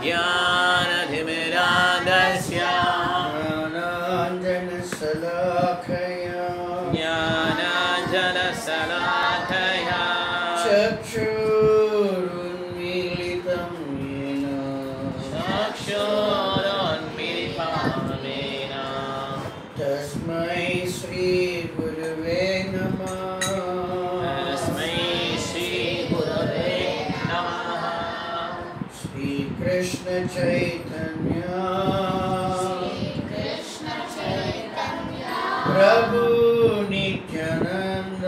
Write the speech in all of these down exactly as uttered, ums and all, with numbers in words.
ज्ञानतिमिरान्धस्य ज्ञानाञ्जनशलाकया ज्ञानाञ्जनशलाकया चक्षुरुन्मीलितं येन चक्षुरुन्मीलितं येन तस्मै श्रीगुरुवे नमः तस्मै श्रीगुरवे नमः श्रीकृष्ण चैतन्य प्रभु नित्यानंद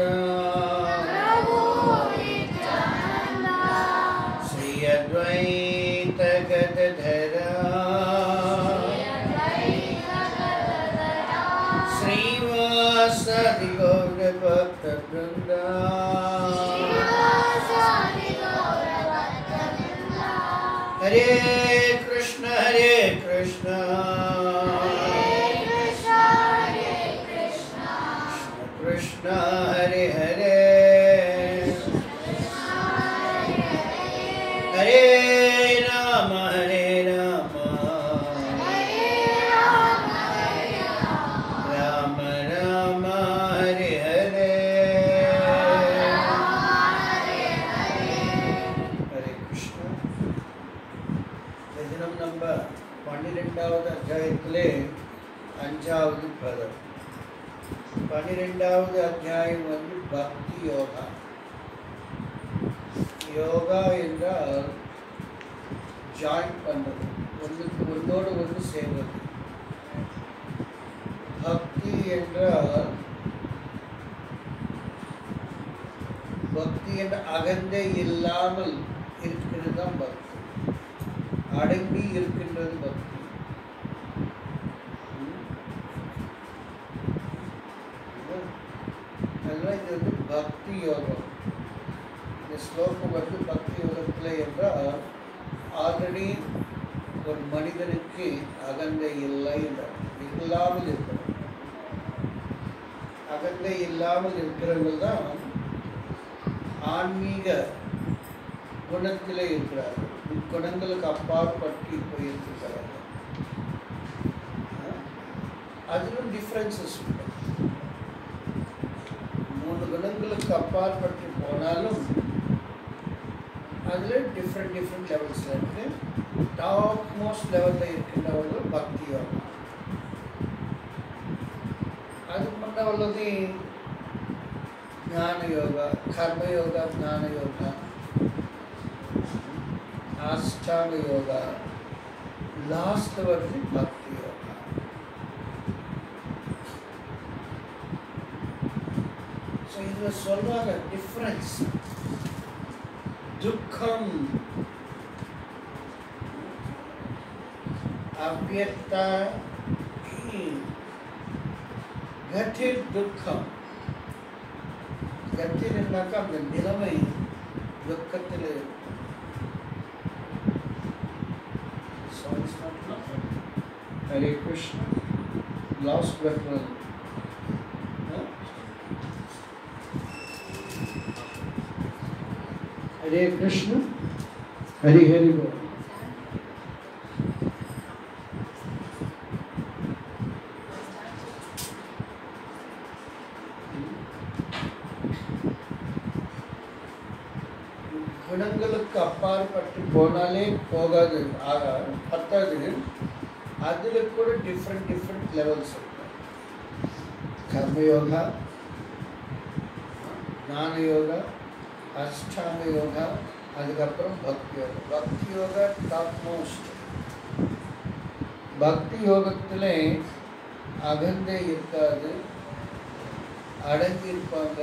श्री अद्वैत गदाधर श्रीवासादि गौर भक्तवृंद हरे कृष्ण हरे कृष्ण कृष्ण हरे हरे हरे राम हरे राम राम राम हरे हरे हरे कृष्ण வசனம் நம்பர் பன்னிரெண்டாவது அத்தியாயத்திலே அஞ்சாவது பதம். பன்னிரெண்டாவது அத்தியாயம் வந்து பக்தி யோகா. யோகா என்றால் ஜாயின் பண்ணுறது, ஒன்றுக்கு ஒன்றோடு ஒன்று சேர்வது. பக்தி என்றால் பக்தி என்ற அகந்தை இல்லாமல் இருக்கிறது தான் பக்தி, அடங்கி இருக்கின்றது பக்தி. அதனால் இது வந்து பக்தி யோகம். இந்த ஸ்லோகம் வந்து பக்தி யோகத்தில் என்றால் ஆல்ரெடி ஒரு மனிதனுக்கு அகந்தை இல்லை என்றால் இல்லாமல் இருக்கிறது. அகந்தை இல்லாமல் இருக்கிறவர்கள் தான் ஆன்மீக குணத்திலே இருக்கிறார்கள், குணங்களுக்கு அப்பாற்பட்டு போயிருக்கிறார்கள். அதிலும் டிஃப்ரென்சஸ் உண்டு. மூணு குணங்களுக்கு அப்பாற்பட்டு போனாலும் அதில் டிஃப்ரெண்ட் டிஃப்ரெண்ட் லெவல்ஸில் இருக்கு. டாப் மோஸ்ட் லெவலில் இருக்கின்றவர்கள் பக்தி யோகம். அதுக்கு முன்ன உள்ளது ஞான யோகா, கர்ம யோகா, ஞான யோகா, அஷ்டாங்க யோகா, லாஸ்ட் வருது பக்தி யோகா. ஸோ இதில் சொல்வாங்க டிஃப்ரென்ஸ். துக்கம் அவ்யக்தா கட்டில் துக்கம். கட்டில் இருந்தாக்கா அந்த நிலைமை துக்கத்தில் Hare Krishna. Last breath one. Huh? Hare Krishna. Hare Hare Bol. குணங்களுக்கு அப்பாற்பட்டு போனாலே போகாது, ஆக பத்தாது. அதில் கூட டிஃப்ரெண்ட் டிஃப்ரெண்ட் லெவல்ஸ் இருக்கு. கர்மயோகா, ஞான யோகா, அஷ்டாங்க யோகா, அதுக்கப்புறம் பக்தி யோகா. பக்தி யோகா டாப் மோஸ்ட். பக்தி யோகத்தில் அகந்தை இருக்காது, அடங்கி இருப்பாங்க.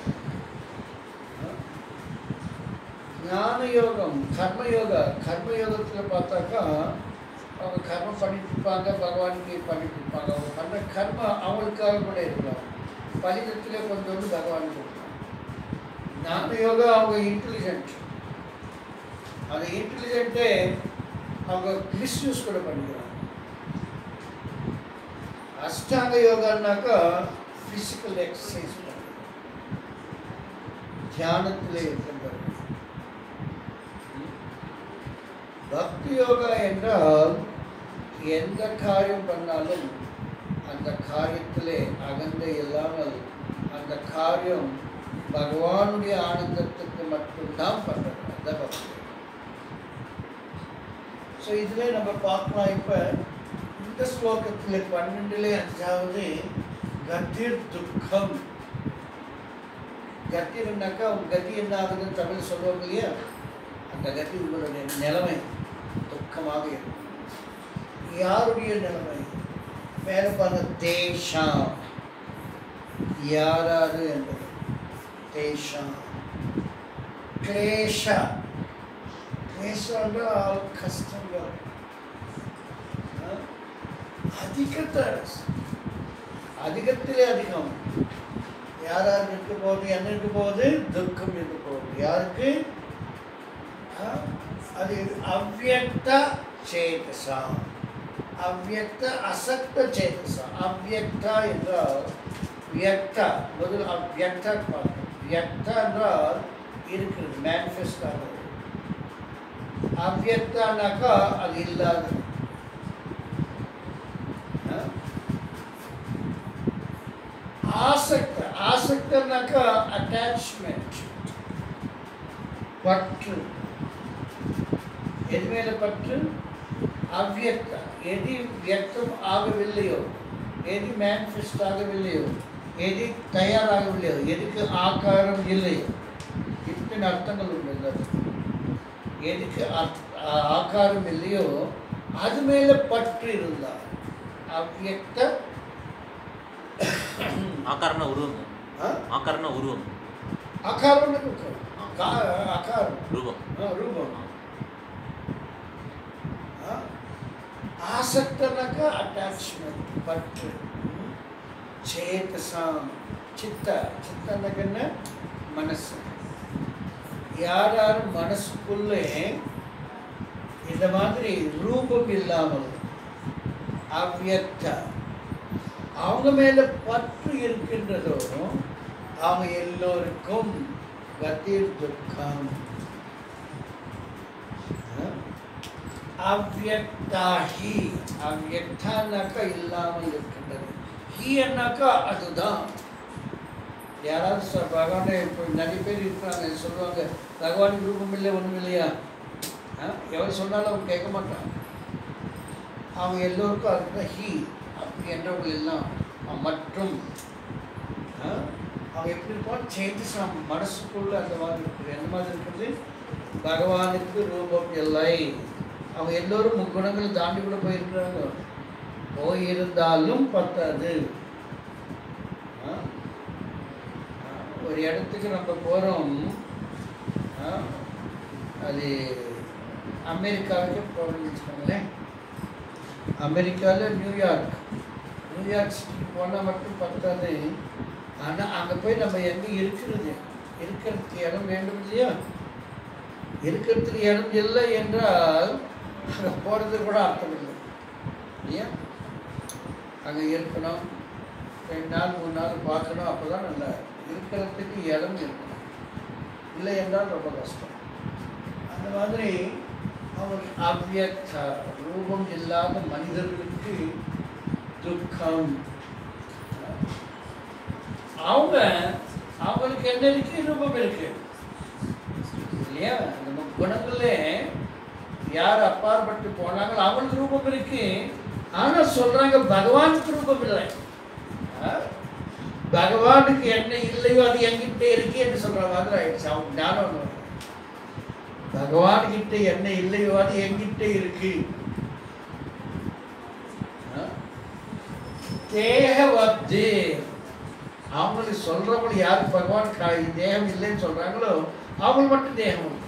ஞான யோகம், கர்ம யோகா. கர்ம யோகத்தில் பார்த்தாக்கா அவங்க கர்மம் பண்ணிட்டு இருப்பாங்க, பகவானுக்கு பண்ணிட்டு இருப்பாங்க. அவங்க பண்ண கர்ம அவங்களுக்காக கூட இருக்கலாம். பலிதத்திலே கொண்டு வந்து பகவானுக்கு கொடுப்பாங்க. ஞான யோகா அவங்க இன்டெலிஜென்ட். அந்த இன்டெலிஜென்ட்டே அவங்க மிஸ்யூஸ் கூட பண்ணிக்கிறாங்க. அஷ்டாங்க யோகான்னாக்கா ஃபிசிக்கல் எக்ஸசைஸ் பண்ணுறது, தியானத்தில் இருக்கின்றது. பக்தி யோகா என்றால் எந்த காரியம் பண்ணாலும் அந்த காரியத்திலே அகந்தை இல்லாமல் அந்த காரியம் பகவானுடைய ஆனந்தத்துக்கு மட்டும்தான் பண்ணுறது. அதுதான் பக்தி. ஸோ இதில் நம்ம பார்க்கலாம். இப்போ இந்த ஸ்லோகத்தில் பன்னெண்டுலே அஞ்சாவது கதிர் துக்கம். கத்திர்னாக்கா கதி என்ன ஆகுதுன்னு தமிழ் சொல்லுவாங்க இல்லையா, அந்த கதி உங்களுடைய நிலைமை துக்கமாக இருக்கும். யாருடைய நிலைமை? மேலே பாருங்க, தேஷாம், யாராரு என்பது தேஷாம். கிளேஷா, கிளேஷால் கஷ்டங்கள் அதிகத்தை அதிகத்திலே அதிகம். யார் யாருக்கு இருக்க போகுது? என்ன இருக்க போகுது? துக்கம் இருக்க போகுது. யாருக்கு? அது அவ்யக்த சேதசா, அவ்யக்த அசக்த சேதசா. அவ்யக்தா என்றால் வியக்தா, முதல் அவ்யக்தா பார்க்கணும். வியக்தா என்றால் இருக்கிறது, மேனிஃபெஸ்ட் ஆகுது. அவ்யக்தானாக்கா அது இல்லாதது. ஆசக்த, ஆசக்தனாக்கா அட்டாச்மெண்ட், பற்று. எது மேல பற்று? அவ்யக்த, எது வியக்தம் ஆகவில்லையோ, எது மேனிஃபெஸ்ட் ஆகவில்லையோ, எது தயாராகவில்லையோ, எதுக்கு ஆகாரம் இல்லையோ, இத்தனை அர்த்தங்கள் உண்டு. எதுக்கு ஆகாரம் இல்லையோ அது மேல பற்று இருந்தால் அவ்யக்த. ஆகாரம்னா உருவம். ஆகாரம்னா உருவம். ஆகாரம் ஆகாரம் ரூபம். ரூபம். ஆசக்தனாக்கா அட்டாச்மெண்ட், பற்று. சேதசாம், சித்த. சித்தனாக்கன்னா மனசு. யார் யார் மனசுக்குள்ளே இந்த மாதிரி ரூபம் இல்லாமல் அவ்யக்த அவங்க மேல பற்று இருக்கின்றதோ அவங்க எல்லோருக்கும் கதிர் துக்கம். அவ்யக்தாஹி, அவ்யக்தானாக்கா இல்லாமல் இருக்கின்றது. ஹி அண்ணாக்கா அதுதான். யாராவது பகவானே இப்போ நிறைய பேர் இருக்கிறாங்க சொல்லுவாங்க, பகவானுக்கு ரூபம் இல்லை ஒன்றும் இல்லையா. எவர் சொன்னாலும் அவங்க கேட்க மாட்டாங்க. அவங்க எல்லோருக்கும் அதுதான் ஹி. அப்படி என்றவர்கள் எல்லாம் மற்றும் அவங்க எப்படி இருப்பான்? சேஞ்சஸ் நம்ம மனசுக்குள்ள அந்த மாதிரி இருக்குது. எந்த மாதிரி இருக்குது? பகவானுக்கு ரூபம் இல்லை. அவங்க எல்லோரும் முக்குணங்களை தாண்டி கூட போயிருக்கிறாங்க. போயிருந்தாலும் பத்தாது. ஒரு இடத்துக்கு நம்ம போகிறோம், அது அமெரிக்காவுக்கு போகிறோம்னு வச்சுக்கோங்களேன். அமெரிக்காவில் நியூயார்க் நியூயார்க் சிட்டிக்கு போனால் மட்டும் பத்தாது. ஆனால் அங்கே போய் நம்ம எங்கே இருக்கிறது? இருக்கிறதுக்கு இடம் வேண்டும் இல்லையா? இருக்கிறதுக்கு இடம் இல்லை என்றால் அங்கே போகிறது கூட அர்த்தம் இல்லை இல்லையா? அங்கே இருக்கணும், ரெண்டு நாள் மூணு நாள் பார்க்கணும், அப்போ தான் நல்லா இருக்கிறதுக்கு இடம் இருக்கணும். இல்லை என்றால் ரொம்ப கஷ்டம். அந்த மாதிரி அவங்களுக்கு அவ்யக்த ரூபம் இல்லாத மனிதர்களுக்கு துக்கம். அவங்க அவங்களுக்கு என்ன இருக்கு? ரூபம் இருக்கு இல்லையா? அந்த குணங்களே யார் அப்பாற்பட்டு போனாங்களோ அவங்களுக்கு ரூபம் இருக்கு. ஆனா சொல்றாங்க பகவானுக்கு ரூபம் இல்லை. பகவானுக்கு என்ன இல்லையோ அது என்கிட்ட இருக்கு என்று சொல்ற மாதிரி ஆயிடுச்சு. அவங்க ஞானம், பகவான்கிட்ட என்ன இல்லையோ அது என்கிட்ட இருக்கு. தேகவத்து அவங்களுக்கு சொல்றவங்க யாரு பகவான் தேகம் இல்லைன்னு சொல்றாங்களோ அவங்களுக்கு மட்டும் தேகம் உண்டு.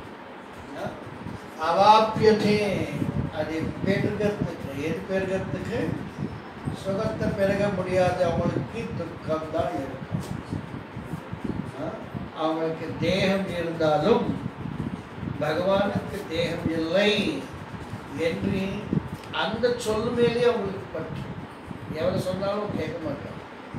அவாப்பியதே அது பெருகிறதுக்கு, எது பெருகிறதுக்கு? சுகத்தை பெருக முடியாது. அவங்களுக்கு துக்கம் தான் இருக்கும். அவங்களுக்கு தேகம் இருந்தாலும் பகவானுக்கு தேகம் இல்லை என்று அந்த சொல்லு மேலேயே அவங்களுக்கு பற்று. எவ்வளவு சொன்னாலும் கேட்க மாட்டாங்க.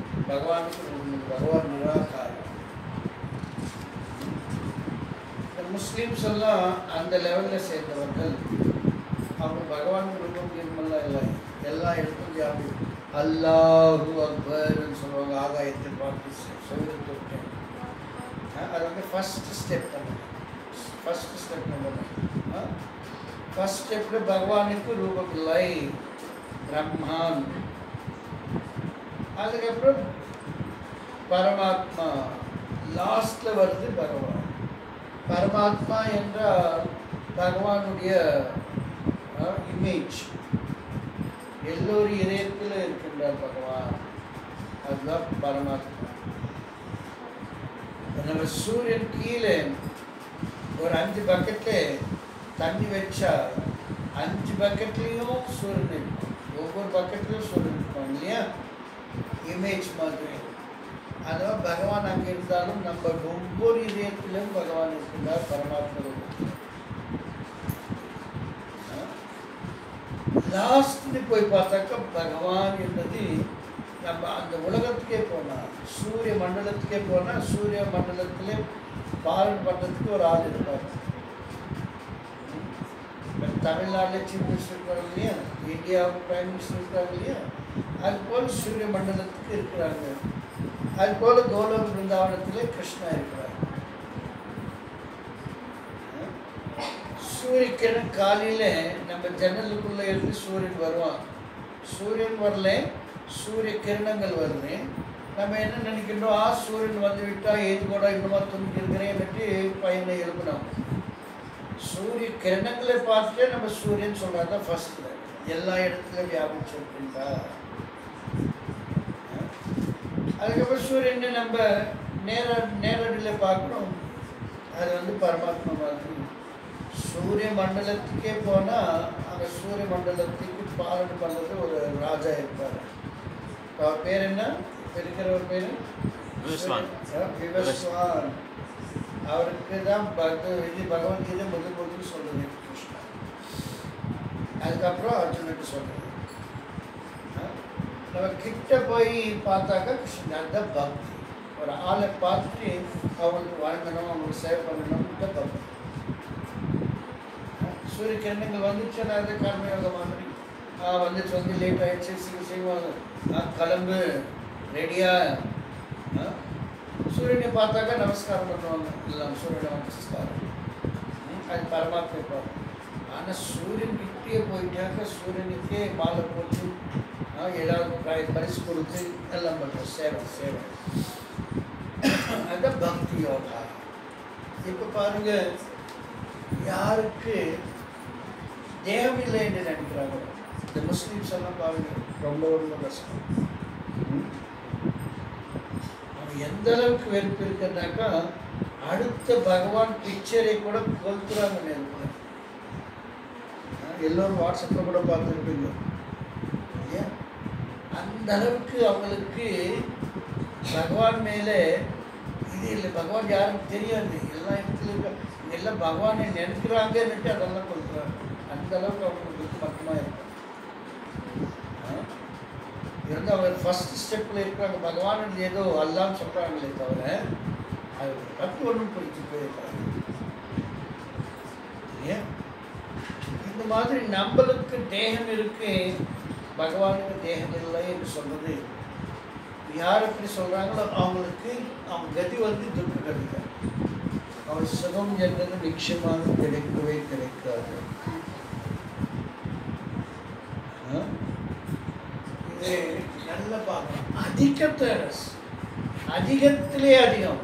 பகவானுக்கு பகவான் நிராகாரம். இந்த முஸ்லீம்ஸ் எல்லாம் அந்த லெவலில் சேர்ந்தவர்கள். அவங்க பகவான் ரூபம் எல்லாம் இல்லை, எல்லா இடத்துலையும் ஜாபி அல்லாஹு அக்பர்னு சொல்லுவாங்க. ஆகாயத்தை பார்த்து சொல்லி தொட்டேன். அது வந்து ஃபஸ்ட் ஸ்டெப் நம்ம ஃபஸ்ட் ஸ்டெப் நம்ம ஃபஸ்ட் ஸ்டெப்பில் பகவானுக்கு ரூபம் இல்லை, பிரம்மான். அதுக்கப்புறம் பரமாத்மா, லாஸ்ட்டில் வருது பகவான். பரமாத்மா என்றால் பகவானுடைய இமேஜ், எல்லோரும் இதயத்தில் இருக்கின்றார் பகவான். அதுதான் பரமாத்மா. நம்ம சூரியன் கீழே ஒரு அஞ்சு பக்கெட்டில் தண்ணி வச்சா அஞ்சு பக்கெட்லேயும் சூரியன் இருக்கும், ஒவ்வொரு பக்கெட்லேயும் சூரியன் இருக்கும் இல்லையா, இமேஜ் மாதிரி. அதாவது பகவான் அங்கே இருந்தாலும் நம்ம ஒவ்வொரு இதயத்திலும் பகவான் இருக்கின்றார், பரமாத்மா. லாஸ்ட்னு போய் பார்த்தாக்கா பகவான் என்பது நம்ம அந்த உலகத்துக்கே போனால், சூரிய மண்டலத்துக்கே போனால், சூரிய மண்டலத்திலே பாலன் பண்ணுறதுக்கு ஒரு ஆள் இருப்பார். தமிழ்நாட்டில் சீஃப் மினிஸ்டர் இருக்காங்க இல்லையா, இந்தியாவுக்கு பிரைம் மினிஸ்டர் இருக்காங்க இல்லையா, அதுபோல் சூரிய மண்டலத்துக்கு இருக்கிறாங்க. அதுபோல் கோலம் பிருந்தாவனத்திலே கிருஷ்ணா இருக்கிறார். சூரியக்கிரணம் காலையில் நம்ம ஜன்னலுக்குள்ளே இருந்து சூரியன் வருவான். சூரியன் வரல, சூரிய கிரணங்கள் வருது. நம்ம என்ன நினைக்கின்றோம், ஆ சூரியன் வந்து விட்டால் ஏது கூட இன்னுமா தூங்கி இருக்கிறேன் பற்றி பையனை எழுப்பினோம். சூரிய கிரணங்களை பார்த்துட்டு நம்ம சூரியன் சொல்கிறாங்க ஃபஸ்ட்டில் எல்லா இடத்துலையும் வியாபிச்சிருக்கின்றா. அதுக்கப்புறம் சூரியனை நம்ம நேர நேரடியில் பார்க்கணும், அது வந்து பரமாத்மா மாதிரி. சூரிய மண்டலத்துக்கே போனால் அங்கே சூரிய மண்டலத்துக்கு பாலனை பண்ணுறது ஒரு ராஜா இருப்பார். அவர் பேர் என்ன, இருக்கிற ஒரு பேர் விவஸ்வான். அவருக்கு தான் பக இது பகவத்கீதை முதல் முதல் சொல்லுது கிருஷ்ணா. அதுக்கப்புறம் அர்ஜுனுக்கு சொல்லுது. நம்ம கிட்ட போய் பார்த்தாக்கா கிருஷ்ணன் அதுதான் பக்தி. ஒரு ஆளை பார்த்துட்டு அவங்களுக்கு வழங்கணும், அவங்களுக்கு சேவை பண்ணணும்னு பக்தி. சூரிய கிரணங்கள் வந்துச்சுன்னா அது கர்மயோக மாதிரி வந்துச்சு, வந்து லேட் ஆகிடுச்சு, சீக்கிரம் செய்வாங்க, கிளம்பு ரெடியா. சூரியனை பார்த்தாக்கா நமஸ்காரம் பண்ணுவாங்க, இல்லை சூரியனை நமஸ்காரம், அது பரமாத்மா இருப்பாங்க. ஆனால் சூரியன் கிட்டே போயிட்டாக்கா சூரியனுக்கே மாலை போட்டு ஏதாவது பரிசு கொடுத்து எல்லாம் பண்ணுறோம், சேவை சேவை. அதுதான் பக்தி யோகா. இப்போ பாருங்க, யாருக்கு தேவம் இல்லை என்று நினைக்கிறாங்க இந்த முஸ்லீம்ஸ் எல்லாம் பாருங்க, ரொம்ப ரொம்ப கஷ்டம். அவன் எந்த அளவுக்கு வெறுப்பு இருக்கிறாக்கா அடுத்த பகவான் பிக்சரை கூட கொளுத்துறாங்க நெருப்பு. எல்லோரும் வாட்ஸ்அப்பில் கூட பார்த்துருப்பீங்க. ஏன் அந்த அளவுக்கு அவங்களுக்கு பகவான் மேலே இது இல்லை, பகவான் யாருக்கு தெரியாது, எல்லா இடத்துலையும் எல்லாம் பகவானை நினைக்கிறாங்கன்னுட்டு அதெல்லாம் கொடுக்குறாங்க. அந்த அளவுக்கு அவங்களுக்கு மட்டுமா இருக்கும். இருந்து அவங்க ஃபஸ்ட் ஸ்டெப்பில் இருக்கிறாங்க, பகவான் ஏதோ அல்லான்னு சொல்கிறாங்களே தவிர அது பற்றி ஒன்றும் பிடிச்சி போயிருக்காங்க. ஏன் இந்த மாதிரி நம்மளுக்கு தேகம் இருக்கு, பகவானுக்கு தேகம் இல்லை என்று சொல்றது யார் எப்படி சொல்கிறாங்களோ அவங்களுக்கு அவங்க கதி வந்து துக்க கதி தான். அவர் சுகம் என்பது நிச்சயமாக கிடைக்கவே கிடைக்காது. இது நல்ல பார்க்கணும். அதிகத்தை அதிகத்திலே அதிகம்.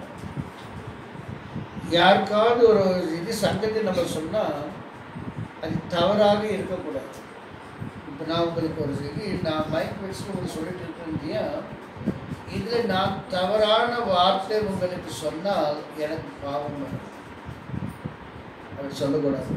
யாருக்காவது ஒரு இது சங்கத்தை நம்ம சொன்னால் அது தவறாக இருக்கக்கூடாது. இப்போ நான் உங்களுக்கு ஒரு இது நான் மைக் வச்சுட்டு உங்களுக்கு சொல்லிட்டு இருக்கேன் இல்லையா, இதில் நான் தவறான வார்த்தை உங்களுக்கு சொன்னால் எனக்கு பாவம் வரும், அப்படி சொல்லக்கூடாது.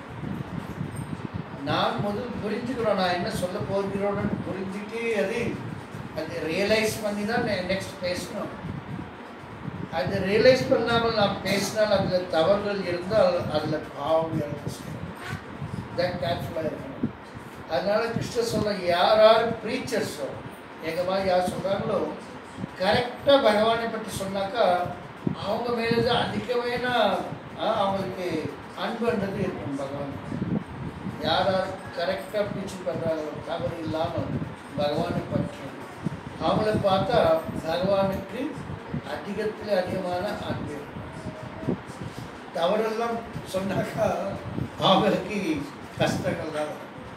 நான் முதல் புரிஞ்சுக்கிறோம், நான் என்ன சொல்ல போகிறோன்னு புரிஞ்சுட்டு அது அது ரியலைஸ் பண்ணி தான் நெக்ஸ்ட் பேசணும். அது ரியலைஸ் பண்ணாமல் நாம் பேசினால் அதில் தவறுகள் இருந்தால் அதில் பாவம் எனக்கு தான் கேர்ஃபுல்லாக இருக்கணும். அதனால் கிருஷ்ணர் சொல்ல யார் யார் ப்ரீச்சர்ஸோ எங்கள் மாதிரி யார் சொல்கிறாங்களோ கரெக்டாக பகவானை பற்றி சொன்னாக்கா அவங்க மேலே தான் அதிகமான அவங்களுக்கு அன்புன்றது இருக்கும். பகவான் யார் யார் கரெக்டாக பிடிச்சி பண்ணுறாங்களோ தவறு இல்லாமல் பகவானை பற்றி அவங்கள பார்த்தா பகவானுக்கு அதிகத்தில் அதிகமான அன்பு. தவறெல்லாம் சொன்னாக்கா அவங்களுக்கு கஷ்டங்கள் தான்.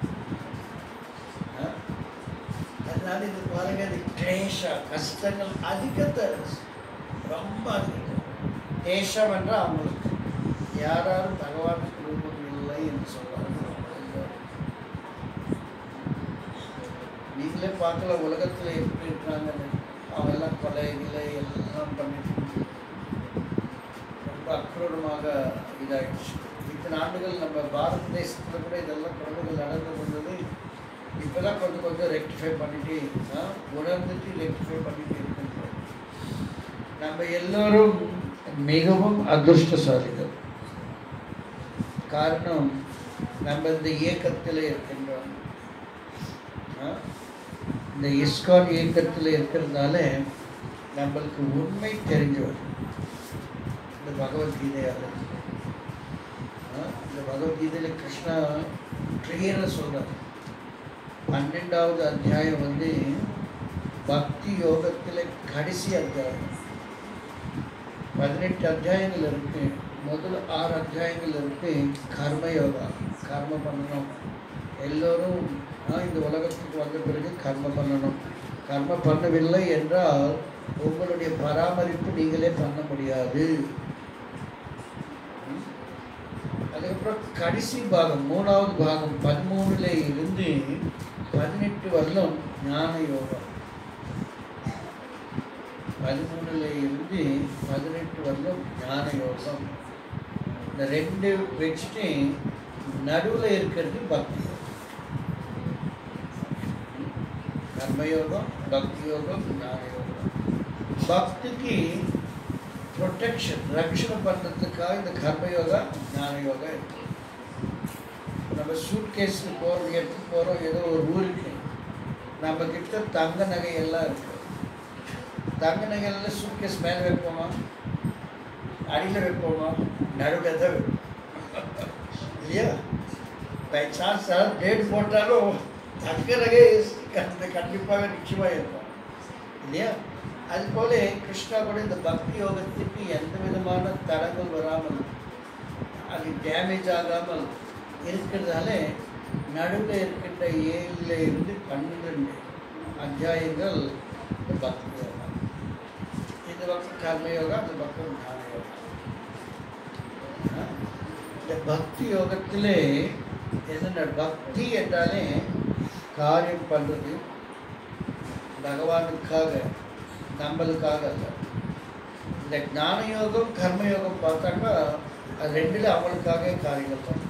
அதனால இது பாருங்க, இது கிளேஷா கஷ்டங்கள் அதிகத்தை ரொம்ப அதிகம். தேசம் என்றால் அவங்களுக்கு யாராரும் பகவானுக்கு விருப்பம் இல்லை என்று சொல்றாங்க. நீங்களே பார்க்கல உலகத்தில் எப்படி இருக்கிறாங்கன்னு. அவங்கெல்லாம் கொலை கிளை எல்லாம் பண்ணிட்டு ரொம்ப அக்ரூரமாக இதாகிடுச்சு. இத்தனை ஆண்டுகள் நம்ம பாரத தேசத்தில் கூட இதெல்லாம் குழந்தைகள் நடந்து கொண்டது. இப்போ தான் கொஞ்சம் கொஞ்சம் ரெக்டிஃபை பண்ணிட்டு உணர்ந்துட்டு ரெக்டிஃபை பண்ணிட்டு இருக்கின்றோம். நம்ம எல்லோரும் மிகவும் அதிர்ஷ்டசாலிகள். காரணம், நம்ம இந்த இயக்கத்தில் இருக்கின்றோம். இந்த இஸ்கான் இயக்கத்தில் இருக்கிறதுனால நம்மளுக்கு உண்மை தெரிஞ்சு வரும். இந்த பகவத்கீதையால் இந்த பகவத்கீதையில் கிருஷ்ணா கிளியராக சொல்கிறார். பன்னெண்டாவது அத்தியாயம் வந்து பக்தி யோகத்தில் கடைசி அத்தியாயம். பதினெட்டு அத்தியாயங்கள் இருக்கு. முதல் ஆறு அத்தியாயங்கள் இருக்கு கர்ம யோகா. கர்ம பண்ணணும். எல்லோரும் இந்த உலகத்துக்கு வந்த பிறகு கர்ம பண்ணணும். கர்ம பண்ணவில்லை என்றால் உங்களுடைய பராமரிப்பு நீங்களே பண்ண முடியாது. அதுக்கப்புறம் கடைசி பாகம் மூணாவது பாகம் பதிமூணுல இருந்து பதினெட்டு வரலும் ஞான யோகம். பதிமூணுல இருந்து பதினெட்டு வரலும் ஞான யோகம். இந்த ரெண்டு வச்சுட்டு நடுவில் இருக்கிறது பக்தி யோகம். கர்மயோகம், பக்தி யோகம், ஞான யோகம். பக்திக்கு ப்ரொடெக்ஷன் ரட்சணை பண்ணுறதுக்காக இந்த கர்மயோகா ஞான யோகா இருக்கு. நம்ம சூட் கேஸுக்கு போகிறோம், எடுத்து போகிறோம், ஏதோ ஒரு ஊருக்கு நம்ம கிட்ட தங்க நகையெல்லாம் இருக்கு. தங்க நகையெல்லாம் சூட் கேஸ் மேலே வைப்போமா, அடியில் வைப்போமா, நடுவில் தான் வைப்போம் இல்லையா? பை சான்ஸ் டேட் போட்டாலும் தங்க நகை அந்த கண்டிப்பாக நிச்சயமாக இருக்கும் இல்லையா? அதுபோல கிருஷ்ணா கூட இந்த பக்தி யோகத்துக்கு எந்த விதமான தடங்கள் வராமல் அது டேமேஜ் ஆகாமல் இருக்கிறதால நடுவில் இருக்கின்ற ஏழுல இருந்து பன்னிரெண்டு அத்தியாயங்கள் பக்தி யோகா. இந்த பக்கம் கர்மயோகா, அந்த பக்கம் ஞான யோகா. இந்த பக்தி யோகத்திலே என்னென்ன பக்தி என்றாலே காரியம் பண்ணுறது பகவானுக்காக, நம்மளுக்காக அல்ல. இந்த ஞான யோகம் கர்மயோகம் பார்த்தாக்கா அது ரெண்டுல அவங்களுக்காக காரியங்கள் பண்ணும்.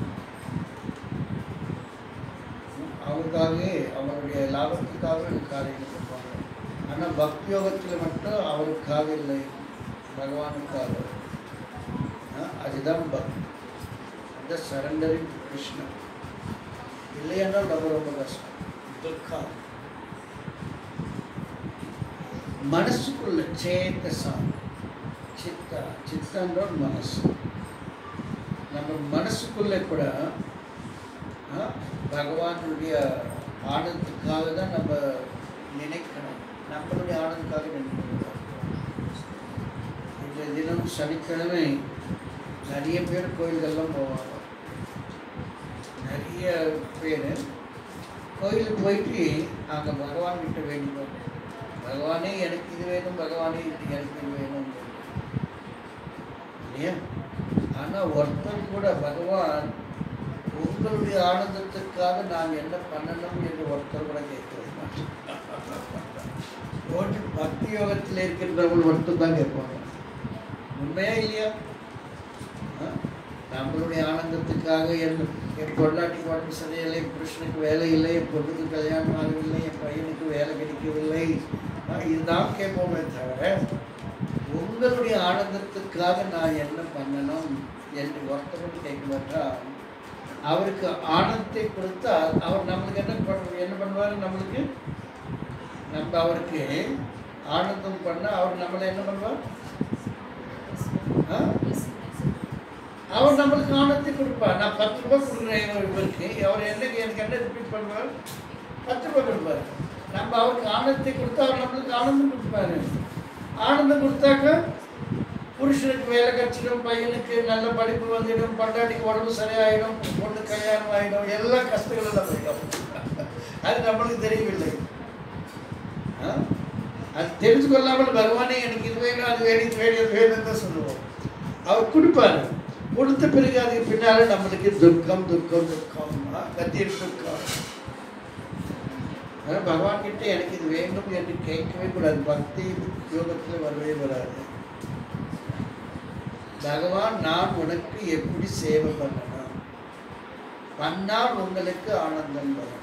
அவங்களுக்காகவே அவங்களுடைய லாபத்துக்காக காரியங்கள் பண்ணுவாங்க. ஆனால் பக்தி யோகத்தில் மட்டும் அவருக்காக இல்லை, பகவானுக்காக. அதுதான் பக்தி, அந்த சரண்டரிங் கிருஷ்ணன். இல்லையென்றால் ரொம்ப ரொம்ப கஷ்டம், துக்கம். மனசுக்குள்ள சேத்தசா, சித்தா, சித்தன்ற மனசு. நம்ம மனசுக்குள்ள கூட பகவானுடைய ஆனந்தத்துக்காக தான் நம்ம நினைக்கணும். நம்மளுடைய ஆனந்தத்துக்காக நினைக்கணும். இந்த தினம் சனிக்கிழமை நிறைய பேர் கோயில்கள்லாம் போவாங்க. நிறைய பேர் கோயிலுக்கு போயிட்டு அங்கே பகவான்கிட்ட வேண்டிப்பாங்க. பகவானே எனக்கு இது வேணும், பகவானே இது எனக்கு இது வேணும் இல்லையா? ஆனால் ஒருத்தர் கூட பகவான் உங்களுடைய ஆனந்தத்துக்காக நான் என்ன பண்ணணும் என்று ஒருத்தர் கூட கேட்கவே மாட்டேன். பக்தி யோகத்தில் இருக்கின்றவர்கள் ஒருத்தர் தான் கேட்பாங்க. உண்மையா இல்லையா? நம்மளுடைய ஆனந்தத்துக்காக என் என் பொண்டாட்டி உடம்பு சரியில்லை, புருஷனுக்கு வேலை இல்லை, என் பொண்ணுக்கு கல்யாணம் ஆகவில்லை, என் பையனுக்கு வேலை கிடைக்கவில்லை, இதுதான் கேட்போமே தவிர உங்களுடைய ஆனந்தத்துக்காக நான் என்ன பண்ணணும் என்று ஒருத்தரும் கேட்க மாட்டால் அவருக்கு ஆனந்தத்தை கொடுத்தால் அவர் நம்மளுக்கு என்ன பண்ண என்ன பண்ணுவார்? நம்மளுக்கு நம்ம அவருக்கு ஆனந்தம் பண்ண அவர் நம்மளை என்ன பண்ணுவார்? அவர் நம்மளுக்கு ஆனந்தத்தை கொடுப்பார். நான் பத்து ரூபாய் கொடுக்குறேன் இவருக்கு, அவர் என்னைக்கு எனக்கு என்ன ரிப்பீட் பண்ணுவார்? பத்து ரூபாய் கொடுப்பார். நம்ம அவருக்கு ஆனந்தத்தை கொடுத்தா அவர் நம்மளுக்கு ஆனந்தம் கொடுப்பாரு. ஆனந்தம் கொடுத்தாக்க புருஷனுக்கு வேலை கட்சிடும், பையனுக்கு நல்ல படிப்பு வந்துடும், பண்டாட்டிக்கு உடம்பு சரியாயிடும், பொண்ணு கல்யாணம் ஆகிடும், எல்லா கஷ்டங்களும் நம்ம போயிடும். அது நம்மளுக்கு தெரியவில்லை. அது தெரிஞ்சு கொள்ளாமல் பகவானே எனக்கு இது வேணும், அது வேணும், இது வேணும், அது வேணும்னு தான் சொல்லுவோம். அவர் கொடுப்பாரு. கொடுத்த பிறகு அதுக்கு பின்னால நம்மளுக்கு துக்கம் துக்கம் துக்கம் கத்திரி துக்கம். அதனால் பகவான் கிட்ட எனக்கு இது வேண்டும் என்று கேட்கவே கூடாது. பக்தி யோகத்தில் வரவே வராது. பகவான் நான் உனக்கு எப்படி சேவை பண்ணணும், பண்ணால் உங்களுக்கு ஆனந்தம் வரும்.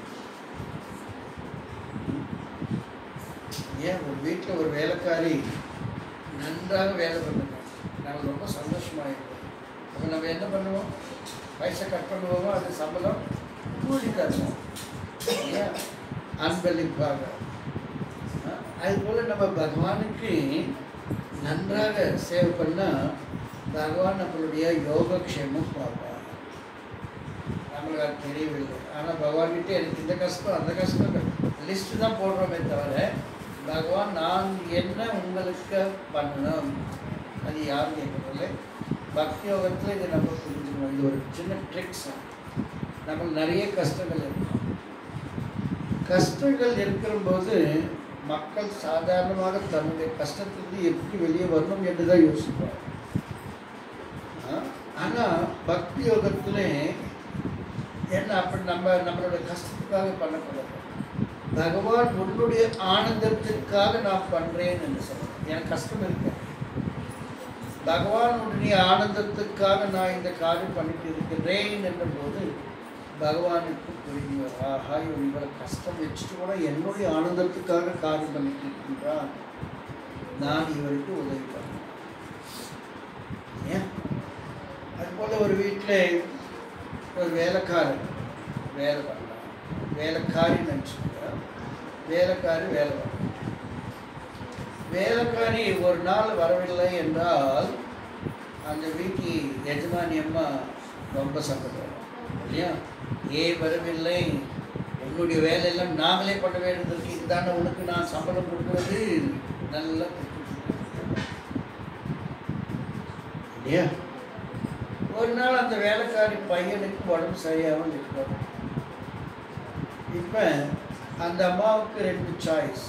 ஏன் ஒரு வீட்டில் ஒரு வேலைக்காரி நன்றாக வேலை பண்ணுங்க, நாங்கள் ரொம்ப சந்தோஷமாக இருக்கும். அப்போ நம்ம என்ன பண்ணுவோம்? பைசா கட் பண்ணுவோமோ, அது சம்பளம் கூலி தருவோம். ஏன் அன்பளிப்பாக. அதுபோல் நம்ம பகவானுக்கு நன்றாக சேவை பண்ணால் பகவான் நம்மளுடைய யோகக்ஷேமம் பார்ப்பார். நம்மளுக்கு அது தெரியவில்லை. ஆனால் பகவான்கிட்ட எனக்கு இந்த கஷ்டம் அந்த கஷ்டம் லிஸ்ட்டு தான் போடுறோமே தவிர, பகவான் நான் என்ன உங்களுக்கு பண்ணணும் அது யாரும் கேட்கறதில்லை. பக்தி யோகத்தில் இதை நம்ம புரிஞ்சுக்கணும். இது ஒரு சின்ன ட்ரிக்ஸ். நம்மளுக்கு நிறைய கஷ்டங்கள் இருக்கும். கஷ்டங்கள் இருக்கிறபோது மக்கள் சாதாரணமாக தன்னுடைய கஷ்டத்திலிருந்து எப்படி வெளியே வரணும் என்று தான் யோசிப்பார். ஆனால் பக்தி யோகத்தில் என்ன அப்படி நம்ம நம்மளுடைய கஷ்டத்துக்காக பண்ணக்கூடாது. பகவான் உன்னுடைய ஆனந்தத்திற்காக நான் பண்ணுறேன் என்று சொல்கிறேன். எனக்கு கஷ்டம் இருக்கு, பகவானுடைய ஆனந்தத்துக்காக நான் இந்த காரியம் பண்ணிட்டு இருக்கிறேன் என்ற போது பகவானுக்கு புரியும். ஆஹா, இவன் இவரை கஷ்டம் வச்சுட்டு கூட என்னுடைய ஆனந்தத்துக்காக காரியம் பண்ணிட்டு இருக்கின்றான், நான் இவருக்கு உதவி பண்ணேன். ஏன் அதுபோல் ஒரு வீட்டில் ஒரு வேலைக்காரன் வேலை பண்ணலாம், வேலைக்காரி நினச்சிக்க வேலைக்காரி வேலை பண்ணலாம். வேலைக்காரி ஒரு நாள் வரவில்லை என்றால் அந்த வீட்டு எஜமானி அம்மா ரொம்ப சங்கடம் இல்லையா? ஏன் வரவில்லை, உன்னுடைய வேலையெல்லாம் நாங்களே பண்ண வேண்டியதற்கு இதுதானே உனக்கு நான் சம்பளம் கொடுக்குறது, நல்லா இல்லையா? ஒரு நாள் அந்த வேலைக்காரி பையனுக்கு உடம்பு சரியாகவும் இருக்கிறது. இப்போ அந்த அம்மாவுக்கு ரெண்டு சாய்ஸ்.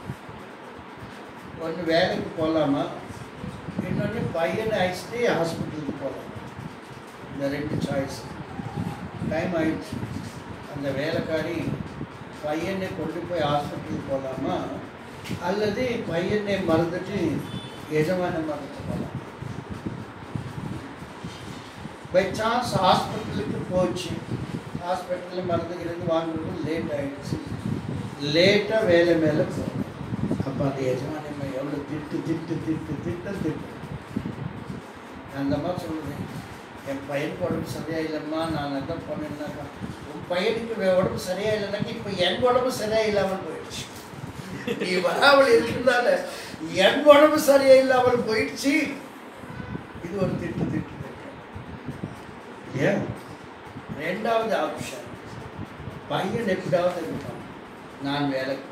ஒன்று வேலைக்கு போகலாமா, இன்னொன்று பையனை அழைச்சிட்டு ஹாஸ்பிட்டலுக்கு போகலாம். இந்த ரெண்டு சாய்ஸ். டைம் ஆயிடுச்சு. அந்த வேலைக்காரி பையனை கொண்டு போய் ஹாஸ்பிட்டலுக்கு போகலாமா, அல்லது பையனை மறந்துட்டு எஜமான மறந்துட்டு போகலாம். பை சான்ஸ் ஹாஸ்பிட்டலுக்கு போச்சு. ஹாஸ்பிட்டலில் மறந்துக்கிறது வாங்குறது லேட் ஆகிடுச்சு. லேட்டாக வேலை மேலே போகணும். அப்போ அந்த எஜமானியம்மா எவ்வளோ திட்டு திட்டு திட்டு திட்டு திட்டு அந்த மாதிரி சொல்லுவேன், என் பையனுக்கு உடம்பு சரியாயில்லைம்மா, நான் என்ன போனேன்னாக்கா, உன் பையனுக்கு உடம்பு சரியாயில்லைனாக்கா இப்போ என் உடம்பு சரியாயில்லாமல் போயிடுச்சு. நீ வராமல் இருக்கிறதால என் உடம்பு சரியாயில்லாமல் போயிடுச்சு. இது ஒரு திட்டு திட்டு திட்டு. ஏன் ரெண்டாவது ஆப்ஷன், பையன் எப்படியாவது இருப்பான், நான் வேலைக்கு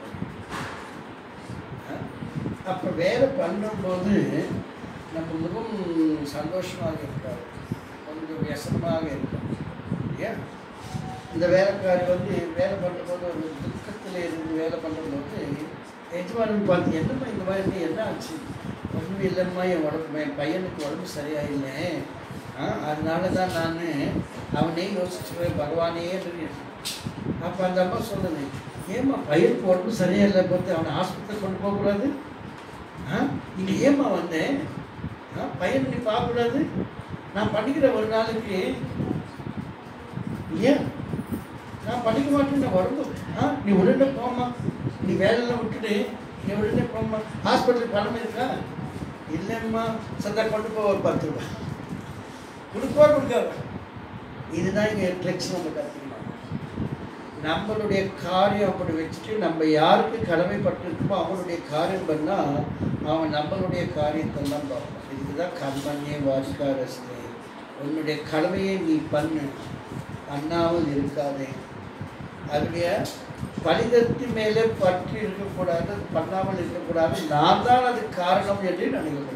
அப்போ வேலை பண்ணும்போது நம்ம மிகவும் சந்தோஷமாக இருக்காது, கொஞ்சம் வியசனமாக இருக்கும். ஏன் இந்த வேலைக்காரி வந்து வேலை பண்ணும்போது ஒரு துக்கத்தில் இருந்து வேலை பண்ணும்போது எஜமானன் பார்த்து என்னம்மா இந்த மாதிரி என்ன ஆச்சு, ஒன்றும் இல்லைம்மா, என் உடம்பு என் பையனுக்கு உடம்பு சரியாயில்லை, அதனால தான் நான் அவனே யோசிச்சுக்கிறேன் பகவானே. அப்போ அந்த அம்மா சொல்லுது, ஏம்மா பையனுக்கு உடம்பு சரியா இல்லை பார்த்து அவனை ஹாஸ்பிட்டல் கொண்டு போகக்கூடாது, ஆ நீங்கள் ஏம்மா வந்தேன், ஆ பையனை நீ பார்க்கக்கூடாது, நான் பண்ணிக்கிற ஒரு நாளைக்கு ஏன் நான் பண்ணிக்க மாட்டேன், நான் உடம்பு ஆ நீ உடனே போம்மா, நீ வேலையெல்லாம் விட்டுட்டு நீ உடனே போம்மா, ஹாஸ்பிட்டலுக்கு பணம் இருக்கா, இல்லைம்மா, சந்தா கொண்டு போக ஒரு பத்து ரூபாய் கொடுப்பா கொடுக்காது. இதுதான் இங்கே ட்ரிக்ஸ் நம்ம கற்றுக்கணும். நம்மளுடைய காரியம் அப்படி வச்சுட்டு நம்ம யாருக்கு கடமைப்பட்டிருக்கோமோ அவனுடைய காரியம் பண்ணால் அவன் நம்மளுடைய காரியத்தெல்லாம் பார்ப்பான். இதுக்கு தான் கர்மண்யே வாசிகாரஸ்தே உன்னுடைய கடமையை நீ பண்ணு, பண்ணாமல் இருக்காதே. அதனுடைய பலிதத்தின் மேலே பற்றி இருக்கக்கூடாது, பண்ணாமல் இருக்கக்கூடாது, நான் தான் அதுக்கு காரணம் என்று நினைக்கக்கூடாது.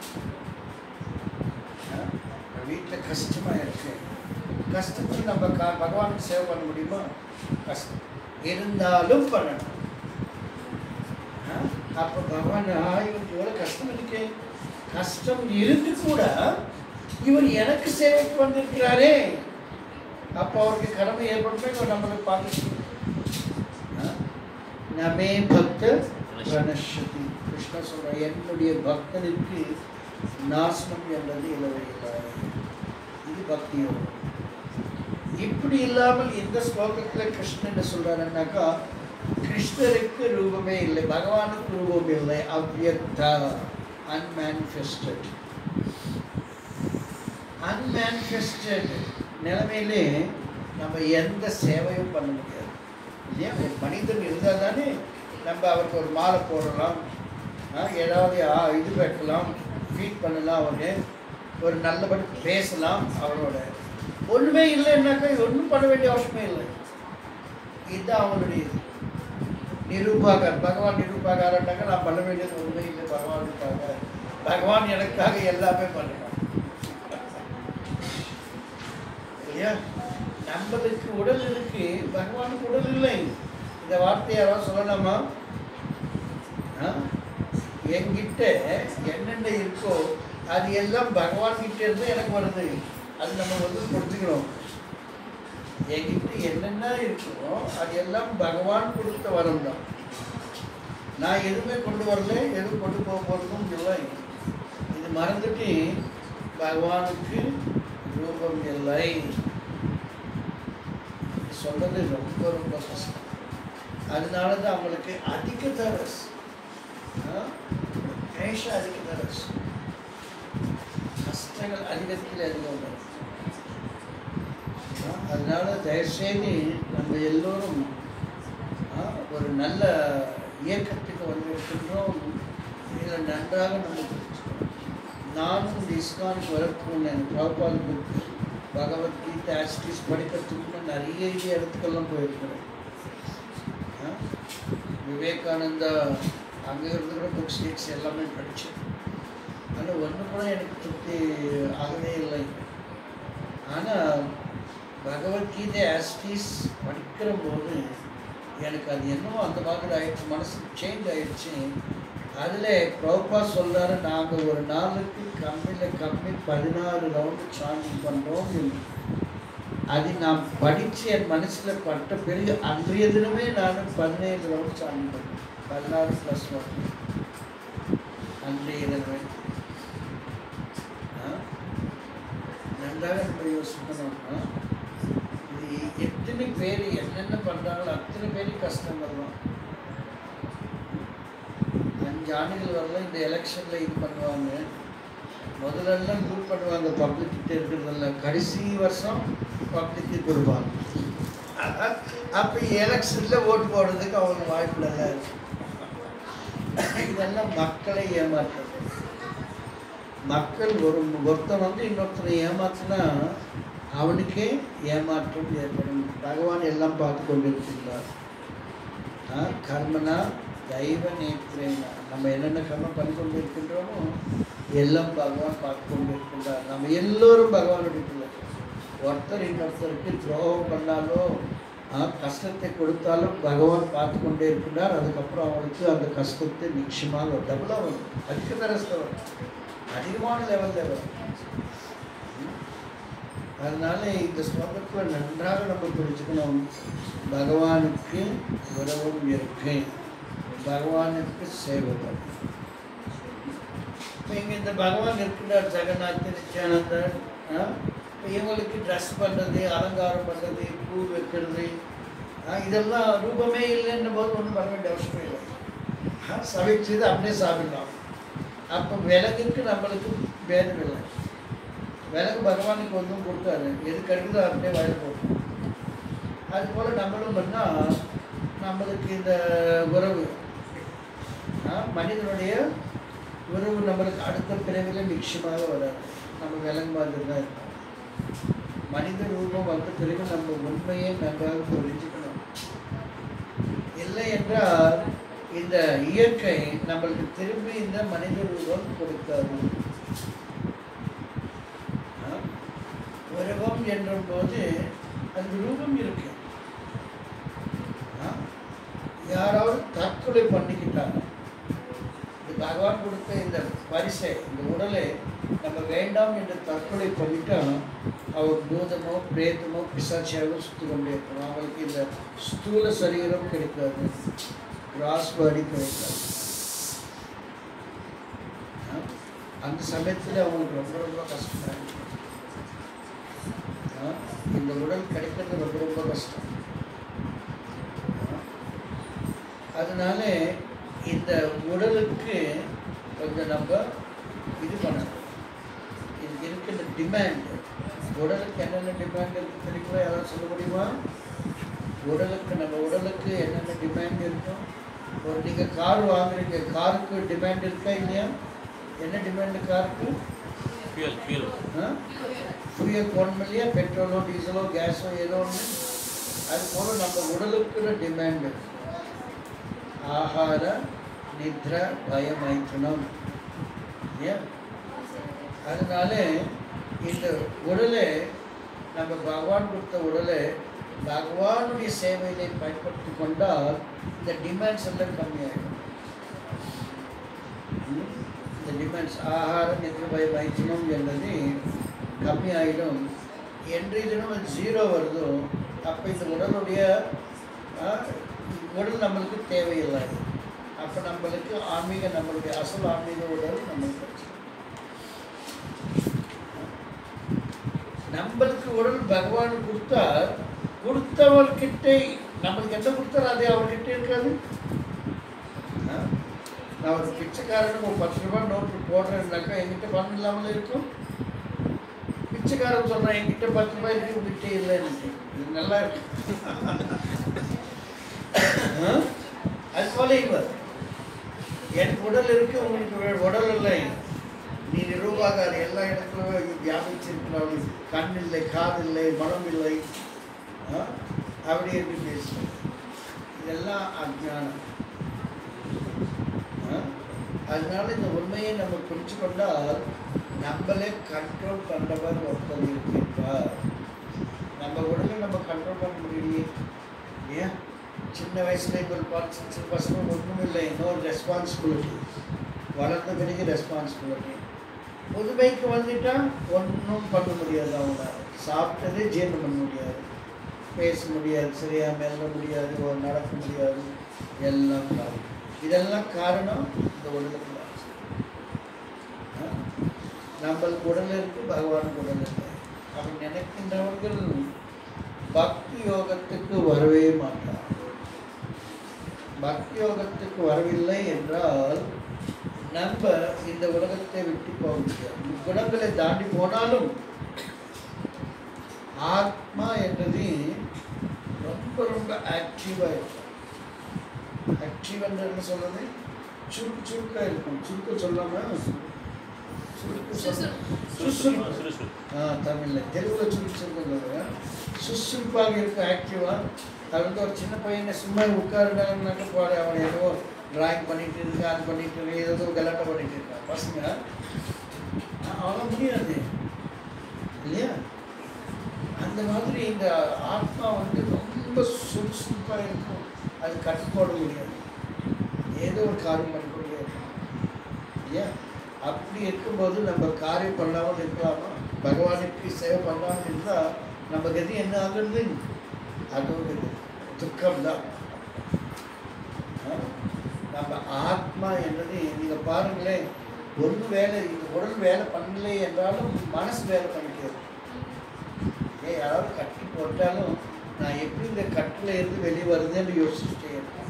வீட்டில் கஷ்டமாக இருக்கு, கஷ்டத்துக்கு நம்ம கா பகவானுக்கு சேவை பண்ண முடியுமா? கஷ்டம் இருந்தாலும் பண்ணணும். அப்போ பகவான் இவருக்கு எவ்வளோ கஷ்டம் இருக்கே, கஷ்டம் இருந்து கூட இவர் எனக்கு சேவைக்கு வந்திருக்கிறாரே, அப்போ அவருக்கு கடமை ஏற்படுமே. இவர் நம்மளுக்கு பார்த்து நமே பக்த பிரணஷதி. கிருஷ்ணா சொல்ற, என்னுடைய பக்தனுக்கு நாசனம் என்பது இல்லவே இல்லை. இது பக்தி யோகம். இப்படி இல்லாமல் இந்த ஸ்லோகத்தில் கிருஷ்ணன் என்ன சொல்றாருன்னாக்கா, கிருஷ்ணருக்கு ரூபமே இல்லை, பகவானுக்கு ரூபம் இல்லை, அவ்யக்தா, அன்மேனிஃபெஸ்டட். அன்மேனிஃபெஸ்டட் நிலைமையிலே நம்ம எந்த சேவையும் பண்ண முடியாது இல்லையா? ஒரு மனிதன் இருந்தால் தானே நம்ம அவருக்கு ஒரு மாலை போடலாம், ஏதாவது இது வைக்கலாம், ஃபீட் பண்ணலாம், அவரு ஒரு நல்லபடி பேசலாம். அவரோட ஒன்றுமே இல்லைன்னாக்கா ஒன்றும் பண்ண வேண்டிய அவசியமே இல்லை. இதுதான் அவனுடைய நிரூபாகர். பகவான் நிரூபாகாரன்னாக்கா நான் பண்ண வேண்டியது ஒன்றுமே இல்லை, பகவானுக்காக, பகவான் எனக்காக எல்லாமே பண்ணலாம் இல்லையா? நம்மளுக்கு உடல் இருக்கு, பகவானுக்கு உடல் இல்லை. இந்த வார்த்தையை யாராவது சொல்லலாமா? என்கிட்ட என்னென்ன இருக்கோ அது எல்லாம் பகவான் கிட்ட இருந்து எனக்கு வருது. அது நம்ம வந்து புரிஞ்சுக்கணும். என்கிட்ட என்னென்ன இருக்கோ அது எல்லாம் பகவான் கொடுத்த வரம் தான். நான் எதுவுமே கொண்டு வரல, எதுவும் கொண்டு போக போகிறதும் இல்லை. இது மறந்துட்டு பகவானுக்கு ரூபம் இல்லை சொல்றது ரொம்ப ரொம்ப கஷ்டம். அதனால தான் அவங்களுக்கு அதிக தரஸ் பேஷ அதிக தரஸ் கஷ்டங்கள் அதிகத்தில் அதிகம் வரும். அதனால தயவுசெய்து நம்ம எல்லோரும் ஒரு நல்ல இயக்கத்துக்கு வந்திருக்கின்றோம். இதில் நன்றாக நம்ம புரிஞ்சுக்கணும். நானும் இந்த இஸ்கானுக்கு வரக்கூடிய எனக்கு பிரபுபாத் புக் பகவத்கீதை ஆஸ்டிஸ் படிக்கிறதுக்கு நிறைய இது இடத்துக்கெல்லாம் போயிருக்கிறேன். விவேகானந்தா அங்கே இருந்து கூட புக்ஸ் டீக்ஸ் எல்லாமே படித்தேன். ஆனால் ஒன்று கூட எனக்கு திருப்தி ஆகவே இல்லை. ஆனால் பகவத்கீதை ஆஸ்டிஸ் படிக்கிற போது எனக்கு அது என்னவோ அந்த மாதிரி ஆயிடுச்சு, மனசு சேஞ்ச் ஆயிடுச்சு. அதில் பிரபுபா சொல்கிறாரு, நாங்கள் ஒரு நாளுக்கு கம்மியில் கம்மி பதினாறு ரவுண்டு சாண்டிங் பண்ணுறோம். அது நான் படித்து என் மனசில் பட்ட பிறகு அன்றைய தினமே நான் பதினேழு ரவுண்டு சாண்டிங் பண்ணேன். பதினாறு ப்ளஸ் ஒன் அன்றைய தினமே. நன்றாக நம்ம யோசிக்கணும்னா, இது எத்தனை பேர் என்னென்ன பண்ணுறாங்களோ அத்தனை பேருக்கு கஷ்டம் வரலாம். அஞ்சு ஆண்டுகள் வரலாம் இந்த எலெக்ஷனில் இது பண்ணுவாங்க. முதலெல்லாம் குரூப் பண்ணுவாங்க, பப்ளிக்கிட்ட இருக்கிறதல்ல. கடைசி வருஷம் பப்ளிக்கு கொடுப்பாங்க. அப்போ எலெக்ஷனில் ஓட்டு போடுறதுக்கு அவங்க வாய்ப்பு நல்லா இருக்கு. இதெல்லாம் மக்களை ஏமாற்றுறது. மக்கள் ஒரு ஒருத்தன் வந்து இன்னொருத்தனை ஏமாற்றினா அவனுக்கே ஏமாற்றம் ஏற்படும். பகவான் எல்லாம் பார்த்து கொண்டு இருக்கின்றார். கர்மனா தெய்வ நேத்திரேனா, நம்ம என்னென்ன கர்மம் பண்ணி கொண்டு இருக்கின்றோமோ எல்லாம் பகவான் பார்த்து கொண்டு இருக்கின்றார். நம்ம எல்லோரும் பகவானுடைய பிள்ளை. ஒருத்தர் இன்னொருத்தருக்கு துரோகம் பண்ணாலோ கஷ்டத்தை கொடுத்தாலும் பகவான் பார்த்து கொண்டே இருக்கின்றார். அதுக்கப்புறம் அவனுக்கு அந்த கஷ்டத்தை நிச்சயமாக டபுளாக வரும், அதிக தரஸ்த வரும், அதிகமான லெவலில் வரும். அதனால இந்த ஸ்லோகத்தில் நன்றாக நம்ம புரிஞ்சுக்கணும். பகவானுக்கு உறவும் இருக்கு, பகவானுக்கு சேவை பண்ணணும். இப்போ இங்கே இந்த பகவான் இருக்கின்றார், ஜெகநாத், நித்யானந்தர். இவங்களுக்கு ட்ரெஸ் பண்ணுறது, அலங்காரம் பண்ணுறது, பூ வைக்கிறது, இதெல்லாம் ரூபமே இல்லைன்ற போது ஒன்றும் பண்ண வேண்டிய அவசியமே இல்லை. சமைச்சது அப்படியே சாப்பிடலாம். அப்போ விலகுக்கு நம்மளுக்கு பேதம் இல்லை. விலகு பகவானுக்கு ஒன்றும் கொடுத்தாரு, எது கிடைக்குதோ அப்படியே வயல் போட்டோம். அதுபோல் நம்மளும் பண்ணால் நம்மளுக்கு இந்த உறவு, மனிதனுடைய உறவு நம்மளுக்கு அடுத்த பிறவில நிச்சயமாக வராது. நம்ம விலங்கு மாதிரி தான் இருக்கும். மனித ரூபம் வந்த பிறகு நம்ம உண்மையை நன்றாக புரிஞ்சுக்கணும். இல்லை என்றால் இந்த இயற்கை நம்மளுக்கு திரும்பி இந்த மனித ரூபம் கொடுக்காது. உருவம் என்ற போது அது ரூபம் இருக்கு. யாராவது தற்கொலை பண்ணிக்கிட்டாங்க, இது பகவான் கொடுத்த இந்த பரிசை, இந்த உடலை நம்ம வேண்டாம் என்று தற்கொலை பண்ணிட்டா அவர் பூதமோ பிரேதமோ பிசாச்சியாவோ சுற்றி கொண்டே இருக்கணும். அவங்களுக்கு இந்த ஸ்தூல சரீரம் கிடைக்காது, கிராஸ் பாடி கிடைக்காது. அந்த சமயத்தில் அவங்களுக்கு ரொம்ப ரொம்ப கஷ்டமாக இருக்கும். இந்த உடல் கிடைக்கிறது ரொம்ப ரொம்ப கஷ்டம். அதனால இந்த உடலுக்கு கொஞ்சம் நம்ம இது பண்ணணும். இதுக்கு இருக்கிற டிமாண்ட், உடலுக்கு என்னென்ன டிமாண்ட் இருக்கு தெரியுமா? யாராவது சொல்ல முடியுமா? உடலுக்கு நம்ம உடலுக்கு என்னென்ன டிமாண்ட் இருக்கும்? ஒரு நீங்கள் கார் வாங்குறீங்க, காருக்கு டிமாண்ட் இருக்கா இல்லையா? என்ன டிமாண்டு காருக்கு? ஃபியூல் ஃபியூல் ஃபியூல் போடணும் இல்லையா? பெட்ரோலோ டீசலோ கேஸோ ஏதோ ஒன்று. அது போல் நம்ம உடலுக்குள்ள டிமாண்டு ஆகார நித்ர பயமைத்தனம். ஏன்? அதனால இந்த உடலை நம்ம பகவான் கொடுத்த உடலை பகவானுடைய சேவையை பயன்படுத்தி கொண்டால் இந்த டிமாண்ட்ஸ் எல்லாம் கம்மியாகிடும். இந்த டிமாண்ட்ஸ் ஆகார நித்ர பயமைத்தனம் என்பது கம்மியாகிடும். என்று தினம் அது ஜீரோ வருதோ அப்போ இந்த உடலுடைய உடல் நம்மளுக்கு தேவையில்லை. அப்போ நம்மளுக்கு ஆன்மீக, நம்மளுடைய அசல் ஆன்மீக உடல் நம்மளுக்கு நம்மளுக்கு உடல் பகவான் கொடுத்தார். கொடுத்தவர்கிட்ட நம்மளுக்கு என்ன கொடுத்தார் அதே அவர்கிட்ட இருக்காது. நான் ஒரு பிச்சைக்காரனுக்கு ஒரு பத்து ரூபாய் நோட்டு போடுறேன்னாக்கா என்கிட்ட பணம் இல்லாமல் இருக்கும். பிச்சைக்காரன் சொல்கிறேன் என்கிட்ட பத்து ரூபாய் இருக்கு, உங்ககிட்ட இல்லைன்னு. இது நல்லா இருக்கு. அது போல இவர் எனக்கு உடல் இருக்கு, உங்களுக்கு உடல் இல்லை, நீ நிரூபாகார், எல்லா இடத்துலையும் வியாபிச்சிருக்கிறார்கள், கண் இல்லை, காது இல்லை, மனம் இல்லை, அப்படி என்று பேசுகிறேன். இதெல்லாம் அஜ்ஞானம். அதனால இந்த உண்மையை நம்ம புரிஞ்சு கொண்டால் நம்மளே கண்ட்ரோல் பண்ணுறவர் ஒருத்தர் இருக்கின்றார். நம்ம உடலை நம்ம கண்ட்ரோல் பண்ண முடியலையே. ஏன்? சின்ன வயசுல ஒரு பத்து பசங்க ஒன்றும் இல்லை, இன்னொரு ரெஸ்பான்சிபிலிட்டி. வளர்ந்த பிறகு ரெஸ்பான்சிபிலிட்டி. புதுமைக்கு வந்துட்டால் ஒன்றும் பண்ண முடியாது. அவங்க சாப்பிட்டதே ஜீரணம் பண்ண முடியாது, பேச முடியாது, சரியாக மெல்ல முடியாது, ஒரு நடக்க முடியாது. எல்லாம் காரணம். இதெல்லாம் காரணம் இந்த உடலுக்கு. நம்மளுக்கு உடல் இருக்கு, பகவானுக்கு உடல் இல்லை. அப்படி நினைக்கின்றவர்கள் பக்தி யோகத்துக்கு வரவே மாட்டார். பக்தி யோகத்துக்கு வரவில்லை என்றால் நம்ம இந்த உலகத்தை விட்டு போக முடியாது. குணங்களை தாண்டி போனாலும் ஆத்மா என்றது ரொம்ப ரொம்ப ஆக்டிவாக இருக்கும். ஆக்டிவ் என்று என்ன சொல்றது? சுருக்கு சுருக்காக இருக்கும். சுருக்க சொல்லாமல் தமிழ்ல தெலுங்குல சுருக்கு சுருக்க சுறுசுறுப்பாக இருக்கும், ஆக்டிவா. அது வந்து ஒரு சின்ன பையனை சும்மா உட்காருனாக்க போட அவன் ஏதோ டிராயிங் பண்ணிட்டு இருக்கா, அது பண்ணிட்டு இருக்க, ஏதோ கலாட்டம் பண்ணிட்டு இருக்கான் பசங்க. அவன் முடியாது இல்லையா? அந்த மாதிரி இந்த ஆத்மா வந்து ரொம்ப சுறுசுறுப்பாக இருக்கும். அது கட்டுப்போட முடியாது, ஏதோ ஒரு காரியம் பண்ணக்கூடிய இருக்கும் இல்லையா? அப்படி இருக்கும்போது நம்ம காரியம் பண்ணாமல் இருக்கலாமா? பகவானுக்கு சேவை பண்ணாமல் இருந்தால் நம்ம கதி என்ன ஆகுறது? அது துக்கம்தான். நம்ம ஆத்மா என்றது நீங்கள் பாருங்களேன், ஒன்று வேலை, இந்த உடல் வேலை பண்ணலை என்றாலும் மனசு வேலை பண்ணிக்கிறது. ஏன் யாராவது கட்டி போட்டாலும் நான் எப்படி இந்த கட்டில் இருந்து வெளியே வருதுன்னு யோசிச்சுட்டே இருக்கேன்.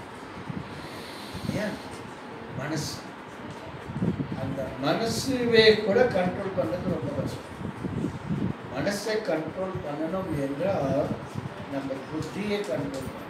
ஏன்? மனசு. அந்த மனசுவே கூட கண்ட்ரோல் பண்ணது ரொம்ப கஷ்டம். மனசை கண்ட்ரோல் பண்ணணும் என்றால் நம்ம புத்தியை கண்ட்ரோல் பண்ணணும்.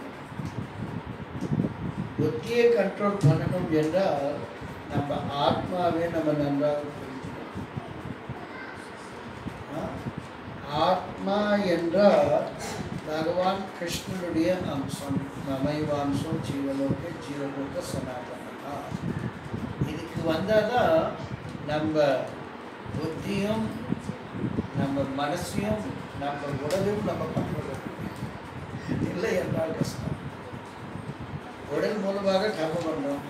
புத்தியை கண்ட்ரோல் பண்ணணும் என்றால் நம்ம ஆத்மாவே நம்ம நன்றாக புரிஞ்சுக்கணும். ஆத்மா என்றால் பகவான் கிருஷ்ணனுடைய அம்சம். மமைவாம்சம் ஜீவலோக ஜீவலோக சனாதனா. இதுக்கு வந்தால் தான் நம்ம புத்தியும் நம்ம மனசையும் நம்ம உடலையும் நம்ம கண்ட்ரோல் இல்லை என்றால் கஷ்டம். உடல் மூலமாக கர்மம் பண்ணுறோம்,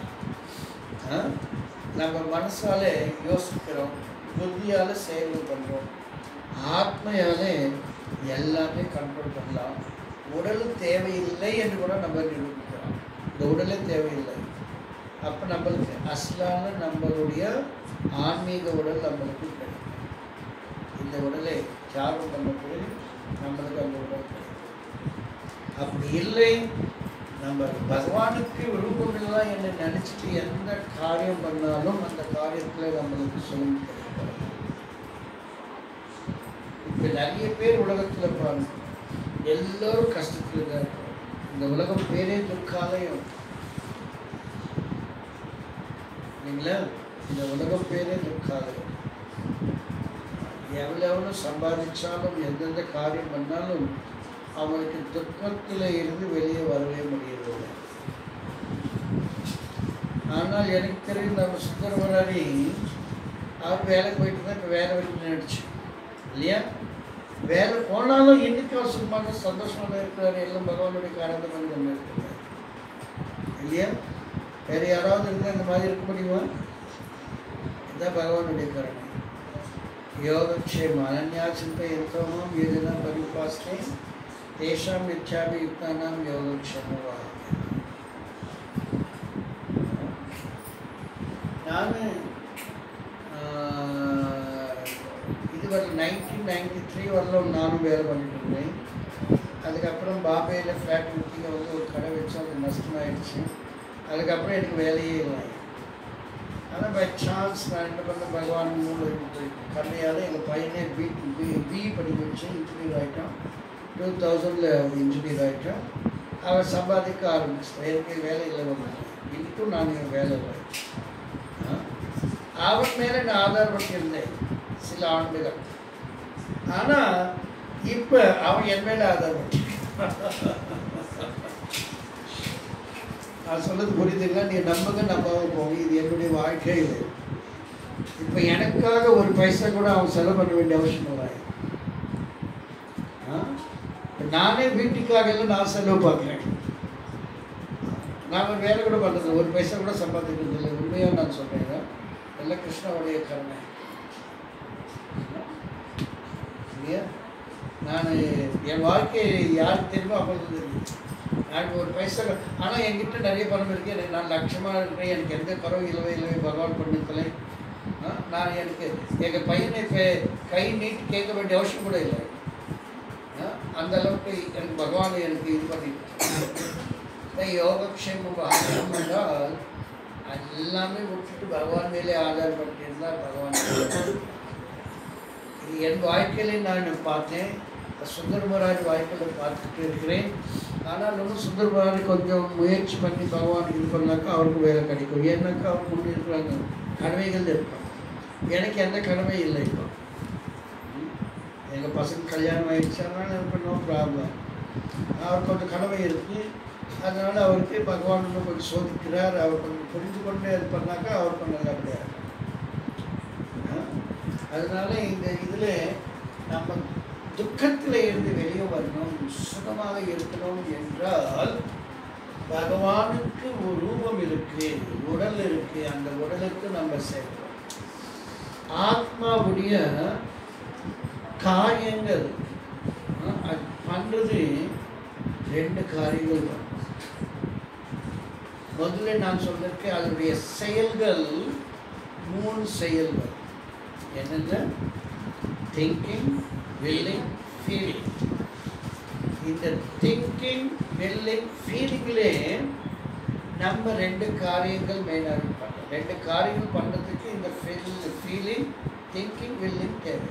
நம்ம மனசாலே யோசிக்கிறோம், புத்தியால் செயல் பண்ணுறோம், ஆத்மையாலே எல்லாமே கண்ட்ரோல் பண்ணலாம். உடல் தேவையில்லை என்று கூட நம்ம நிரூபிக்கிறோம். இந்த உடலே தேவையில்லை. அப்போ நம்மளுக்கு அசலான நம்மளுடைய ஆன்மீக உடல் நம்மளுக்கு கிடைக்கும். இந்த உடலை தியாகம் பண்ணக்கூடிய நம்மளுக்கு அந்த உடல் கிடைக்கும். அப்படி இல்லை, நம்ம பகவானுக்கு விருப்பமில்லாம் என்ன நினச்சிட்டு எந்த காரியம் பண்ணாலும் அந்த காரியத்தில் நம்மளுக்கு சுகம் கிடைக்கும். இப்போ நிறைய பேர் உலகத்தில் பாருங்க, எல்லோரும் கஷ்டத்தில் தான் இருக்கும். இந்த உலகம் பேரே துர்காலயம் இல்லைங்களா? இந்த உலகம் பேரே துர்காலயம். எவ்வளோ எவ்வளோ சம்பாதிச்சாலும் எந்தெந்த காரியம் பண்ணாலும் அவனுக்கு துக்கத்தில் இருந்து வெளியே வரவே முடியவில்லை. ஆனால் எனக்கு தெரியும் நம்ம சுந்தரவராரி அவர் வேலைக்கு போயிட்டு தான் இப்போ வேலை வரைக்கும் நினைச்சு இல்லையா? வேலை போனாலும் இன்னைக்கு அவர் சும்மா சந்தோஷமாக இருக்கிறாரு. எல்லாம் பகவானுடைய காரணத்தை பண்ணி கொண்டு இருக்கிறார் இல்லையா? வேறு யாராவது இருந்தால் இந்த மாதிரி இருக்க முடியுமா? இதுதான் பகவானுடைய கருணை. யோகக்ஷேம அனன்யா சிந்தயந்தோமம் யோஜனா பரிபாஸ்தே தேஷாம் நித்யாபியுக்தானாம் யோகக்ஷேமவா. நான் இதுவரை நைன்டீன் நைன்டி த்ரீ வரலும் நானும் வேலை பண்ணிட்டு இருந்தேன். அதுக்கப்புறம் பாம்பேயில் ஃப்ளாட் முக்கியில் வந்து ஒரு கடை வச்சு அது நஷ்டமாயிடுச்சு. அதுக்கப்புறம் எனக்கு வேலையே இல்லை. ஆனால் பை சான்ஸ் நான் என்ன பண்ண பகவான் மூணு கண்ணையால் எங்கள் பையனே பி பி பிஇ படிக்க வச்சு இன்ஜினியர் ஆகிட்டான். டூ தௌசண்டில் இன்ஜினியர் ஆகிட்டான். அவன் சம்பாதிக்க ஆரம்பிச்சிட்டான். எனக்கு வேலை இல்லை வந்தாங்க. இன்னும் நான் என் வேலை இல்லை. அவன் மேலே நான் ஆதாரப்பட்டு இருந்தேன் சில ஆண்டுகள். ஆனால் இப்போ அவன் என் மேலே ஆதாரப்பட்டு நான் சொல்றது புரியுதுங்களா? நீ நம்புங்க நம்பாம போங்க, இது என்னுடைய வாழ்க்கை. இது இப்போ எனக்காக ஒரு பைசா கூட அவன் செலவு பண்ண வேண்டிய அவசியம் இல்லை. நானே வீட்டுக்காக எல்லாம் நான் செலவு பார்க்குறேன். நான் வேலை கூட பண்ணுறது ஒரு பைசா கூட சம்பாதிக்கிறது இல்லை. உண்மையாக நான் சொல்கிறேன், எல்லாம் கிருஷ்ணனுடைய கருணை இல்லையா? நான் என் வாழ்க்கை யாருக்கு தெரியுமோ அப்பொழுது தெரியும். எனக்கு ஒரு பைசா, ஆனால் என்கிட்ட நிறைய பணம் இருக்குது. எனக்கு நான் லட்சமாக இருக்கிறேன். எனக்கு எந்த குறவு இல்லவே இல்லவே பகவான் பண்ணுக்கலை. நான் எனக்கு எங்கள் பையனை இப்போ கை நீட்டு கேட்க வேண்டிய அவசியம் கூட இல்லை. அந்த அளவுக்கு எனக்கு பகவான் எனக்கு இது பண்ணிட்டு யோகக்ஷேமம் ஆசிரம் என்றால் எல்லாமே விட்டுட்டு பகவான் மேலே ஆதாரப்பட்டு இருந்தால் பகவான். இது என் வாழ்க்கையிலே நான் பார்த்தேன். சுந்தரமராஜ் வாழ்க்கையில் பார்த்துட்டு இருக்கிறேன். ஆனால் இன்னும் சுந்தரமராஜ் கொஞ்சம் முயற்சி பண்ணி பகவான் இது பண்ணாக்கா அவருக்கு வேலை கிடைக்கும். ஏன்னாக்கா அவர் முன்னே இருக்கிறாங்க, கடமைகள் இருப்பாங்க. எனக்கு எந்த கடமை இல்லை. இப்போ எங்கள் பசங்க கல்யாணம் ஆகிடுச்சானா எனக்கு நோ ப்ராப்ளம். அவர் கொஞ்சம் கடமை இருக்குது. அதனால் அவருக்கு பகவான் இன்னும் கொஞ்சம் சோதிக்கிறார். அவர் கொஞ்சம் புரிந்து கொண்டே இது பண்ணாக்கா அவர் கொஞ்சம் நல்லபடியாக இருக்கும். அதனால இந்த இதில் நம்ம துக்கத்தில் இருந்து வெளியே வரணும், சுகமாக இருக்கணும் என்றால் பகவானுக்கு ஒரு ரூபம் இருக்கு, உடல் இருக்கு. அந்த உடலுக்கு நம்ம சேர்க்கிறோம். ஆத்மாவுடைய காரியங்கள் அது பண்ணுறது ரெண்டு காரியங்கள் பண்ணும். முதல்ல நான் சொல்லிருக்கேன், அதனுடைய செயல்கள் மூணு செயல்கள். என்னென்ன? Thinking, willing, feeling. இந்த திங்கிங், willing, ஃபீலிங்கிலே நம்ம ரெண்டு காரியங்கள் மெயினாக பண்ணோம். ரெண்டு காரியங்கள் பண்ணுறதுக்கு இந்த ஃபீலிங், திங்கிங், willing தேவை.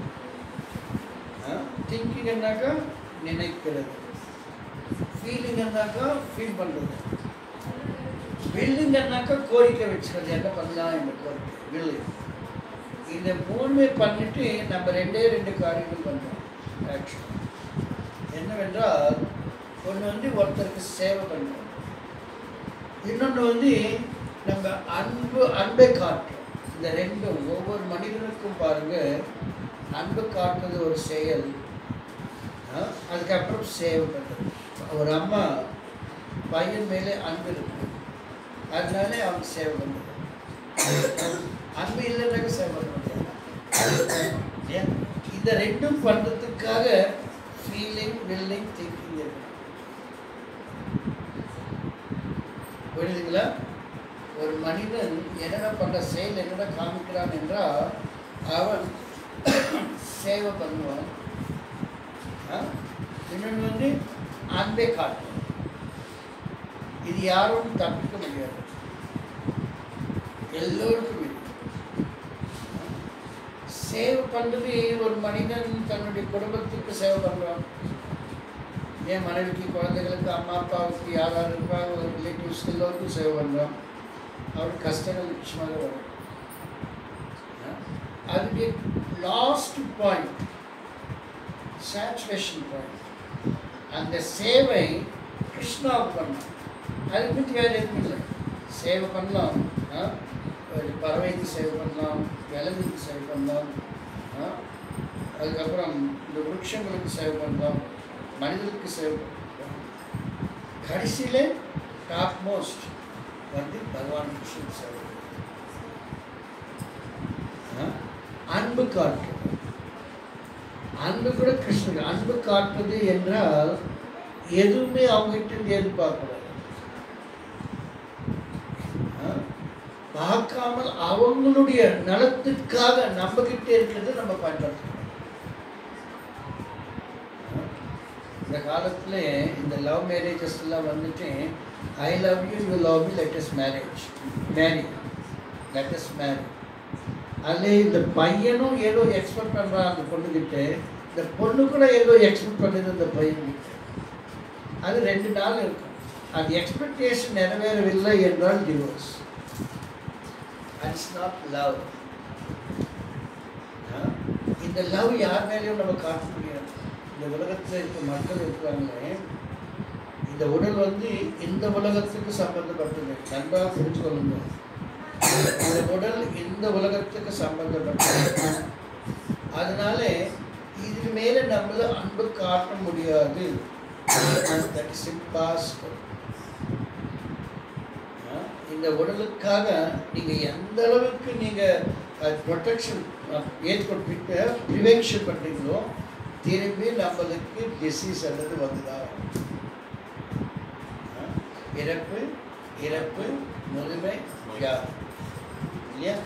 திங்கிங் என்னாக்கா நினைக்கிறது, ஃபீலிங் என்னாக்கா ஃபீல் பண்ணுறது, willing என்னாக்கா கோரிக்கை வச்சுக்கிறது, என்ன பண்ணலாம் இந்த கோரிக்கை willing. இந்த மூணுமே பண்ணிட்டு நம்ம ரெண்டே ரெண்டு காரியங்கள் பண்ணுறோம். ஆக்ஷன். என்னவென்றால் ஒன்று வந்து ஒருத்தருக்கு சேவை பண்ணுறோம், இன்னொன்று வந்து நம்ம அன்பு அன்பை காட்டுறோம். இந்த ரெண்டும் ஒவ்வொரு மனிதனுக்கும் பாருங்க, அன்பு காட்டுறது ஒரு செயல், அதுக்கப்புறம் சேவை பண்ணுறது. ஒரு அம்மா பையன் மேலே அன்பு இருக்கு, அதனால அவங்க சேவை பண்ணுறது. அன்பு இல்லைன்னாக்க சேவை பண்ண முடியாது. இந்த ரெண்டும் பண்ணுறதுக்காக ஃபீலிங், வில்லிங், திங்கிங் இருக்கு. புரியுதுங்களா? ஒரு மனிதன் என்னென்ன பண்ணுற செயல் என்னென்ன காமிக்கிறான் என்றால் அவன் சேவை பண்ணுவான், இன்னொன்று வந்து அன்பை காட்டுவான். இது யாரும் தப்பிக்க முடியாது, எல்லோருக்கும் இது. சேவை பண்ணுறது ஒரு மனிதன் தன்னுடைய குடும்பத்துக்கு சேவை பண்ணுறான். என் மனைவிக்கு, குழந்தைகளுக்கு, அம்மா அப்பாவுக்கு, யார் யார் இருப்பாங்க, ஒரு ரிலேட்டிவ்ஸ் எல்லோருக்கும் சேவை பண்ணுறான். அவருக்கு கஷ்டங்கள் நிச்சயமாக வரும். அதுக்கு லாஸ்ட் பாயிண்ட் சேச்சுரேஷன் பாயிண்ட். அந்த சேவை கிருஷ்ணாவுக்கு பண்ணலாம், அது பற்றி வேறு எதுவும் இல்லை. சேவை பண்ணலாம், பறவைக்கு சேவை பண்ணலாம், விலங்குக்கு சேவை பண்ணலாம், அதுக்கப்புறம் இந்த விருட்சங்களுக்கு சேவை பண்ணலாம், மனிதனுக்கு சேவை பண்ணலாம். கடைசியில் டாப் மோஸ்ட் வந்து பகவான் கிருஷ்ணன் சேவை. அன்பு காட்டுறது, அன்பு கூட கிருஷ்ணன். அன்பு காட்டுறது என்றால் எதுவுமே அவங்ககிட்ட எதிர்பார்க்கக்கூடாது, பார்க்காமல் அவங்களுடைய நலத்துக்காக நம்ம கிட்ட இருக்கிறது நம்ம பயன்படுத்தணும். இந்த காலத்தில் இந்த லவ் மேரேஜஸ் எல்லாம் வந்துட்டு I love you, you love me, let us marriage marry let us marry. அதில் இந்த பையனும் ஏதோ எக்ஸ்பெக்ட் பண்ணுறான் அந்த பொண்ணுக்கிட்ட, இந்த பொண்ணு கூட ஏதோ எக்ஸ்பெக்ட் பண்ணுது அந்த பையன்கிட்ட. அது ரெண்டு நாள் இருக்கும். அது எக்ஸ்பெக்டேஷன் நிறைவேறவில்லை என்றால் டிவோர்ஸ். It's not love. இந்த லவ் யார் மேலேயும் நம்ம காட்ட முடியாது. இந்த உலகத்தில் இருக்க மக்கள் இருக்கிறாங்களே, இந்த உடல் வந்து இந்த உலகத்துக்கு சம்பந்தப்பட்டது, நன்றாக புரிஞ்சு கொள்ளுங்க. இந்த உடல் இந்த உலகத்துக்கு சம்பந்தப்பட்டது. அதனால இதுக்கு மேலே நம்மள அன்பு காட்ட முடியாது. That is impossible. இந்த உடலுக்காக நீங்கள் எந்த அளவுக்கு நீங்கள் ப்ரொடெக்ஷன் ஏற்பட்டு ப்ரிவென்ஷன் பண்ணுறீங்களோ, திரும்பி நம்மளுக்கு டிசீஸ் அல்லது வந்துதான். இறப்பு இறப்பு முதுமை வியாதி இல்லையா?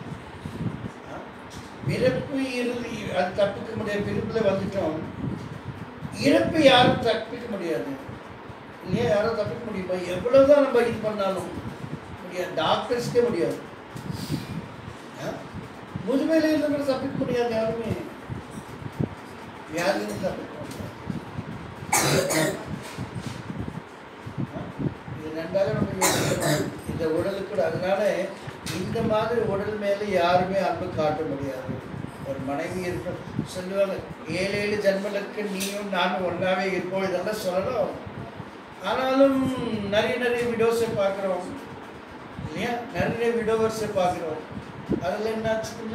பிறப்பு இறுதி அது தப்பிக்க முடியாது. பிறப்பில் வந்துட்டோம், இறப்பு யாரும் தப்பிக்க முடியாது இல்லையா? யாரும் தப்பிக்க முடியுமா? எவ்வளோதான் நம்ம இது பண்ணாலும் முடியாது, டாக்டர்ஸ்க்கே முடியாது. முதுமையில இருந்து தப்பிக்க முடியாது யாருமே, வியாதியும் தப்பிக்க முடியாது. இது நன்றாக நம்ம யோசிக்கணும் இந்த உடலுக்கு. அதனால இந்த மாதிரி உடல் மேலே யாருமே அன்பு காட்ட முடியாது. ஒரு மனைவி இருக்க சொல்லுவாங்க, ஏழு ஏழு ஜென்மலுக்கு நீயும் நானும் ஒன்றாவே இருப்போம், இதெல்லாம் சொல்லலாம். ஆனாலும் நிறைய நிறைய வீடியோஸை பார்க்குறோம் இல்லையா? நிறைய விடோவர்ஸை பார்க்குறோம். அதில் என்னாச்சுன்னு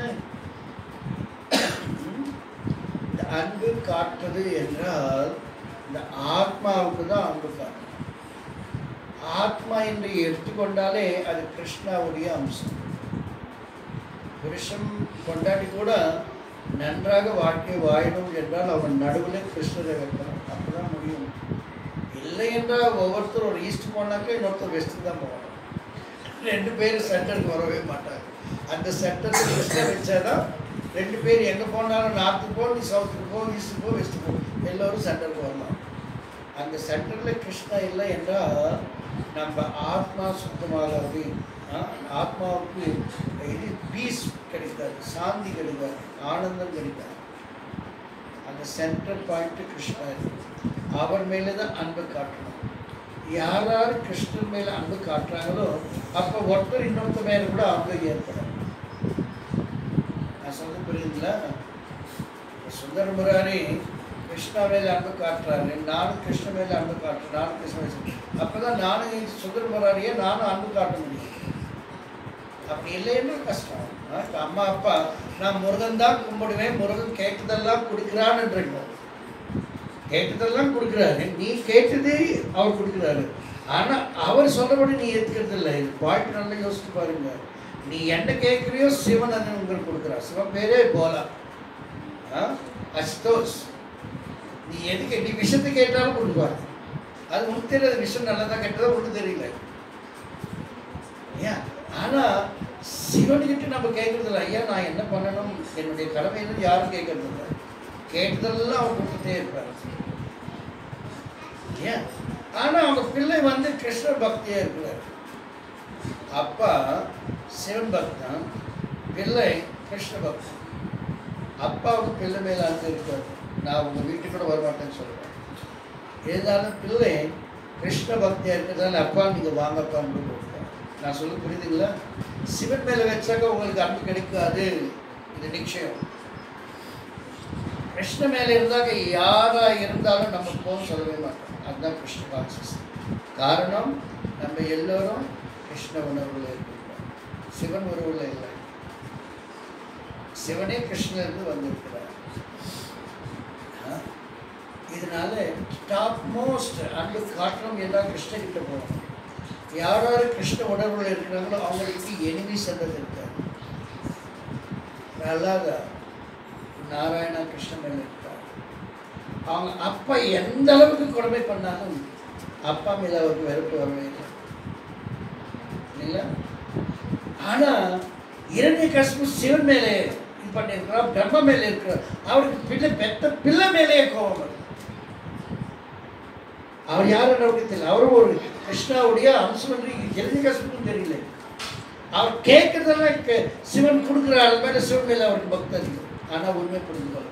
இந்த அன்பு காட்டுறது என்றால் இந்த ஆத்மாவுக்கு தான் அன்பு காட்டணும். ஆத்மா என்று எடுத்துக்கொண்டாலே அது கிருஷ்ணாவுடைய அம்சம். புருஷன் கொண்டாடி கூட நன்றாக வாழ்க்கை வாழணும் என்றால் அவன் நடுவில் கிருஷ்ணரை வைக்கணும், அப்போதான் முடியும். இல்லை என்றால் ஒவ்வொருத்தரும் ஒரு ஈஸ்ட் போனாக்கா இன்னொருத்தர் வெஸ்ட்டு தான் போகணும். ரெண்டு பேரும் சென்டருக்கு வரவே மாட்டாங்க. அந்த சென்டருக்கு கிருஷ்ணர் வச்சாதான் ரெண்டு பேர் எங்கே போனாலும் நார்த்துக்கு போ, நீ சவுத்துக்கு போ, ஈஸ்ட்டு போ, வெஸ்ட்டு போ, எல்லோரும் சென்டருக்கு வரலாம். அந்த சென்டரில் கிருஷ்ணா இல்லை என்றால் நம்ம ஆத்மா சுத்தமாகாது. ஆத்மாவுக்கு இது பீஸ் கிடைக்காது, சாந்தி கிடைக்காது, ஆனந்தம் கிடைக்காது. அந்த சென்ட்ரல் பாயிண்ட்டு கிருஷ்ணா இருக்கு. அவர் மேலே தான் அன்பு காட்டணும். யார் யார் கிருஷ்ணன் மேலே அன்பு காட்டுறாங்களோ அப்போ ஒருத்தர் இன்னொருத்தர் மேலே கூட அன்பு ஏற்படும். நான் சொல்ல புரியுதுங்களா? சுந்தர முராரி கிருஷ்ணா மேலே அன்பு காட்டுறாரு, நானும் கிருஷ்ண மேலே அன்பு காட்டுறேன், நானும் கிருஷ்ண மேலே, அப்போ தான் நானும் சுந்தர முராரியை நானும் அன்பு காட்ட முடியும். அப்படி இல்லைன்னா கஷ்டம். இப்போ அம்மா அப்பா நான் முருகன் தான் கும்பிடுவேன், முருகன் கேட்டதெல்லாம் கொடுக்குறான்னு, கேட்டதெல்லாம் கொடுக்குறாரு, நீ கேட்டதே அவர் கொடுக்குறாரு, ஆனால் அவர் சொல்றபடி நீ ஏற்றுக்கிறது இல்லை. இது பாயிண்ட் நல்லா யோசிச்சு பாருங்க. நீ என்ன கேட்குறியோ சிவன் அதை உங்களுக்கு கொடுக்குறார். சிவன் பேரே போலா, அஸ்தோஸ். நீ எதுக்கு நீ விஷத்தை கேட்டாலும் கொடுப்பாரு. அது உனக்கு தெரியாது, விஷம் நல்லதா கெட்டதா ஒன்றும் தெரியல. ஏன் ஆனால் சிவன்கிட்ட நம்ம கேட்கறது இல்லை. ஐயா நான் என்ன பண்ணணும், என்னுடைய கடமைன்னு யாரும் கேட்கறது இல்லை. கேட்டதெல்லாம் அவர் கொடுத்துட்டே இருப்பார். ஏன் ஆனால் அவங்க பிள்ளை வந்து கிருஷ்ண பக்தியாக இருக்கிறார். அப்பா சிவன் பக்தன், பிள்ளை கிருஷ்ண பக்தன். அப்பாவுக்கு பிள்ளை மேலே அன்பு இருக்காது. நான் உங்கள் வீட்டுக்கு கூட வரமாட்டேன்னு சொல்கிறேன். இருந்தாலும் பிள்ளை கிருஷ்ண பக்தியாக இருக்கிறதால அப்பா நீங்கள் வாங்கப்பான்னு கொடுப்பேன். நான் சொல்ல புரியுதுங்களா? சிவன் மேலே வச்சாக்க உங்களுக்கு அன்பு கிடைக்காது, இது நிச்சயம். கிருஷ்ண மேலே இருந்தாக்க யாராக இருந்தாலும் நம்ம போகும் சொல்லவே மாட்டோம். அதுதான் கிருஷ்ண கான்சியஸ். காரணம் நம்ம எல்லோரும் கிருஷ்ண உணர்வில் இருக்கிறோம், சிவன் உணர்வில் இல்லை. சிவனே கிருஷ்ணனிலிருந்து வந்திருக்கிறார். இதனால டாப் மோஸ்ட் அன்பு காட்டணும் என்றால் கிருஷ்ணகிட்ட போகணும். யார் யார் கிருஷ்ண உணர்வில் இருக்கிறாங்களோ அவங்களுக்கு எனிமிஸ் என்றது இருக்காது. நல்லாத நாராயணா கிருஷ்ண மேலே இருக்கார். அவங்க அப்பா எந்த அளவுக்கு கொடுமை பண்ணாலும் அப்பா மேலே அவருக்கு வெறுப்பு வரவே இல்லை இல்லைங்களா? ஆனால் இரண்யகசிபு சிவன் மேலே இது பண்ணியிருக்கிறார், பிரம்ம மேலே இருக்கிறார். அவருக்கு பிள்ளை பெத்த பிள்ளை மேலேயே கோபம் வருது. அவர் யாருன்னு அவருக்கு தெரியல. அவரும் ஒரு கிருஷ்ணாவுடைய அம்சம் என்று இரண்யகசிபுக்கும் தெரியல. அவர் கேட்கறதெல்லாம் சிவன் கொடுக்குற அது மேலே சிவன் மேலே அவருக்கு பக்தி இருக்கு. ஆனால் உண்மை புரிந்து கொள்ள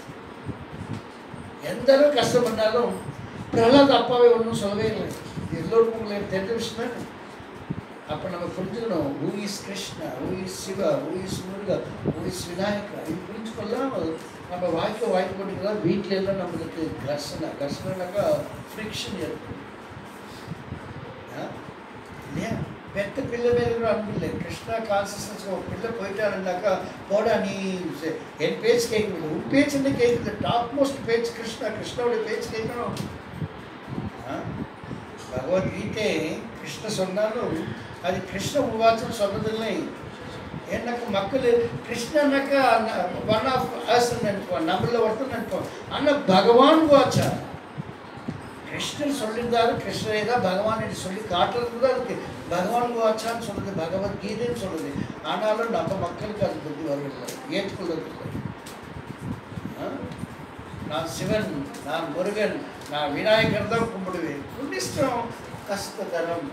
எந்த அளவு கஷ்டம் பண்ணாலும் பிரகலாத் அப்பாவை ஒன்றும் சொல்லவே இல்லை. எல்லோருக்கும் உங்களுக்கு தெரிஞ்ச விஷயம். அப்போ நம்ம புரிஞ்சுக்கணும், who is Krishna, who is Shiva, who is Muruga, who is Vinayaka. இது புரிஞ்சுக்கொள்ளாமல் நம்ம வாய்க்க வாய்க்க பண்ணிக்கலாம். வீட்டில எல்லாம் நம்மளுக்கு கர்ஷனை கர்ஷனாக்கா ஃப்ரிக்ஷன் ஏற்படும் இல்லையா? பெத்த பிள்ளை மேலே இருக்கிற அன்பு இல்லை. கிருஷ்ணா கான்சியஸ்னஸ் பிள்ளை போயிட்டாருன்னாக்கா போடா நீ என் பேச்சு கேட்கணும், உன் பேச்சு என்ன கேட்குது? டாப் மோஸ்ட் பேச்சு கிருஷ்ணா, கிருஷ்ணாவுடைய பேச்சு கேட்கணும். பகவத்கீதை கிருஷ்ண சொன்னாலும் அது கிருஷ்ண உருவாச்சம் சொல்றதில்லை. எனக்கு மக்கள் கிருஷ்ணனாக்கா ஒன் ஆஃப் அஸ் நினைப்போம், நம்மள ஒருத்தர் நினைப்போம். ஆனால் பகவான் வாச்சா கிருஷ்ணன் சொல்லியிருந்தாரு, கிருஷ்ணரை தான் பகவான் என்று சொல்லி காட்டுறது தான் இருக்கு. பகவான் வாச்சான்னு சொல்லுது, பகவத்கீதைன்னு சொல்லுது. ஆனாலும் நம்ம மக்களுக்கு அது புத்தி வரவில்லை, ஏற்றுக்கொள்ளவில்லை. நான் சிவன், நான் முருகன், நான் விநாயகர் தான் கும்பிடுவேன். புண்ணிஷ்டம் கஷ்டதரம்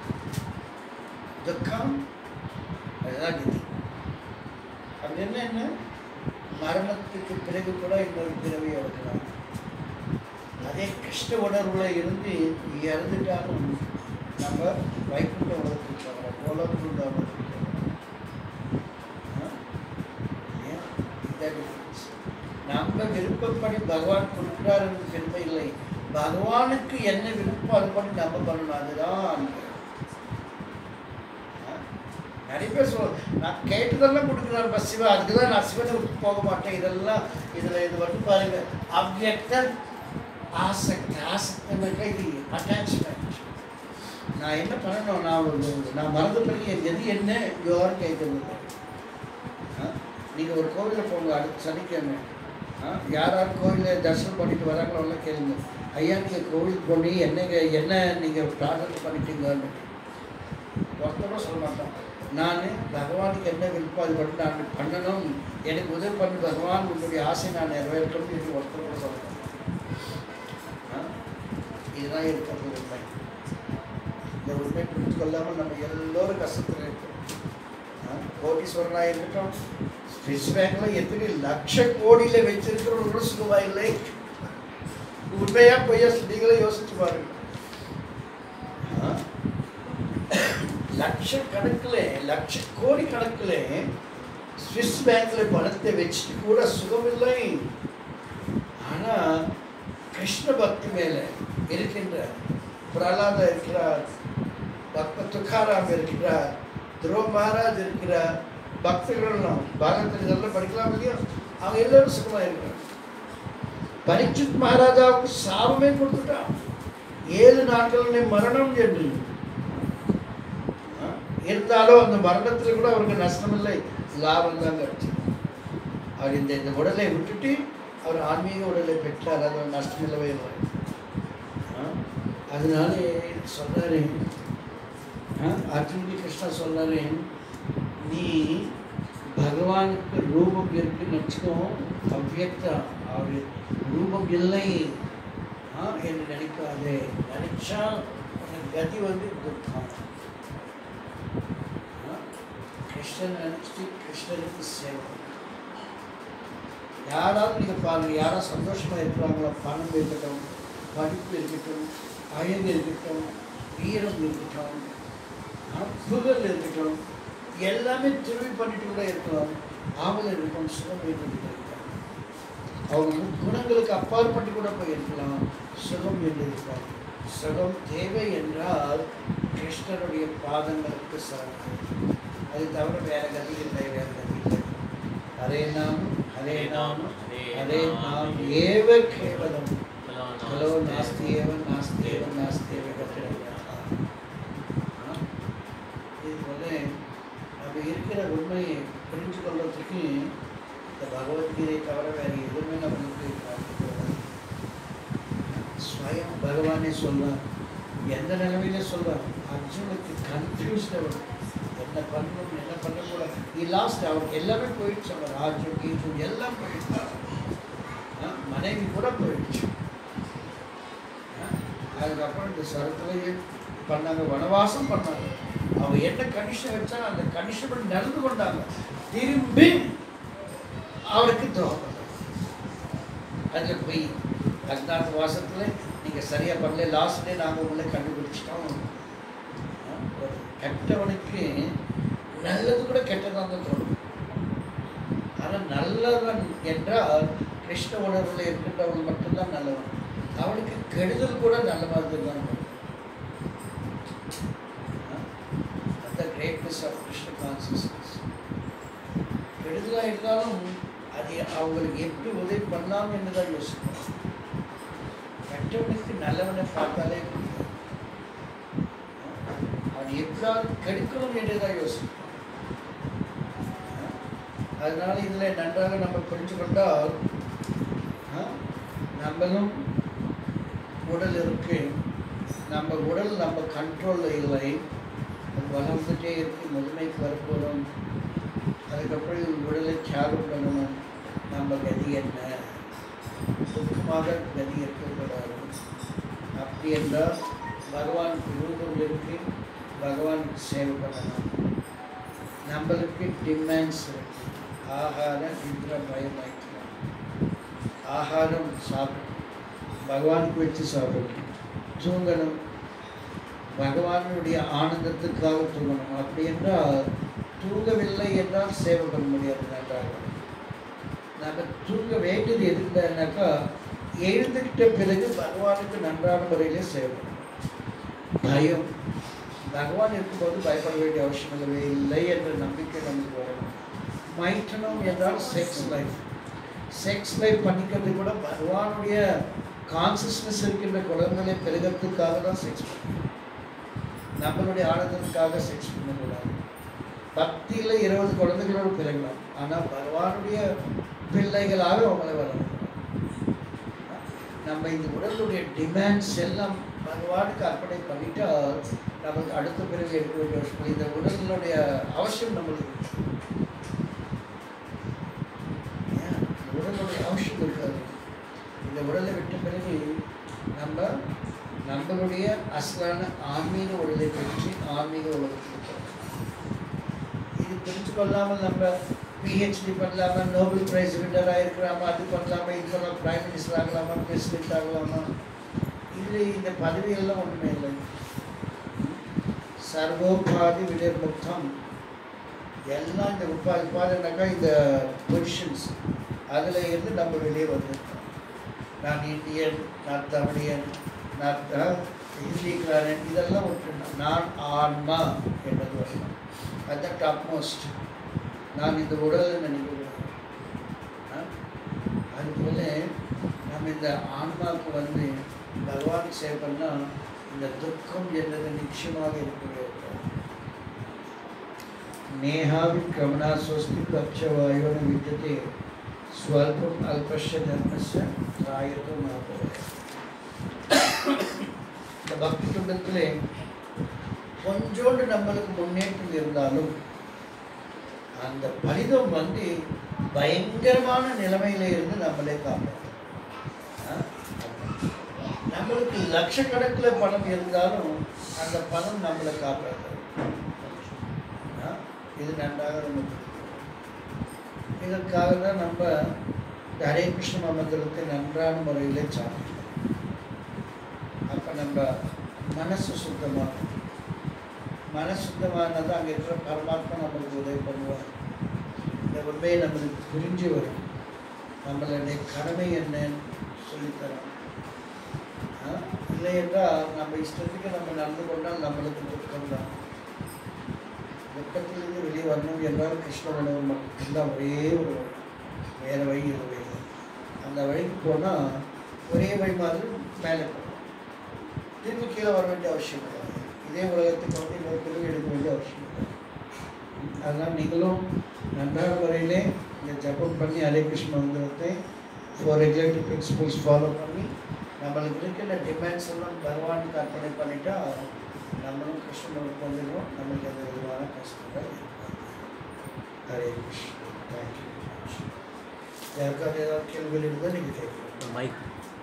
துக்கம் அதுதான் நிதி. அப்படி என்ன என்ன மரணத்துக்கு பிறகு கூட இன்னொரு பிறவி எடுக்கலாம். அதே கிருஷ்ண உணர்வுல இருந்து இறந்துட்டாலும் நம்ம வைகுண்ட உலகத்துக்கு போகிறோம், உலகத்துக்கு உலகத்துக்கு போகிறோம். நம்ம விருப்பப்படி பகவான் கொடுக்கிறார் என்று பெருமை இல்லை. பகவானுக்கு என்ன விருப்பம் அது பண்ணி நம்ம பண்ணணும். அதுதான் நிறைய பேர் சொல் நான் கேட்டதெல்லாம் கொடுக்குறாரு பஸ் சிவா, அதுக்கு தான் நான் சிவனை விட்டு போக மாட்டேன். இதெல்லாம் இதில் இது வந்து பாருங்க அவ்வியக்த ஆசக்தி. ஆசக்தினாக்கா இது அட்டாச்மெண்ட். நான் என்ன பண்ணணும், நான் நான் மறந்து பண்ணி எது என்ன யோகம் கேட்கறது. நீங்கள் ஒரு கோவிலில் போங்க, அடுத்த சனிக்கிழமை யார் யார் கோவிலில் தரிசனம் பண்ணிட்டு வராங்களோ எல்லாம் கேளுங்க. ஐயா நீங்கள் கோவிலுக்கு போனி என்னங்க என்ன நீங்கள் பிரார்த்தனை பண்ணிட்டீங்கன்னு ஒருத்தரும் சொல்ல மாட்டோம். நான் பகவானுக்கு என்ன விருப்பம் அது மட்டும் நான் பண்ணணும், எனக்கு உதவி பண்ணி பகவான் உங்களுடைய ஆசை நான் நிறைவேற்றணும் என்று ஒருத்தரும் சொல்கிறேன். இதுதான் இருக்கிறது உண்மை. இந்த உண்மை புரிந்து கொள்ளாமல் நம்ம எல்லோரும் கஷ்டத்தில் இருக்கோம். கோடீஸ்வரனாக இருக்கட்டும், ஸ்விஸ் பேங்க்ல எத்தனை லட்ச கோடியில் வச்சிருக்கிறவங்களும் சுகமா இல்லை. உண்மையா பொய்யா நீங்களே யோசிச்சு பாருங்க. லட்ச கணக்கில் லட்ச கோடி கணக்கில் ஸ்விஸ் பேங்க்ல பணத்தை வச்சுட்டு கூட சுகம் இல்லை. ஆனா ஆனால் கிருஷ்ண பக்தி மேலே இருக்கின்ற பிரகலாதா இருக்கிறார், பக்த துக்காராம் இருக்கிறார், துருவ மகாராஜ் இருக்கிறார், பக்தர்கள்லாம் பாரதத்தில் இதெல்லாம் படிக்கலாம் இல்லையா, அவங்க எல்லாரும் சுகமாக இருக்கிறாங்க. பரீட்சித் மகாராஜாவுக்கு சாபமே கொடுத்துட்டான், ஏழு நாட்களிலே மரணம் என்று. இருந்தாலும் அந்த மரணத்தில் கூட அவருக்கு நஷ்டம் இல்லை, லாபம் தான் கிடைச்சது. அவர் இந்த இந்த உடலை விட்டுட்டு அவர் ஆன்மீக உடலை பெற்றார், அது நஷ்டம் இல்லவே இல்லை. அதனால சொன்னாரு அர்ஜுனுக்கு கிருஷ்ணா சொன்னாரு, நீ பகவானுக்கு ரூபம் இருக்கு நினச்சிக்கோ, அவ்வியக்தா அவர் ரூபம் இல்லை என்று நினைக்காதே. நினைச்சா உனக்கு கதி வந்து துக்கம். கிருஷ்ணன் நினைச்சிட்டு கிருஷ்ணனுக்கு சேவை. யாராவது நீங்கள் பாருங்கள், யாராவது சந்தோஷமாக இருக்கிறாங்களா, பணம் இருக்கட்டும், படிப்பு இருக்கட்டும், அழகு இருக்கட்டும், வீரம் இருக்கட்டும், புகழ் இருக்கட்டும், எல்லாமே திரும்பி பண்ணிட்டு கூட இருக்கலாம். ஆவல் இருக்கும், சுகம் ஏற்பட்டு இருக்கலாம். அவங்க குணங்களுக்கு அப்பாற்பட்டு கூட போய் இருக்கலாம், சுகம் என்று இருக்கலாம். சுகம் தேவை என்றால் கிருஷ்ணனுடைய பாதங்களுக்கு சார்ந்து, அது தவிர வேற கதி இல்லை, வேற கதி இல்லை. ஹரே நாம் ஹரே நாம் ஹரே நாம் ஏவ கேவலம் ஹலோ நாஸ்தி ஏவ நாஸ்தி ஏவ நாஸ்தி ஏவ கத்திரா. இது போல நம்ம இருக்கிற உண்மையை புரிஞ்சு கொள்வதற்கு இந்த பகவத்கீதை தவிர வேறு எதுவுமே நம்மளுக்கு ஸ்வயம் பகவானே சொல்றார். எந்த நிலைமையிலே சொல்றார், அர்ஜுனுக்கு கன்ஃபியூஸ்ட் அவர் என்ன பண்ணணும் என்ன பண்ணக்கூடாது. இ லாஸ்ட் அவருக்கு எல்லாமே போயிடுச்சு, அவர் ராஜ்யம் கீஜம் எல்லாம் போயிடுச்சு, மனைவி கூட போயிடுச்சு. அதுக்கப்புறம் இந்த சரத்துலையே பண்ணாங்க, வனவாசம் பண்ணாங்க. அவங்க என்ன கண்டிஷன் வச்சாங்க அந்த கண்டிஷன் நடந்து கொண்டாங்க. திரும்பி அவருக்கு துரோகம் பண்ணாங்க. அதில் போய் பதினாறு வாசத்தில் நீங்கள் சரியாக பண்ணல, லாஸ்ட் டே நாங்கள் உங்களை கண்டுபிடிச்சிட்டோம். ஒரு கெட்டவனுக்கு நல்லது கூட கெட்டதாக தான் தோணும். ஆனால் நல்லவன் என்றால் கிருஷ்ண உணர்வில் இருக்கின்றவன் மட்டும்தான் நல்லவன். அவனுக்கு கெடுதல் கூட நல்ல மாதிரி தான். அந்த கிரேட்னஸ் ஆஃப் கிருஷ்ண கான்சியஸ்னஸ். கெடுதலாக இருந்தாலும் அது அவங்களுக்கு எப்படி உதவி பண்ணலாம் என்று தான் யோசிக்கணும். கெட்டவனுக்கு நல்லவனை பார்த்தாலே பிடிக்கும், அவன் எப்படியாவது கெடுக்கணும் என்று தான் யோசிக்கணும். அதனால இதில் நன்றாக நம்ம புரிஞ்சு கொண்டால் நம்மளும் உடல் இருக்கு, நம்ம உடல் நம்ம கண்ட்ரோலில் இல்லை, அது வளர்ந்துட்டே இருக்கு, முதுமைக்கு வரப்போகிறோம். அதுக்கப்புறம் உடலை தியாகம் பண்ணணும். நம்ம கதி என்ன, துக்கமாக கதி இருக்கக்கூடாது. அப்படி என்றால் பகவானுக்கு ரூபம் இருக்கு, பகவானுக்கு சேவை பண்ணணும். நம்மளுக்கு டிமாண்ட்ஸ் இருக்கு, ஆகார நித்ர பயமாய்க்கலாம். ஆகாரம் சாப்பிடணும், பகவானுக்கு வச்சு சாப்பிடணும். தூங்கணும், பகவானுடைய ஆனந்தத்துக்காக தூங்கணும். அப்படி என்றால் தூங்கவில்லை என்றால் சேவை பண்ண முடியாது. நன்றாக நம்ம தூங்க வேண்டியது எதுனாக்கா, எழுந்துக்கிட்ட பிறகு பகவானுக்கு நன்றான முறையிலே சேவை பண்ணணும். பயம், பகவான் இருக்கும்போது பயப்பட வேண்டிய அவசியம் இல்லவே இல்லை என்ற நம்பிக்கை நமக்கு வரணும். மைட்டனம் என்றால் செக்ஸ் லைஃப். செக்ஸ் லைஃப் பண்ணிக்கிறது கூட பகவானுடைய கான்சியஸ்னஸ் இருக்கின்ற குழந்தைகளை பெருகிறதுக்காக தான் செக்ஸ் பண்ணணும். நம்மளுடைய ஆனந்தத்துக்காக செக்ஸ் பண்ணக்கூடாது. பக்தியில் இருபது குழந்தைகளோடு பிறகலாம், ஆனால் பகவானுடைய பிள்ளைகளாக அவங்களை வரணும். நம்ம இந்த உடலுடைய டிமாண்ட்ஸ் எல்லாம் பகவானுக்கு அர்ப்பணை பண்ணிட்டா நமக்கு அடுத்த பிறகு எடுக்க வேண்டிய அவசியம். இந்த உடலுடைய அவசியம் நம்மளுக்கு உடலுடைய அவசியம் இருக்காது. இந்த உடலை விட்ட பிறகு நம்ம நம்மளுடைய அசலான ஆன்மீக உடலை பற்றி ஆன்மீக உலகத்துக்கு இது தெரிஞ்சு கொள்ளாமல் நம்ம பிஹெச்டி பண்ணலாமா, நோபல் பிரைஸ் வின்னராக இருக்கிறாமா, அது பண்ணலாமா, இது பண்ணலாம், பிரைம் மினிஸ்டர் ஆகலாமா, பிரசிடென்ட் ஆகலாமா, இது இந்த பதவியெல்லாம் ஒன்றுமே இல்லை. சர்வோபாதி வினிர்முக்தம் எல்லாம் இந்த உட்பாதி உட்பாதினாக்கா இந்த பொசிஷன்ஸ் அதில் இருந்து நம்ம வெளியே வந்துருக்கோம். நான் இந்தியன், நான் தமிழியன், நான் ஹிந்திக்காரன், இதெல்லாம் விட்டுணும். நான் ஆன்மா என்பது வரணும். அதுதான் டாப் மோஸ்ட். நான் இந்த உடல் நினைக்கிறேன். அதுக்கு மேலே நம்ம இந்த ஆன்மாவுக்கு வந்து பகவான் சேவை பண்ணால் இந்த துக்கம் என்பது நிச்சயமாக இருக்கவே இருக்காது. நேஹாவின் கமனா ஸ்வஸ்தி பட்சவாயுவன வித்தியதே ஸ்வல்பம் அல்பஸ்ய தர்மஸ்ய ராயத்தும் ஆபவே. இந்த பக்தி துன்பத்திலே கொஞ்சோண்டு நம்மளுக்கு முன்னேற்றம் இருந்தாலும் அந்த பலிதம் வந்து பயங்கரமான நிலைமையில இருந்து நம்மளே காப்பாற்றும். நம்மளுக்கு லட்சக்கணக்கில் பணம் இருந்தாலும் அந்த பணம் நம்மளை காப்பாற்றாது. இது நன்றாக நம்ம இதற்காக தான் நம்ம இந்த ஹரே கிருஷ்ண மந்திரத்தை நன்றான முறையிலே சாப்பிடணும். அப்போ நம்ம மனசு சுத்தமாக மனசு சுத்தமானதான் அங்கே இருக்கிற பரமாத்மா நம்மளுக்கு உதவி பண்ணுவார். இந்த உண்மையை நம்மளுக்கு புரிஞ்சு வரும். நம்மளுடைய கடமை என்னன்னு சொல்லித்தரோம். இல்லை என்றால் நம்ம இஷ்டத்துக்கு நம்ம நடந்து கொண்டால் நம்மளுக்கு துக்கம் தான். துக்கத்திலிருந்து வெளியே வரணும் என்றால் கிருஷ்ண உணவு மட்டும்தான் ஒரே ஒரு வழி. வேறு வழி இல்லை. அந்த வழிக்கு போனால் ஒரே வழி மாதிரி மேலே போகணும். திரும்பி கீழே வர வேண்டிய அவசியம் கிடையாது. இதே உலகத்துக்கு வந்து இன்னொரு திரும்பி எடுக்க வேண்டிய அவசியம் கிடையாது. அதனால் நீங்களும் நன்றான முறையிலே இந்த ஜபம் பண்ணி ஹரே கிருஷ்ண மந்திரத்தை ஃபோர் ரெகுலேட்டரி பிரின்சிபல்ஸ் ஃபாலோ பண்ணி நம்மளுக்கு இருக்கிற டிமாண்ட்ஸ் எல்லாம் பகவானுக்கு அர்ப்பணை பண்ணிட்டா நம்மளும் கிருஷ்ணனுக்கு வந்துடுவோம். நம்மளுக்கு எந்த விதமான கஷ்டங்கள் இருக்காது. ஹரே கிருஷ்ணா. தேங்க்யூ. யாருக்காவது ஏதாவது கேள்விகள் இருந்தால் நீங்கள் கேட்கலாம். மைக்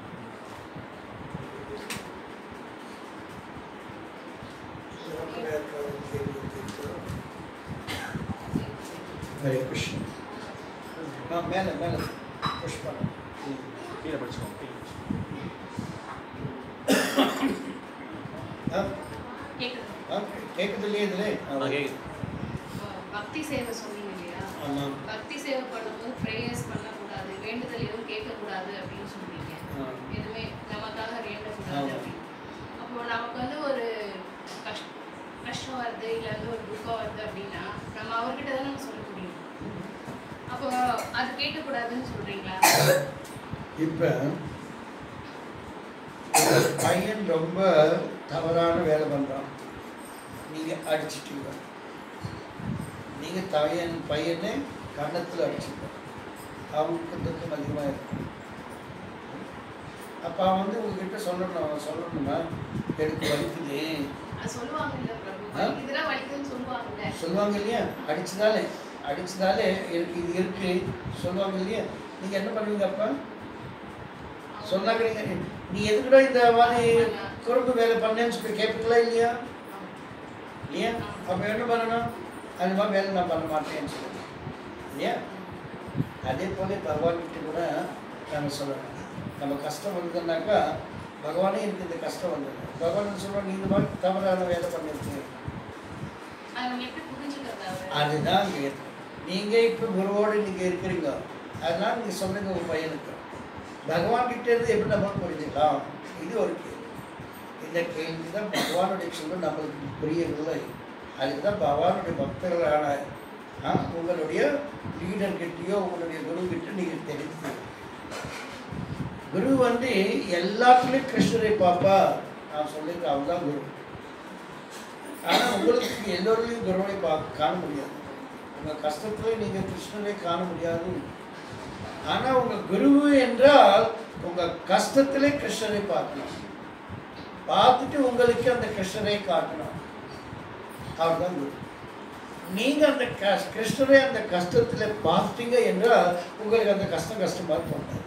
ஹரே கிருஷ்ணா. ஆ மேலே மேலே புஷ் பண்ண கீழே படிச்சுக்கோங்க. கேட்குது இல்லையா இதில்? பக்தி சேவை சொன்னீங்க இல்லையா? ஆமாம். பக்தி சேவை பண்ணும்போது ப்ரேயர்ஸ் பண்ணக்கூடாது, வேண்டுதல் எதுவும் கேட்கக்கூடாது அப்படின்னு சொன்னீங்க. எதுவுமே நமக்காக வேண்டக்கூடாது அப்படின்னு. அப்போ நமக்கு வந்து ஒரு கஷ்ட கஷ்டம் வருது இல்லை வந்து ஒரு துக்கம் வருது அப்படின்னா நம்ம அவர்கிட்ட தான் நம்ம சொல்ல முடியும். அப்போ அது கேட்கக்கூடாதுன்னு சொல்கிறீங்களா? இப்போ பையன் ரொம்ப தவறான வேலை பண்ணுறான், நீங்கள் அடிச்சிட்டீங்க. நீங்கள் பையன் பையனை கன்னத்தில் அடிச்சிங்க, அவங்களுக்கு துக்கம் அதிகமாக இருக்கும். அப்போ அவன் வந்து உங்ககிட்ட சொல்லணும். அவன் சொல்லணும்னா எனக்கு வலிக்குது சொல்லுவாங்க இல்லையா? அடிச்சதாலே அடிச்சதாலே எனக்கு இது இருக்கு சொல்லுவாங்க இல்லையா? நீங்கள் என்ன பண்ணுவீங்க? அப்போ சொன்னாங்க நீங்கள் நீ எதுக்கூட இந்த மாதிரி குறும்பு வேலை பண்ணேன்னு சொல்லி கேட்பீங்களா இல்லையா? இல்லையா? அப்போ என்ன பண்ணணும்? அது மாதிரி வேலை நான் பண்ண மாட்டேன்னு சொல்லணும் இல்லையா? அதே போல பகவான்கிட்ட கூட நம்ம சொல்லணும். நம்ம கஷ்டம் வந்ததுனாக்கா பகவானே எனக்கு இந்த கஷ்டம் வந்தது, பகவான் சொல்லுவோம் நீ இந்த மாதிரி தவறான வேலை பண்ணியிருக்கீங்க. அதுதான் கேட்கும். நீங்கள் இப்போ குருவோடு நீங்கள் இருக்கிறீங்க, அதனால நீங்கள் சொல்லுங்க உங்கள் பையனுக்கு பகவான்கிட்ட இருந்து எப்படி நம்ம புரிஞ்சுக்கலாம்? இது ஒரு கேள்வி. இந்த கேள்வி தான் பகவானுடைய சொல்ல நம்மளுக்கு புரியவில்லை. அதுக்கு தான் பகவானுடைய பக்தர்களான உங்களுடைய லீடர்கிட்டையோ உங்களுடைய குருக்கிட்ட நீங்கள் தெரிஞ்சு. குரு வந்து எல்லாத்துலேயும் கிருஷ்ணரை பாப்பா நான் சொல்லியிருக்கேன், அவங்க தான் குரு. ஆனால் உங்களுக்கு எல்லோரையும் குருவை பா காண முடியாது. உங்கள் கஷ்டத்துலேயும் நீங்கள் கிருஷ்ணரை காண முடியாது. ஆனால் உங்கள் குரு என்றால் உங்கள் கஷ்டத்திலே கிருஷ்ணரை பார்க்கணும், பார்த்துட்டு உங்களுக்கு அந்த கிருஷ்ணரை காட்டணும். அவர் தான் குரு. நீங்கள் அந்த க கிருஷ்ணரை அந்த கஷ்டத்தில் பார்த்தீங்க என்றால் உங்களுக்கு அந்த கஷ்டம் கஷ்டமாக தோணும்.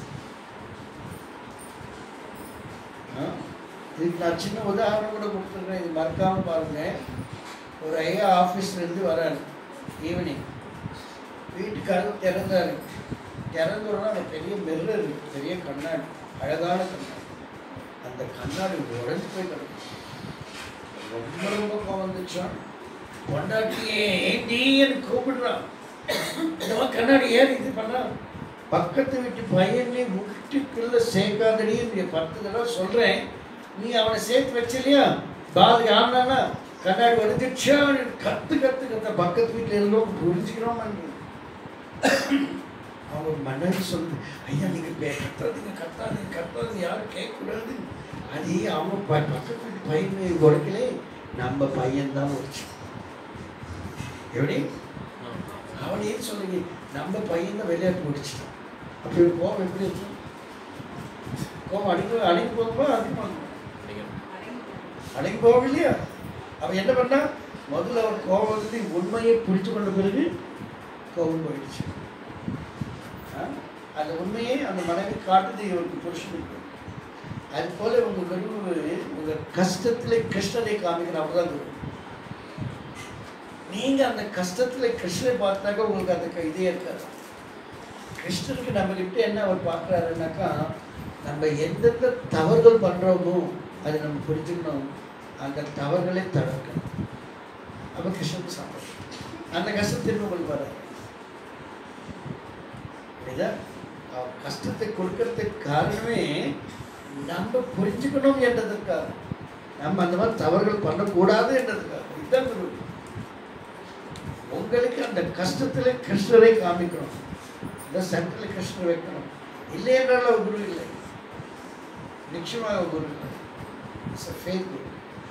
இதுக்கு நான் சின்ன உதாரணம் கூட கொடுத்துருக்கேன், இது மறக்காமல் பாருங்கள். ஒரு ஐயா ஆஃபீஸ்லேருந்து வராரு ஈவினிங், வீட்டுக்காரர் திறந்தார். திறந்தோன்னா அந்த பெரிய மிரர் இருக்குது, பெரிய கண்ணாடி, அழகான கண்ணாடி. அந்த கண்ணாடி உடஞ்சி போய் கிடக்கும். ரொம்ப ரொம்ப கோவம் வந்துச்சான். கொண்டாட்டியே நீ எனக்கு கூப்பிடுறான், இந்த மாதிரி கண்ணாடி ஏன் இது பண்ணான் பக்கத்து வீட்டு பையனை வீட்டுக்குள்ள சேர்க்காதடி பத்து தடவை சொல்றேன். நீ அவனை சேர்த்து வச்சலையா, பால் ஆனானா கண்ணாடி உடஞ்சிடுச்சா, கத்து கத்து கத்த பக்கத்து வீட்டில் இருந்தோம் புரிஞ்சுக்கிறோம். அவங்க மனைவி சொல்லுது, ஐயா நீங்கள் கத்தாதீங்க கத்தாதீங்க கத்தாதீங்க யாரும் கேட்கக்கூடாது. அது அவங்க ப பக்கத்து வீட்டு பையனை உடைக்கலே, நம்ம பையன்தான் உடைச்சு. எப்படி அவன் ஏன் சொல்லுங்க, நம்ம பையன் தான் விளையாட்டு முடிச்சிட்டான். அப்படி ஒரு கோபம் எப்படி இருக்கும்? கோபம் அடிக்க அடங்கி போகும்போது அதிகமாக அடங்கி போகும் இல்லையா? அவன் என்ன பண்ணா, முதல்ல அவன் கோபம் வந்து உண்மையை புரிந்து கொண்ட பிறகு கோபம் போயிடுச்சு. அந்த உண்மையை அந்த மனைவி காட்டுது இவருக்கு புருஷனுக்கு. அது போல உங்க குரு உங்க கஷ்டத்துல கிருஷ்ணனை காமிக்கிற அப்பதான் குரு. நீங்க அந்த கஷ்டத்துல கிருஷ்ணனை பார்த்தாக்க உங்களுக்கு அந்த இதே இருக்காது. கிருஷ்ணனுக்கு நம்ம கிட்ட என்ன அவர் பார்க்குறாருன்னாக்கா, நம்ம எந்தெந்த தவறுகள் பண்றோமோ அதை நம்ம புரிஞ்சுக்கணும், அந்த தவறுகளை தவிர்க்கணும். அப்போ கிருஷ்ணனுக்கு சந்தோஷம். அந்த கஷ்டம் திரும்ப உங்களுக்கு வராது. அவர் கஷ்டத்தை கொடுக்கறதுக்கு காரணமே நம்ம புரிஞ்சுக்கணும் என்றதுக்காக, நம்ம அந்த மாதிரி தவறுகள் பண்ணக்கூடாது என்றதுக்காக. இதுதான் குரு. உங்களுக்கு அந்த கஷ்டத்துல கிருஷ்ணரை காமிக்கணும், இந்த சென்டரில் கிருஷ்ணர் வைக்கணும். இல்லை என்றால் அவர் குரு இல்லை, நிச்சயமாக குரு இல்லை. It's a fake guru.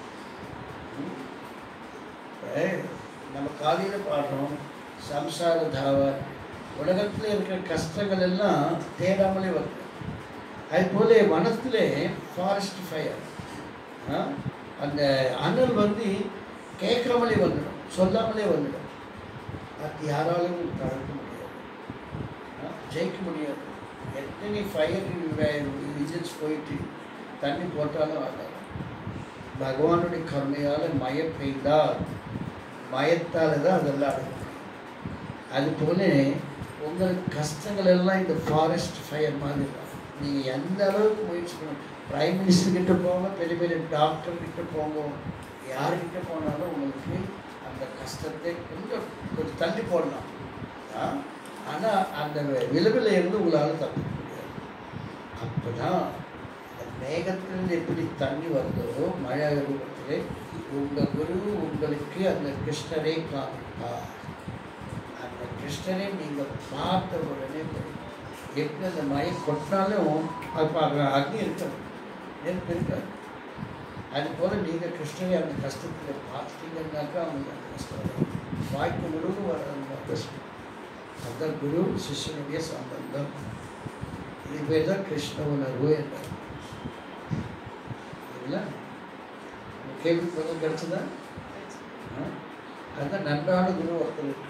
நம்ம காலையில் பாடுறோம் சம்சார தாவா, உலகத்தில் இருக்கிற கஷ்டங்கள் எல்லாம் தேடாமலே வருது. அதுபோல வனத்திலே ஃபாரஸ்ட் ஃபயர், அந்த அனல் வந்து கேட்காமலே வந்துடும், சொல்லாமலே வந்துடும். அது யாராலும் தடுக்க முடியாது, ஜெயிக்க முடியாது. எத்தனை ஃபயர் விஜில்ஸ் போயிட்டு தண்ணி போட்டாலும் ஆகாது. பகவானுடைய கருணையால் மழை பெய்தால் மயத்தால் தான் அதெல்லாம் அடங்க முடியும். அதுபோல உங்களுக்கு கஷ்டங்கள் எல்லாம் இந்த ஃபாரஸ்ட் ஃபயர் மாதிரி தான். நீங்கள் எந்த அளவுக்கு முயற்சி பண்ணணும், பிரைம் மினிஸ்டர் கிட்ட போங்க, பெரிய பெரிய டாக்டர் கிட்ட போங்க, யார்கிட்ட போனாலும் உங்களுக்கு அந்த கஷ்டத்தை கொஞ்சம் கொஞ்சம் தள்ளி போடலாம். ஆனால் அந்த விளைவில் இருந்து உங்களால் தப்பிக்க முடியாது. அப்போ தான் அந்த மேகத்திலிருந்து எப்படி தண்ணி வருதோ மழை ரூபத்திலே உங்கள் குரு உங்களுக்கு அந்த கிருஷ்ணரை காமிப்பார். அந்த கிருஷ்ணரை நீங்கள் பார்த்த உடனே எப்படி அந்த மழை கொட்டினாலும் அப்போ அக்னி இருக்காது, நெருப்பு இருக்காது. அதுபோல் நீங்கள் கிருஷ்ணரை அந்த கஷ்டத்தில் பார்த்துட்டீங்கன்னாக்கா அவங்களுக்கு அந்த கஷ்டம் வாய்ப்பு முழுவதும் வர அந்த கஷ்டம். அதுதான் குரு சிஷ்யனுடைய சம்பந்தம். இது பேர் தான் கிருஷ்ண உணர்வு என்றார். இல்லைங்களா? கேள்வி பதில் கிடைச்சதா? அதுதான் நன்றான குரு ஒருத்தர் இருக்கணும்.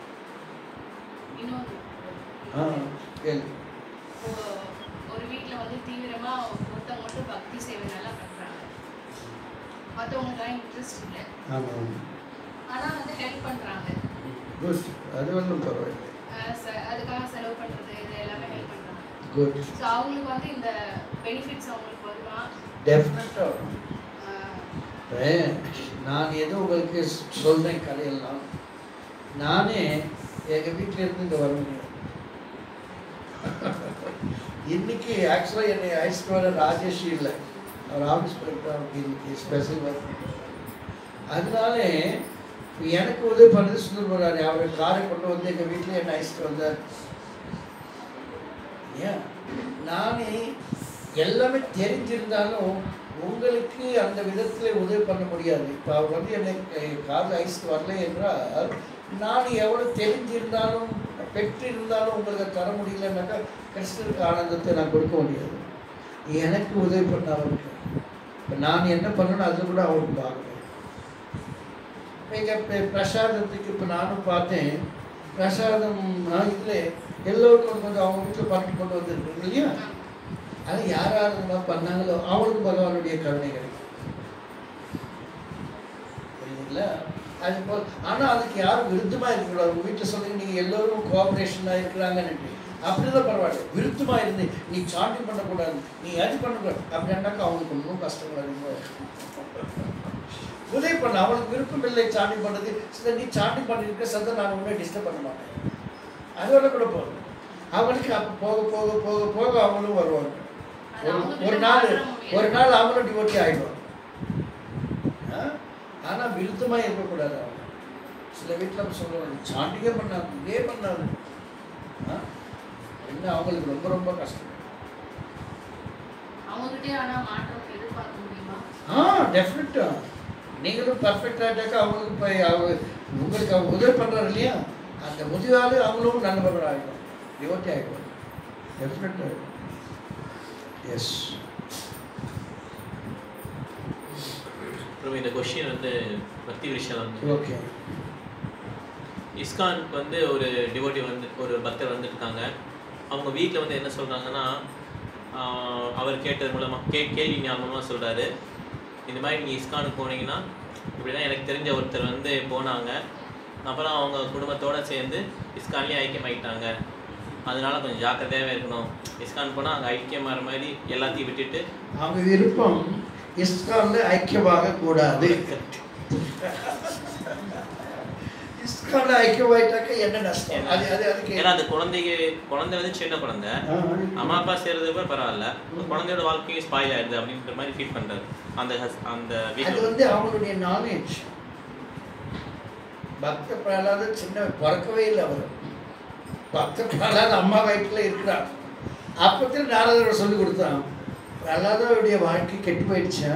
ஆ கேள்வி. ஒரு வீட்டில் வந்து தீவிரமா ஒருத்தவங்க மட்டும் பக்தி சேவை நல்லா பண்றாங்க, மற்றவங்களுக்குலாம் இன்ட்ரெஸ்ட் இல்லை. ஆமாம். ஆனால் வந்து ஹெல்ப் பண்றாங்க. குட், அது ஒன்றும் பரவாயில்லை. அதுக்காக செலவு பண்றது இது எல்லாமே ஹெல்ப் பண்றாங்க. குட். ஸோ அவங்களுக்கு வந்து இந்த பெனிஃபிட்ஸ் அவங்களுக்கு வருமா? டெஃபினட்டாக வரும். நான் எதுவும் உங்களுக்கு சொல்கிறேன் கதையெல்லாம், நானே எங்கள் வீட்டில் இருந்து இங்கே வர முடியாது. இன்னைக்கு ஆக்சுவலாக என்னை அழைச்சிட்டு வர ராஜேஷ் இல்லை, அவர் ஆஃபீஸ் போயிட்டு அவருக்கு இன்னைக்கு ஸ்பெஷல் ஒர்க். அதனால எனக்கு உதவி பண்ணுறது சுந்தர் போறாரு. அவர் காரை கொண்டு வந்து எங்கள் வீட்டில் என்னை அழைச்சிட்டு வந்தார். ஏன் நானே எல்லாமே தெரிஞ்சிருந்தாலும் உங்களுக்கு அந்த விதத்தில் உதவி பண்ண முடியாது. இப்போ அவர் வந்து என்னை காரில் அழைச்சிட்டு வரல என்றால், நான் எவ்வளோ தெரிஞ்சிருந்தாலும் பெற்றிருந்தாலும் உங்களுக்கு தர முடியலன்னாக்கா கிருஷ்ணருக்கு ஆனந்தத்தை நான் கொடுக்க முடியாது. எனக்கு உதவி பண்ண அவருக்கு இப்போ நான் என்ன பண்ணணும் அது கூட அவருக்கு பார்க்கணும். இப்போ பிரசாதத்துக்கு இப்போ நானும் பார்த்தேன், பிரசாதம் இதில் எல்லோருக்கும் கொஞ்சம் அவங்க வீட்டில் பண்ணி கொண்டு வந்துருக்கு இல்லையா? அது யார் யார் இந்த மாதிரி பண்ணாங்களோ அவங்களுக்கு பகவானுடைய கருணை கிடைக்கும். புரியுதுங்களா? அது போல். ஆனால் அதுக்கு யாரும் விருத்தமாக இருக்கக்கூடாது. உங்கள் வீட்டில் சொல்லுங்க, நீங்கள் எல்லோரும் கோஆப்ரேஷனாக இருக்கிறாங்கன்னு அப்படிதான் பரவாயில்ல. விருத்தமாக இருந்து நீ சாண்டி பண்ணக்கூடாது, நீ அது பண்ணக்கூடாது அப்படின்னாக்கா அவங்களுக்கு இன்னும் கஷ்டங்கள் அதிகமாக இருக்கும். உதவி பண்ண அவளுக்கு விருப்பம் இல்லை சாண்டி பண்ணுறது. சில நீ சாண்டி பண்ணியிருக்க சந்தை நான் ஒன்றும் டிஸ்டர்ப் பண்ண மாட்டேன், அதோட கூட போதும். அவங்களுக்கு அப்போ போக போக போக போக அவங்களும் வருவாங்க. அது ஒரு அவங்க ஒரு கிட்ட நாள் மாற்ற முடியாது. ஒரு நாள் அவங்களும் டிவோட்டி ஆகிடுவாங்க. ஆனால் விருத்தமாக இருக்கக்கூடாது. அவங்க சில வீட்டில் நம்ம சொல்லுவாங்க, சாண்டிங்கே பண்ணாது, இதே பண்ணாது. என்ன அவங்களுக்கு ரொம்ப ரொம்ப கஷ்டம். அவங்ககிட்டே ஆனா மாற்றம் எதிர்பார்க்க முடியுமா? ஆ டெஃபினட்டா. நீங்களும் பர்ஃபெக்ட் ஆகிட்டாக்கா அவங்களுக்கு போய் அவங்க உங்களுக்கு அவங்க உதவி பண்ணுறாரு இல்லையா, அந்த உதவியால் அவங்களும் நல்லவர் ஆகிடும், டிவோட்டி ஆகிடும். டெஃபினட்டாக. எஸ். அப்புறம் இந்த கொஸ்டின் வந்து பக்தி விஷயம் வந்து ஓகே. இஸ்கானுக்கு வந்து ஒரு டிவோட்டி வந்து ஒரு பக்தர் வந்துருக்காங்க. அவங்க வீட்டில் வந்து என்ன சொல்கிறாங்கன்னா, அவர் கேட்டது மூலமாக கே கேள்வி ஞாபகமாக சொல்கிறாரு, இந்த மாதிரி நீங்கள் இஸ்கானுக்கு போனீங்கன்னா இப்படி தான் எனக்கு தெரிஞ்ச ஒருத்தர் வந்து போனாங்க, அப்புறம் அவங்க குடும்பத்தோடு சேர்ந்து இஸ்கான்லேயே ஐக்கியமாயிட்டாங்க, அதனால கொஞ்சம் ஜாக்கிரதையாகவே இருக்கணும். இஸ்கான் போனால் அங்கே ஐக்கியமாகிற மாதிரி எல்லாத்தையும் விட்டுட்டு அவங்க விருப்பம் இஸ்கானில் ஐக்கியமாக கூடாது. இஸ்கானில் ஐக்கியமாயிட்டாக்க என்ன நஷ்டம்? அது அது அதுக்கு ஏன்னா அந்த குழந்தைக்கு குழந்தை வந்து சின்ன குழந்தை, அம்மா அப்பா சேர்றது கூட பரவாயில்ல, குழந்தையோட வாழ்க்கையும் ஸ்பாயில் ஆயிடுது அப்படின்ற மாதிரி ஃபீல் பண்ணுறாரு அந்த அந்த அது வந்து அவங்களுடைய நாலேஜ். பக்த பிரகலாதர் சின்ன பிறக்கவே இல்லை. அவர் பக்த பிரகலாத அம்மா வயிற்றில் இருக்கிறார். அப்பத்தில் நாரதர் சொல்லி கொடுத்தான், பிரகலாதருடைய வாழ்க்கை கெட்டு போயிடுச்சா,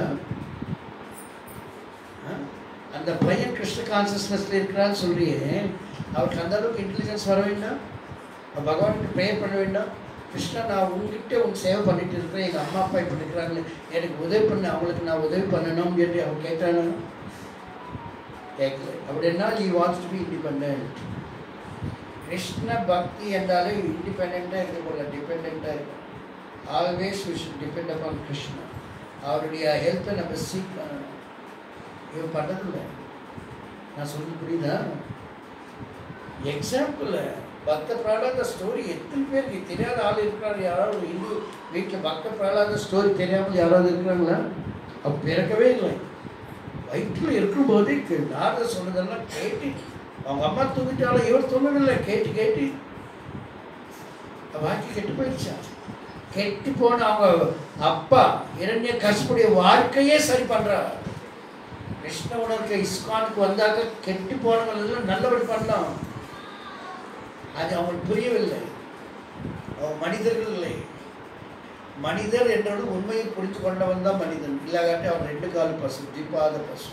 அந்த பையன் கிருஷ்ண கான்சியஸ்னஸில் இருக்கிறான்னு சொல்றியே, அவருக்கு அந்த அளவுக்கு இன்டெலிஜென்ஸ் வர வேண்டாம், பகவானுக்கு ப்ரே பண்ண வேண்டாம், கிருஷ்ணா நான் உங்ககிட்ட உன் சேவை பண்ணிட்டு இருக்கிறேன், எங்கள் அம்மா அப்பா இப்போ இருக்கிறாங்களே எனக்கு உதவி பண்ண, அவங்களுக்கு நான் உதவி பண்ணணும் சொல்லி அவன் கேட்டானா? கேட்கல. அப்படின்னா he wants to be independent. Krishna பக்தி என்றாலே இண்டிபெண்ட்டாக இருக்கக்கூட டிபெண்ட்டாக இருக்கும். Always we should depend upon Krishna. அவருடைய ஹெல்ப்பை நம்ம சீக் பண்ணணும். இவன் பண்ணுறதில்ல. நான் சொல்ல புரியுதா? எக்ஸாம்பிள் பக்த பிரகலாத ஸ்டோரி எத்தனை பேருக்கு தெரியாத ஆள் இருக்கிறாரு? யாராவது இந்து வீட்டில் பக்த பிரகலாத ஸ்டோரி தெரியாமல் யாராவது இருக்கிறாங்களா? அப்போ பிறக்கவே இல்லை. வயிற்றில் இருக்கும்போது நாரதர் சொன்னதெல்லாம் கேட்டு, அவங்க அம்மா தூங்கிட்டாலும் இவர் தூங்கவில்லை, கேட்டு கேட்டு வாழ்க்கை கெட்டு போயிடுச்சா. கெட்டு போன அவங்க அப்பா இரண்ய கஷ்டப்படைய வாழ்க்கையே சரி பண்ணுறார். கிருஷ்ண உணர்வு இஸ்கானுக்கு வந்தாக்க கெட்டு போனவங்க நல்லபடி பண்ணலாம். அது அவங்களுக்கு புரியவில்லை. அவங்க மனிதர்கள் இல்லை. மனிதர் என்றது உண்மையை புரிந்து கொண்டவன் தான் மனிதன். இல்லாகாட்டி அவன் ரெண்டு கால் பசு, திப்பாத பசு.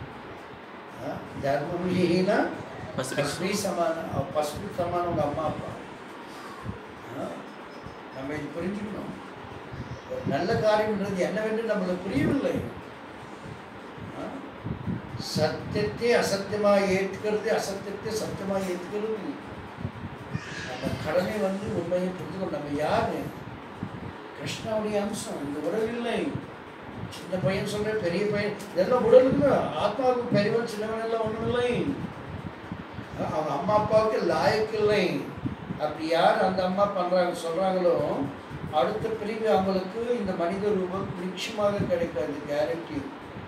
தர்மமினா பசுபி சமான, அவன் பசுபி சமான உங்க அம்மா அப்பா. நம்ம இது புரிஞ்சுக்கணும். ஒரு நல்ல காரியம்ன்றது என்னவென்று நம்மளுக்கு புரியவில்லை. சத்தியத்தை அசத்தியமாக ஏற்றுக்கிறது, அசத்தியத்தை சத்தியமாக ஏற்றுக்கிறது. நம்ம கடமை வந்து உண்மையை புரிந்து கொண்டு நம்ம யாரு? கிருஷ்ணாவுடைய அம்சம். இந்த உடல் இல்லை. சின்ன பையன் சொல்ற, பெரிய பையன் இதெல்லாம் உடல் இல்லை. ஆத்மாவுக்கு பெரியவன் சின்னவன் எல்லாம் ஒன்றும் இல்லை. அவங்க அம்மா அப்பாவுக்கு லாயக்கு இல்லை. அப்படி யார் அந்த அம்மா பண்றாங்க சொல்றாங்களோ அடுத்த பிரிவு அவங்களுக்கு இந்த மனித ரூபம் நிச்சயமாக கிடைக்காது, கேரண்டி.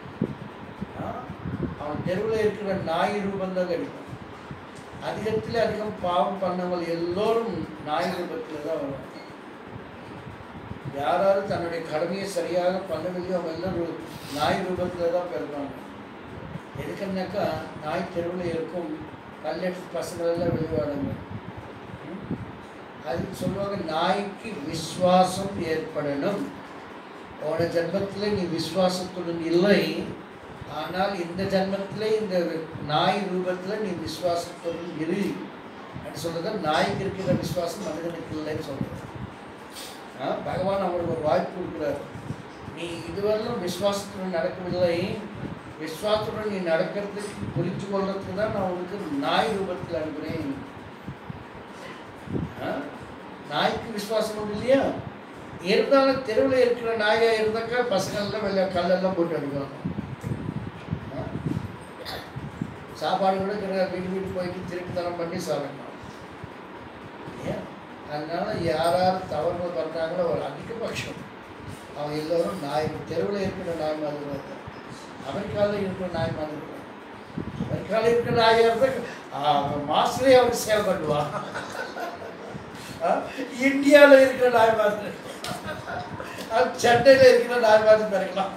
அவன் தெருவில் இருக்கிற நாய் ரூபம் தான் கிடைக்கும். அதிகத்தில் அதிகம் பாவம் பண்ணவங்க எல்லோரும் நாய் ரூபத்தில் தான் வருவாங்க. யாராவது தன்னுடைய கடமையை சரியாக பண்ணவில்லையோ அவங்க எல்லோரும் நாய் ரூபத்தில் தான் பிறப்பாங்க. எதுக்குன்னாக்கா நாய் தெருவில் இருக்கும், கல்லெடுத்து பசங்களெல்லாம் வெளிவாடுங்க. அதுக்கு சொல்லுவாங்க, நாய்க்கு விஸ்வாசம் ஏற்படணும். போன ஜென்மத்தில் நீ விஸ்வாசத்துடன் இல்லை, ஆனால் இந்த ஜென்மத்தில் இந்த நாய் ரூபத்தில் நீ விஸ்வாசத்துடன் இரு அப்படின்னு சொல்லுறது. நாய்க்கு இருக்கிற விஸ்வாசம் மனிதனுக்கு இல்லைன்னு சொல்கிறது. பகவான் அவங்களுக்கு ஒரு வாய்ப்பு கொடுக்குறாரு. நீ இதுவரையிலும் விஸ்வாசத்துடன் நடக்கவில்லை, விஸ்வாசத்துடன் நீ நடக்கிறதுக்கு புரிஞ்சு கொள்றதுக்கு தான் நான் உனக்கு நாய் ரூபத்தில் அனுப்புகிறேன். நாய்க்கு விஸ்வாசம் உண்டு இல்லையா? இருந்தாலும் தெருவில் இருக்கிற நாயாக இருந்தாக்கா பசங்கள்லாம் வெளியே கல்லெல்லாம் போட்டு அடிப்பாங்க. சாப்பாடு கூட கிடையாது, வீட்டு வீட்டு போயிட்டு திருப்பி தரம் பண்ணி சாப்பிடணும். ஏன்? அதனால யாராவது தவறு பண்ணுறாங்களோ ஒரு அதிகபட்சம் அவங்க எல்லோரும் நாய், தெருவில் இருக்கிற நாய் மாதிரி தான். அமெரிக்காவில் இருக்கிற நாய் மாதிரி தான். அமெரிக்காவில் இருக்கிற நாயாக இருந்தால் மாஸ்டரே அவருக்கு சேவை பண்ணுவான். இந்தியாவில் இருக்கிற நாய் மாதிரி சென்னையில் இருக்கிற நாய் மாதிரி பிறக்கலாம்.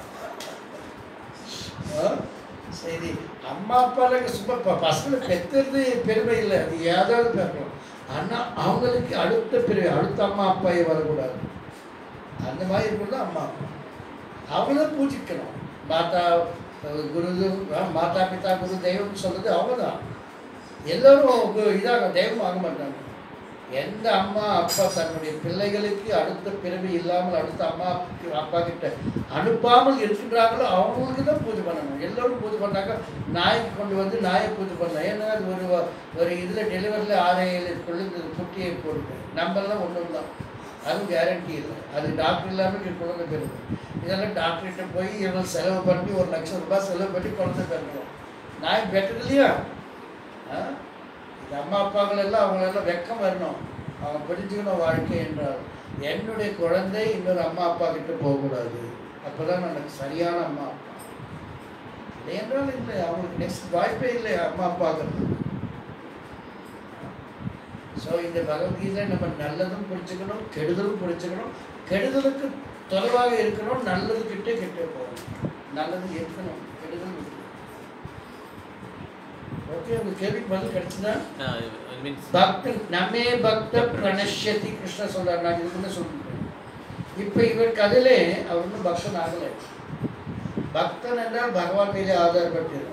சரி, அம்மா அப்பாவுக்கு சும்மா பசங்களை பெற்றது பெருமை இல்லை, அது ஏதாவது பிறக்கலாம். ஆனால் அவங்களுக்கு அடுத்த பெருமை, அடுத்த அம்மா அப்பாயே வரக்கூடாது. அந்த மாதிரி இருக்கிறது அம்மா அப்பா. அவங்கள பூஜிக்கணும். மாதா குரு, மாதா பிதா குரு தெய்வம்னு சொல்கிறது அவங்க தான். எல்லோரும் இதாக தெய்வம் ஆக மாட்டாங்க. எந்த அம்மா அப்பா தன்னுடைய பிள்ளைகளுக்கு அடுத்த பிறவி இல்லாமல் அடுத்த அம்மா அப்பா கிட்ட அனுப்பாமல் இருக்கின்றாங்களோ அவங்களுக்கு தான் பூஜை பண்ணணும். எல்லோரும் பூஜை பண்ணாக்க நாய்க்கு கொண்டு வந்து நாயை பூஜை பண்ணலாம். ஏன்னா அது ஒரு ஒரு இதில் டெலிவரியில் ஆறு ஏழு குழந்தை குட்டியை போடுது. நம்மளாம் ஒன்றும் தான், அதுவும் கேரண்டி இல்லை. அது டாக்டர் இல்லாமல் குழந்தை பெறுது. இதெல்லாம் டாக்டர்கிட்ட போய் இவ்வளோ செலவு பண்ணி ஒரு லட்சம் ரூபாய் செலவு பண்ணி குழந்தை பெறணும். நாய் பெட்டர் இல்லையா? இந்த அம்மா அப்பாக்கள் எல்லாம் அவங்களெல்லாம் வெக்கம் வரணும். அவங்க புரிஞ்சுக்கணும் வாழ்க்கை என்றால் என்னுடைய குழந்தை இன்னொரு அம்மா அப்பா கிட்ட போகக்கூடாது. அப்போ தான் எனக்கு சரியான அம்மா அப்பா. இல்லை என்றால் இல்லை, அவங்களுக்கு நெக்ஸ்ட் வாய்ப்பே இல்லை அம்மா அப்பாக்கள். ஸோ இந்த பகவத்கீதை நம்ம நல்லதும் புரிஞ்சுக்கணும், கெடுதலும் புரிஞ்சுக்கணும். கெடுதலுக்கு தொலைவாக இருக்கணும், நல்லது கிட்டே கிட்டே போகணும். நல்லது இருக்கணும், கெடுதல் இருக்கணும். ஓகே, உங்க கேள்விக்கு பதில் கிடைச்சுதா? பக்தன் நமே பக்த பிரணஷ்யதி கிருஷ்ண சொல்றாரு. நான் இதுக்குன்னு சொல்லிட்டேன். இப்போ இவர் கதையிலே அவர் ஒன்றும் பக்தன் ஆகலை. பக்தன் என்றால் பகவான் மீது ஆதாரப்பட்டிருக்கார்.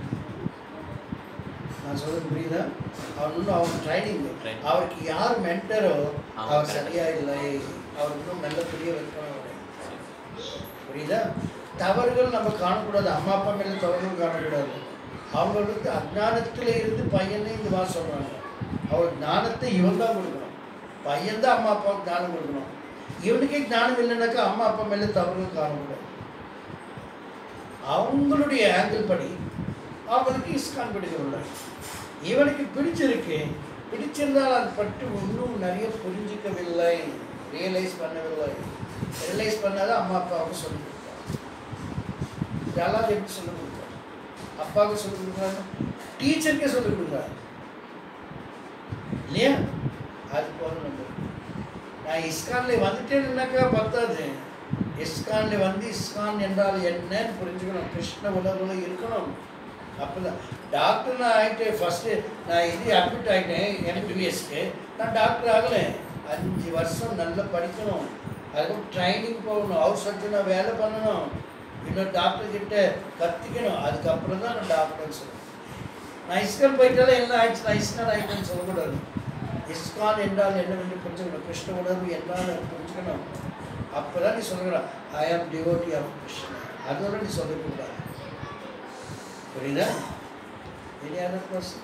நான் சொல்றது புரியுதா? அவர் இன்னும் அவர் ட்ரைனிங், அவருக்கு யார் மென்டரோ அவர் சரியா இல்லை, அவர் இன்னும் நல்ல புரிய வைக்கணும். புரியுதா? தவறுகள் நம்ம காணக்கூடாது. அம்மா அப்பா மேலே தவறுகள் காணக்கூடாது. அவங்களுக்கு அஜானத்தில் இருந்து பையனே இந்த மாதிரி சொல்கிறாங்க. அவர் ஞானத்தை இவன் தான் கொடுக்கணும். பையன் தான் அம்மா அப்பாவுக்கு ஞானம் கொடுக்கணும். இவனுக்கே ஞானம் இல்லைனாக்கா அம்மா அப்பா மேலே தவறுகள் காணக்கூடாது. அவங்களுடைய ஆங்கிள் படி அவங்களுக்கு இஸ்கான் பிடிக்கவில்லை. இவனுக்கு பிடிச்சிருக்கு, பிடிச்சிருந்தால் அது பற்றி இன்னும் நிறைய புரிஞ்சிக்கவில்லை, ரியலைஸ் பண்ணவில்லை. ரியலைஸ் பண்ணாதான் அம்மா அப்பாவுக்கு சொல்லிக் கொடுப்பாங்க. இதெல்லாம் எப்படி சொல்லிக் கொடுப்பாங்க? அப்பாவுக்கு சொல்லிக் கொடுக்குறாங்க, டீச்சருக்கே சொல்லிக் கொடுக்குறாங்க இல்லையா? அது போல நம்ம நான் இஸ்கானில் வந்துட்டேன்னாக்கா பத்தாது. இஸ்கானில் வந்து இஸ்கான் என்றால் என்னன்னு புரிஞ்சுக்கணும். கிருஷ்ண உணர்வுல இருக்கணும். அப்போதான் டாக்டர் நான் ஆகிட்டேன். ஃபஸ்ட்டு நான் இது அட்மிட் ஆகிட்டேன் எம்பிபிஎஸ்க்கு. நான் டாக்டர் ஆகலை. அஞ்சு வருஷம் நல்லா படிக்கணும், அதுக்கப்புறம் ட்ரைனிங் போகணும், ஹவுஸ் சர்ஜனாக வேலை பண்ணணும், இன்னொரு டாக்டர்கிட்ட கற்றுக்கணும், அதுக்கப்புறம் தான் நான் டாக்டர்னு சொல்லுவேன். நான் இஸ்கான் போயிட்டாலும் என்ன ஆயிடுச்சு, நான் இஸ்கான் ஆகிட்டேன்னு சொல்லக்கூடாது. இஸ்கான் என்றால் என்னவென்று புரிஞ்சுக்கணும், கிருஷ்ண உணர்வு என்னன்னு புரிஞ்சுக்கணும். அப்போ தான் நீ சொல்லுகிறான் ஐ ஆம் டிவோட்டி ஆஃப் கிருஷ்ணா. அதோட நீ சொல்லக்கூடாது. புரியுதா? Any other question?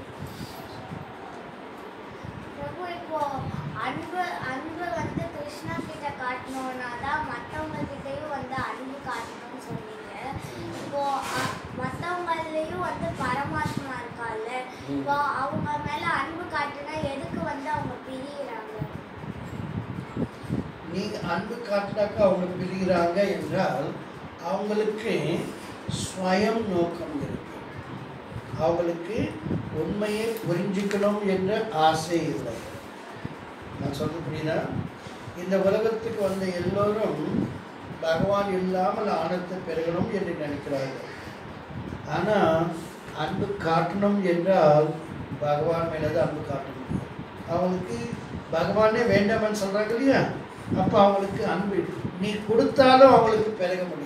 பிரபு, இப்போ அன்பு அன்பு வந்து கிருஷ்ணா கிட்ட காட்டணும்னா தான் மற்றவங்க கிட்டையும் வந்து அன்பு காட்டணும்னு சொன்னீங்க. இப்போ மற்றவங்களையும் வந்து பரமாத்மா இருக்கால, இப்போ அவங்க மேல அன்பு காட்டுனா எதுக்கு வந்து அவங்க பிரிகிறாங்க? நீங்க அன்பு காட்டினாக்கா அவங்க பிரிகிறாங்க என்றால் அவங்களுக்கு ஸ்வயம் நோக்கம் இருக்கு. அவங்களுக்கு உண்மையை புரிஞ்சுக்கணும் என்ற ஆசை இல்லை. நான் சொல்றது புரியுதா? இந்த உலகத்துக்கு வந்த எல்லோரும் பகவான் இல்லாமல் ஆனந்தத்தை பெறணும் என்று நினைக்கிறார்கள். ஆனால் அன்பு காட்டணும் என்றால் பகவான் மேலதான் அன்பு காட்டணும். அவங்களுக்கு பகவானே வேண்டாமன்னு சொல்கிறாங்க இல்லையா? அப்போ அவங்களுக்கு அன்பு நீ கொடுத்தாலும் அவங்களுக்கு பெருக முடியாது.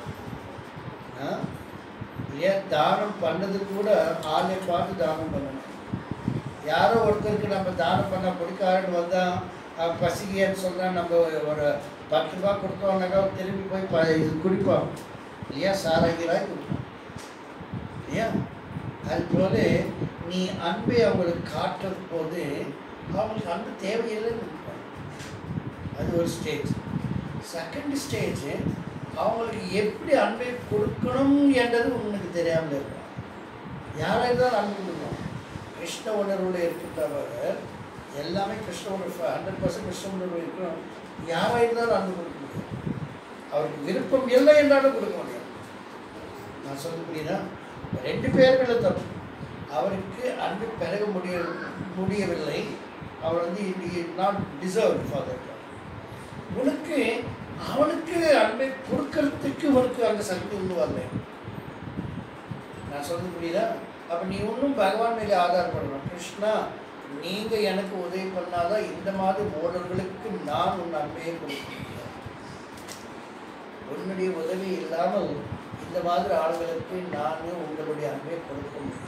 ஏன் தானம் பண்ணது கூட ஆளை பார்த்து தானம் பண்ணணும். யாரோ ஒருத்தருக்கு நம்ம தானம் பண்ண பிடிக்காருன்னு வந்தால் பசிக்கன்னு சொன்னால் நம்ம ஒரு பத்து ரூபா கொடுத்தோம்னாக்கா திரும்பி போய் ப இது குடிப்போம் இல்லையா? சாராயிராய் குடிப்போம் இல்லையா? அது போல நீ அன்பை அவங்களுக்கு காட்டுறது போது அவங்களுக்கு அன்பு தேவையில்லைன்னு இருப்பாங்க. அது ஒரு ஸ்டேஜ். செகண்ட் ஸ்டேஜ் அவங்களுக்கு எப்படி அன்பை கொடுக்கணும் என்றது உனக்கு தெரியாமல் இருக்கும். யாராக இருந்தாலும் அன்பு கொடுக்கணும். கிருஷ்ண உணர்வுல இருக்கின்றவர் எல்லாமே கிருஷ்ண உணர்வு, ஹண்ட்ரட் பர்சன்ட் கிருஷ்ண உணர்வு இருக்கணும். யாராக இருந்தாலும் அன்பு கொடுக்க முடியும். அவருக்கு விருப்பம் இல்லை என்றாலும் கொடுக்க முடியாது. நான் சொல்ல புரியுதா? ரெண்டு பேர் மேலே தப்பு. அவருக்கு அன்பு பெருக முடிய முடியவில்லை. அவள் வந்து நாட் டிசர்வ் ஃபார் தட். உனக்கு அவனுக்கு அன்பை கொடுக்கறதுக்கு உனக்கு அந்த சக்தி ஒன்று வரல. நான் சொல்றது புரியுதா? அப்போ நீ ஒன்றும் பகவான் மேலே ஆதாரப்படணும். கிருஷ்ணா, நீங்கள் எனக்கு உதவி பண்ணாதான் இந்த மாதிரி ஓடர்களுக்கு நான் உன் அன்பையை கொடுக்க முடியும். உன்னுடைய உதவி இல்லாமல் இந்த மாதிரி ஆளுகளுக்கு நான் உங்களுடைய அன்பை கொடுக்க முடியும்.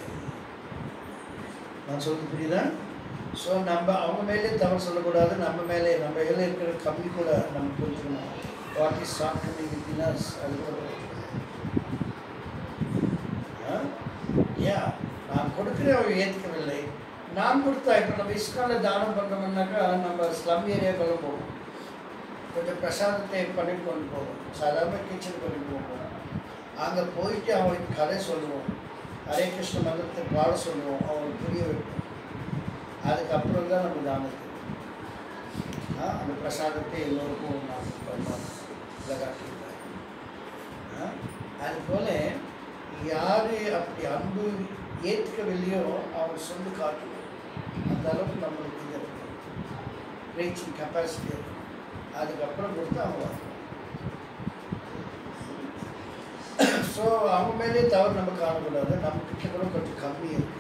நான் சொல்றது புரியுதா? ஸோ நம்ம அவங்க மேலே தவறு சொல்லக்கூடாது, நம்ம மேலே நம்ம மேலே இருக்கிற கம்மி கூட நம்ம புரிஞ்சுக்கணும். What is shortcoming within us அது கூட ஏன் நான் கொடுக்குற அவர் ஏற்கவில்லை, நான் கொடுத்தா. இப்போ நம்ம இஸ்கானில் தானம் பண்ணுறோம்னாக்கா நம்ம ஸ்லம் ஏரியாக்கெல்லாம் போவோம், கொஞ்சம் பிரசாதத்தை பண்ணிட்டு கொண்டு போவோம், சாதாரண கிச்சன் பண்ணிட்டு போவோம். அங்கே போயிட்டு அவங்களுக்கு கதை சொல்லுவோம், ஹரே கிருஷ்ண மந்திரத்தை பாட சொல்லுவோம், அவங்களுக்கு புரிய வைப்போம். அதுக்கப்புறம் தான் நம்ம தானத்துக்கு அந்த பிரசாதத்தை எல்லோருக்கும் நான் பண்ணுவோம் காட்டியிருக்கேன். அதுபோல் யார் அப்படி அன்பு ஏற்கவில்லையோ அவங்க சொல்லி காட்டுவோம். அந்த அளவுக்கு நம்மளுக்கு இது இருக்கும், ரீச்சிங் கெப்பாசிட்டி இருக்கும். அதுக்கப்புறம் கொடுத்து அவங்க ஸோ அவங்க மேலே தவறு நம்ம காணக்கூடாது. நம்ம கிட்ட கூட கொஞ்சம் கம்மி இருக்கு.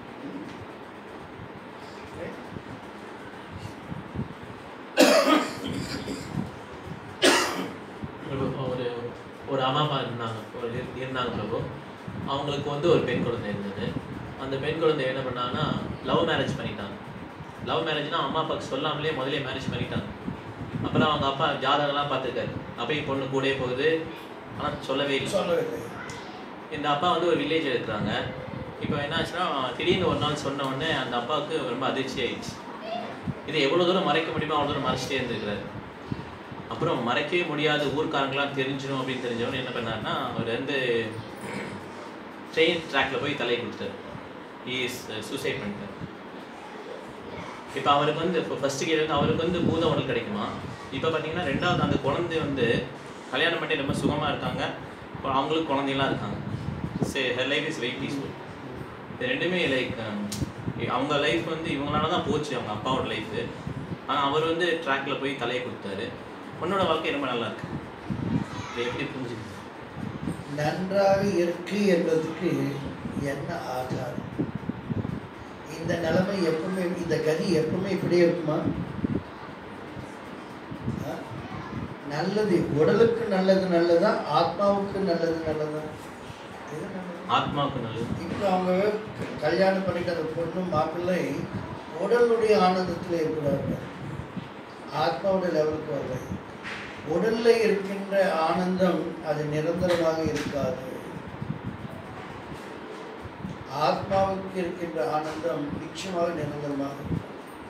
ஒரு ஒரு அம்மா அப்பா இருந்தாங்க, ஒரு இருந்தாங்க பிரபு. அவங்களுக்கு வந்து ஒரு பெண் குழந்தை இருந்தது. அந்த பெண் குழந்தை என்ன பண்ணாங்கன்னா லவ் மேரேஜ் பண்ணிட்டாங்க. லவ் மேரேஜ்னால் அம்மா அப்பாவுக்கு சொல்லாமலே முதலே மேரேஜ் பண்ணிட்டாங்க. அப்புறம் அவங்க அப்பா ஜாதகம்லாம் பார்த்துருக்காரு, அப்பயும் பொண்ணு கூடயே போகுது, ஆனால் சொல்லவே இல்லை சொல்லவே இல்லை. இந்த அப்பா வந்து ஒரு வில்லேஜ் எடுக்கிறாங்க. இப்போ என்ன ஆச்சுன்னா திடீர்னு ஒரு நாள் சொன்ன உடனே அந்த அப்பாவுக்கு ரொம்ப அதிர்ச்சி ஆயிடுச்சு. இதை எவ்வளோ தூரம் மறைக்க முடியுமோ அவ்வளோ தூரம் மறைச்சிட்டே இருந்துருக்கிறாரு. அப்புறம் மறைக்கவே முடியாது, ஊர்க்காரங்களாம் தெரிஞ்சிடும் அப்படின்னு தெரிஞ்சவொன்னு என்ன பண்ணாருன்னா அவர் வந்து ட்ரெயின் ட்ராக்கில் போய் தலையை கொடுத்தாரு. ஈஸ் சூசைட் பண்ணிட்டார். இப்போ அவருக்கு வந்து இப்போ ஃபஸ்ட்டு கேள்வி வந்து அவருக்கு வந்து பூத உடல் கிடைக்குமா? இப்போ பார்த்தீங்கன்னா ரெண்டாவது அந்த குழந்தை வந்து கல்யாணம் பண்ணி ரொம்ப சுகமாக இருக்காங்க, அவங்களுக்கு குழந்தைலாம் இருக்காங்க. Say her life is very peaceful. இது ரெண்டுமே லைக் அவங்க லைஃப் வந்து இவங்களால தான் போச்சு, அவங்க அப்பாவோட லைஃபு. ஆனால் அவர் வந்து ட்ராக்கில் போய் தலையை கொடுத்தாரு. உன்னோட வாழ்க்கை ரொம்ப நல்லா இருக்கு. இதை எப்படி புரிஞ்சுக்க? நன்றாக இருக்கு என்பதுக்கு என்ன ஆதாரம்? இந்த நிலைமை எப்பவுமே, இந்த கதி எப்பவுமே இப்படியே இருக்குமா? நல்லது உடலுக்கு நல்லது நல்லதா, ஆத்மாவுக்கு நல்லது நல்லதா? ஆத்மாவுக்கு நல்லது. இப்போ அவங்க கல்யாணம் பண்ணிட்டு அந்த பொண்ணு மாப்பிள்ளை உடலுடைய ஆனந்தத்தில் இருக்கிறார்கள், ஆத்மாவுடைய லெவலுக்கு வரல. உடல்ல இருக்கின்ற ஆனந்தம் அது நிரந்தரமாக இருக்காது. ஆத்மாவுக்கு இருக்கின்ற ஆனந்தம் நிச்சயமாக நிரந்தரமாக இருக்கும்.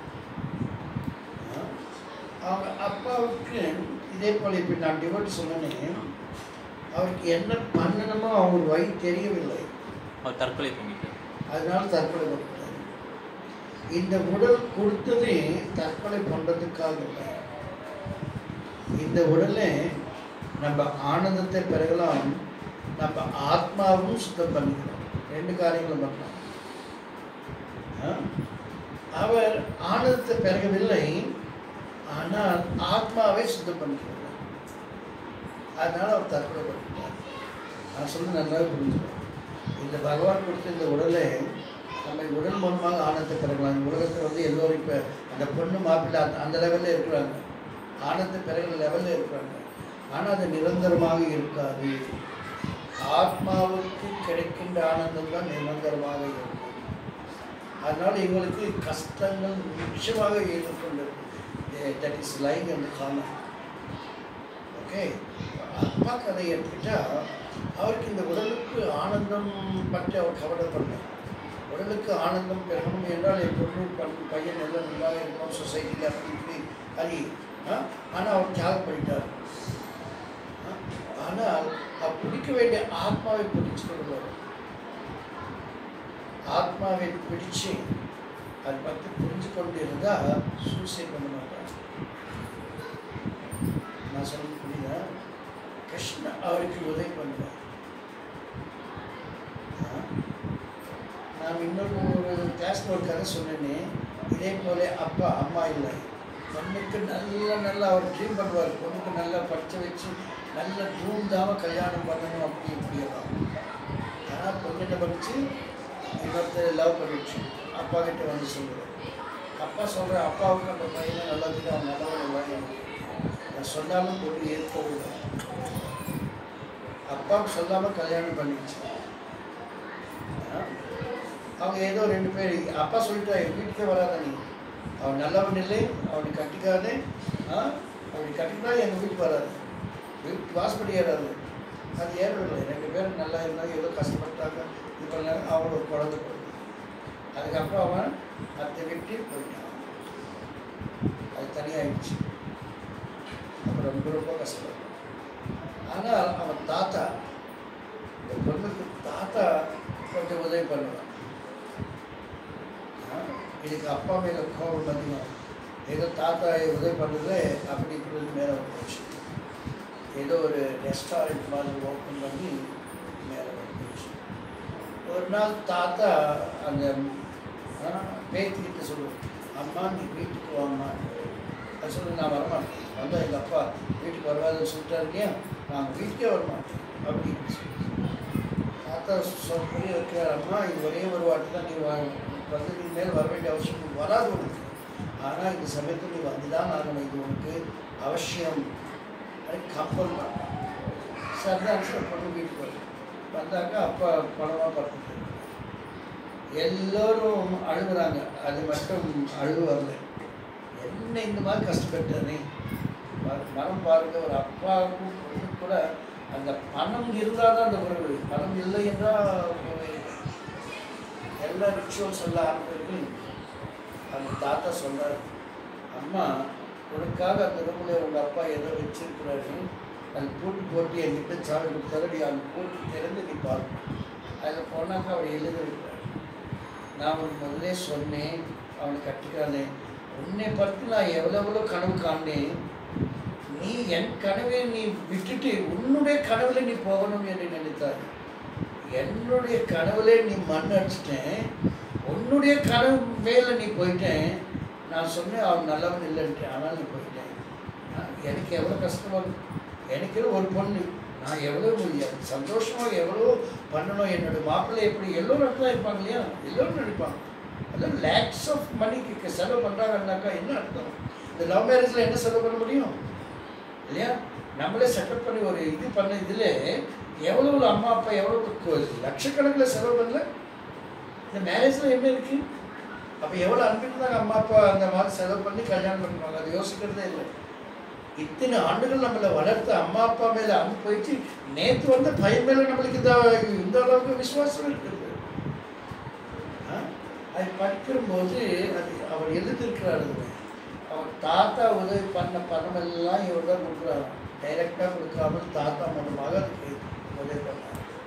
அவங்க அப்பாவுக்கு இதே போல இப்போ நான் டிவோட் சொன்னேன், அவருக்கு என்ன பண்ணணுமோ அவர் வழி தெரியவில்லை, அவர் தற்கொலை பண்ணிட்டார். அதனால தற்கொலை பண்ணிட்டார். இந்த உடல் கொடுத்ததே தற்கொலை பண்ணுறதுக்காக இல்லை. இந்த உடலை நம்ம ஆனந்தத்தை பெறலாம், நம்ம ஆத்மாவும் சுத்தம் பண்ணிக்கணும். ரெண்டு காரியங்களும் பண்ணலாம். அவர் ஆனந்தத்தை பெறவில்லை, ஆனால் ஆத்மாவை சுத்தம் பண்ணிக்கிறார். அதனால அவர் தற்கொலை பண்ணிட்டார். நான் சொல்ல நல்லாவே புரிஞ்சுக்கணும். இந்த பகவான் கொடுத்த இந்த உடலை நம்ம உடல் மூலமாக ஆனந்தத்தை பெறலாம். இந்த உலகத்தில் வந்து எல்லோரும் இப்போ அந்த பொண்ணு மாப்பிள்ளை அந்த அந்த லெவலில் இருக்கிறாங்க, ஆனந்த பிறகு லெவலில் இருக்கிறாங்க. ஆனால் அது நிரந்தரமாக இருக்காது. ஆத்மாவுக்கு கிடைக்கின்ற ஆனந்தம் தான் நிரந்தரமாக இருக்கும். அதனால் இவங்களுக்கு கஷ்டங்கள் நிச்சயமாக எதிர்கொண்டிருக்கும். தட் இஸ் லைங் அந்த காமன். ஓகே, அப்பா கதை எடுத்துக்கிட்டால் அவருக்கு இந்த உடலுக்கு ஆனந்தம் பற்றி அவர் கவலைப்படலாம். உடலுக்கு ஆனந்தம் பெறணும் என்றால் என் பொண்ணு பண் பையன் எல்லாம் நல்லா இருக்கணும், சொசைட்டியில் அப்படி இப்படி அது. ஆனால் அவர் தியாகம் பண்ணிட்டார். ஆனால் அவர் பிடிக்க வேண்டிய ஆத்மாவை பிடிச்சு கொள்வார். ஆத்மாவை பிடிச்சு அதை பற்றி புரிஞ்சு கொண்டு இருந்தால் சூசைட் பண்ண மாட்டார். நான் சொல்ல புரியுதா? கிருஷ்ணா அவருக்கு உதவி பண்ணுவார். நான் இன்னொரு ஒரு கிளாஸில் ஒரு கதை சொன்னேனே, இதே போல அப்பா அம்மா இல்லை. பொண்ணுக்கு நல்ல நல்லா அவர் ட்ரீம் பண்ணுவார், பொண்ணுக்கு நல்லா படித்து வச்சு நல்ல தூண்டாம கல்யாணம் பண்ணணும் அப்படி இப்படியெல்லாம். ஆனால் பொண்ணு என்ன படிச்சு இன்னொருத்தர் லவ் பண்ணிடுச்சு. அப்பா கிட்ட வந்து சொல்லுவேன், அப்பா சொல்கிறேன் அப்பாவுக்கு அந்த பையனை நல்லதுக்கு அவன் நல்லவன் எல்லாம் நான் சொன்னாலும் பொண்ணு ஏற்கவில்லை. அப்பாவுக்கு சொல்லாமல் கல்யாணம் பண்ணிடுச்சு. அவங்க ஏதோ ரெண்டு பேர் அப்பா சொல்லிட்டா என் வீட்டுக்கே வராத நீ, அவன் நல்லவன் இல்லை, அவனை கட்டிக்காதே, ஆ அப்படி கட்டினா எங்கள் வீட்டுக்கு வராது, வீட்டு வாசப்படி ஏறாது. அது ஏறவில்லை. ரெண்டு பேரும் நல்லா இருந்தால் ஏதோ கஷ்டப்பட்டாங்க, இது பண்ணாங்க, அவன் ஒரு குழந்தை போடுது. அதுக்கப்புறம் அவன் அத்தை விட்டு போயிட்டான், அது தனியாகிடுச்சு. அப்போ ரொம்ப ரொம்ப கஷ்டப்பட்டான். ஆனால் அவன் தாத்தா, இந்த பொண்ணுக்கு தாத்தா கொஞ்சம் உதவி பண்ணுவான். இதுக்கு அப்பா மேலே கோபம் அதிகம், ஏதோ தாத்தா உதவி பண்ணுறது அப்படி இப்படி மேலே வந்துச்சு. ஏதோ ஒரு ரெஸ்டாரண்ட் மாதிரி ஓப்பன் பண்ணி மேலே வந்துச்சு. ஒரு நாள் தாத்தா அந்த பேத்திக்கிட்ட சொல்லுவோம், அம்மா நீ வீட்டுக்கு வாம்மா. அது சொல்லி நான் வரமாட்டேன், வந்தால் எங்கள் அப்பா வீட்டுக்கு வருவாதுன்னு சொல்லிட்டாரு இல்லையா, நான் வீட்டுக்கே வரமாட்டேன் அப்படின்னு சொல்லி தாத்தா சொல்லி வைக்கிறார். அம்மா இது ஒரே ஒரு வாட்டி தான் நீ வந்து நீ மேல் வர வேண்டிய அவசியம் வராது உனக்கு, ஆனால் இந்த சமயத்தில் நீ வந்து தான் ஆகணும், இது உனக்கு அவசியம் கம்பல் பண்ண. சரிதான் சார் பொண்ணு வீட்டுக்கு வரும். வந்தாக்கா அப்பா பணமாக பார்த்துட்டு எல்லோரும் அழுகுறாங்க, அது மட்டும் அழுகு வரல. என்ன இந்த மாதிரி கஷ்டப்பட்டானே மனம் பாருங்க. ஒரு அப்பாவுக்கும் பொண்ணு கூட அந்த பணம் இருந்தால் தான் அந்த உறவு, பணம் இல்லை என்றால் எல்லா ரிச்சுவல்ஸ் எல்லாம் ஆரம்பிச்சு. அந்த தாத்தா சொன்னார், அம்மா உனக்காக அந்த ரூமில் உங்கள் அப்பா ஏதோ வச்சிருக்கிறாரு, அது பூட்டு போட்டு என்கிட்ட சாவி கொடுத்தாரு, நீ அந்த பூட்டு திறந்து நீ பார்க்கணும். அதில் போனாக்கா அவர் எழுதிருக்கிறார், நான் உனக்கு முதலே சொன்னேன் அவனை கட்டிக்கானே, உன்னை பற்றி நான் எவ்வளோ எவ்வளோ கனவு காணேன், நீ என் கனவை நீ விட்டுட்டு உன்னுடைய கனவுல நீ போகணும் என்று நினைத்தார். என்னுடைய கனவுலே நீ மண் அடிச்சிட்டேன், உன்னுடைய கனவு மேலே நீ போயிட்டேன். நான் சொன்னேன் அவன் நல்லவன் இல்லைன்ட்டேன், ஆனால் நீ போயிட்டேன். எனக்கு எவ்வளோ கஷ்டமாக, எனக்கு ஒரு பொண்ணு, நான் எவ்வளோ சந்தோஷமாக எவ்வளோ பண்ணணும். என்னோடய மாப்பிள்ளை எப்படி எல்லோரும் இடத்துல இருப்பாங்க இல்லையா, எல்லோரும் நடிப்பாங்க. அதெல்லாம் லேக்ஸ் ஆஃப் மணிக்கு செலவு பண்ணுறாங்கன்னாக்கா என்ன அர்த்தம்? இந்த லவ் மேரேஜில் என்ன செலவு பண்ண முடியும் இல்லையா? நம்மளே செட்டப் பண்ணி ஒரு இது பண்ண இதில் எவ்வளோ அம்மா அப்பா எவ்வளோ லட்சக்கணக்கில் செலவு பண்ணல. இந்த மேரேஜில் என்ன இருக்குது? அப்போ எவ்வளோ அனுப்பிட்டு அம்மா அப்பா அந்த மாதிரி செலவு பண்ணி கல்யாணம் பண்ணுவாங்க, அது யோசிக்கிறதே இல்லை. இத்தனை ஆண்டுகள் நம்மளை வளர்த்த அம்மா அப்பா மேலே அன்பு போயிடுச்சு, நேற்று வந்து பையன் மேலே நம்மளுக்கு இந்த இந்த அளவுக்கு விசுவாசம் இருக்குது. அது படிக்கும்போது அது அவர் எழுதியிருக்கிறாரு, அவர் தாத்தா உதவி பண்ண பணமெல்லாம் இவர் தான் கொடுக்குறாரு, டைரெக்டாக கொடுக்காமல் தாத்தா மூலமாக அதுக்கு உதவி பண்ணார்.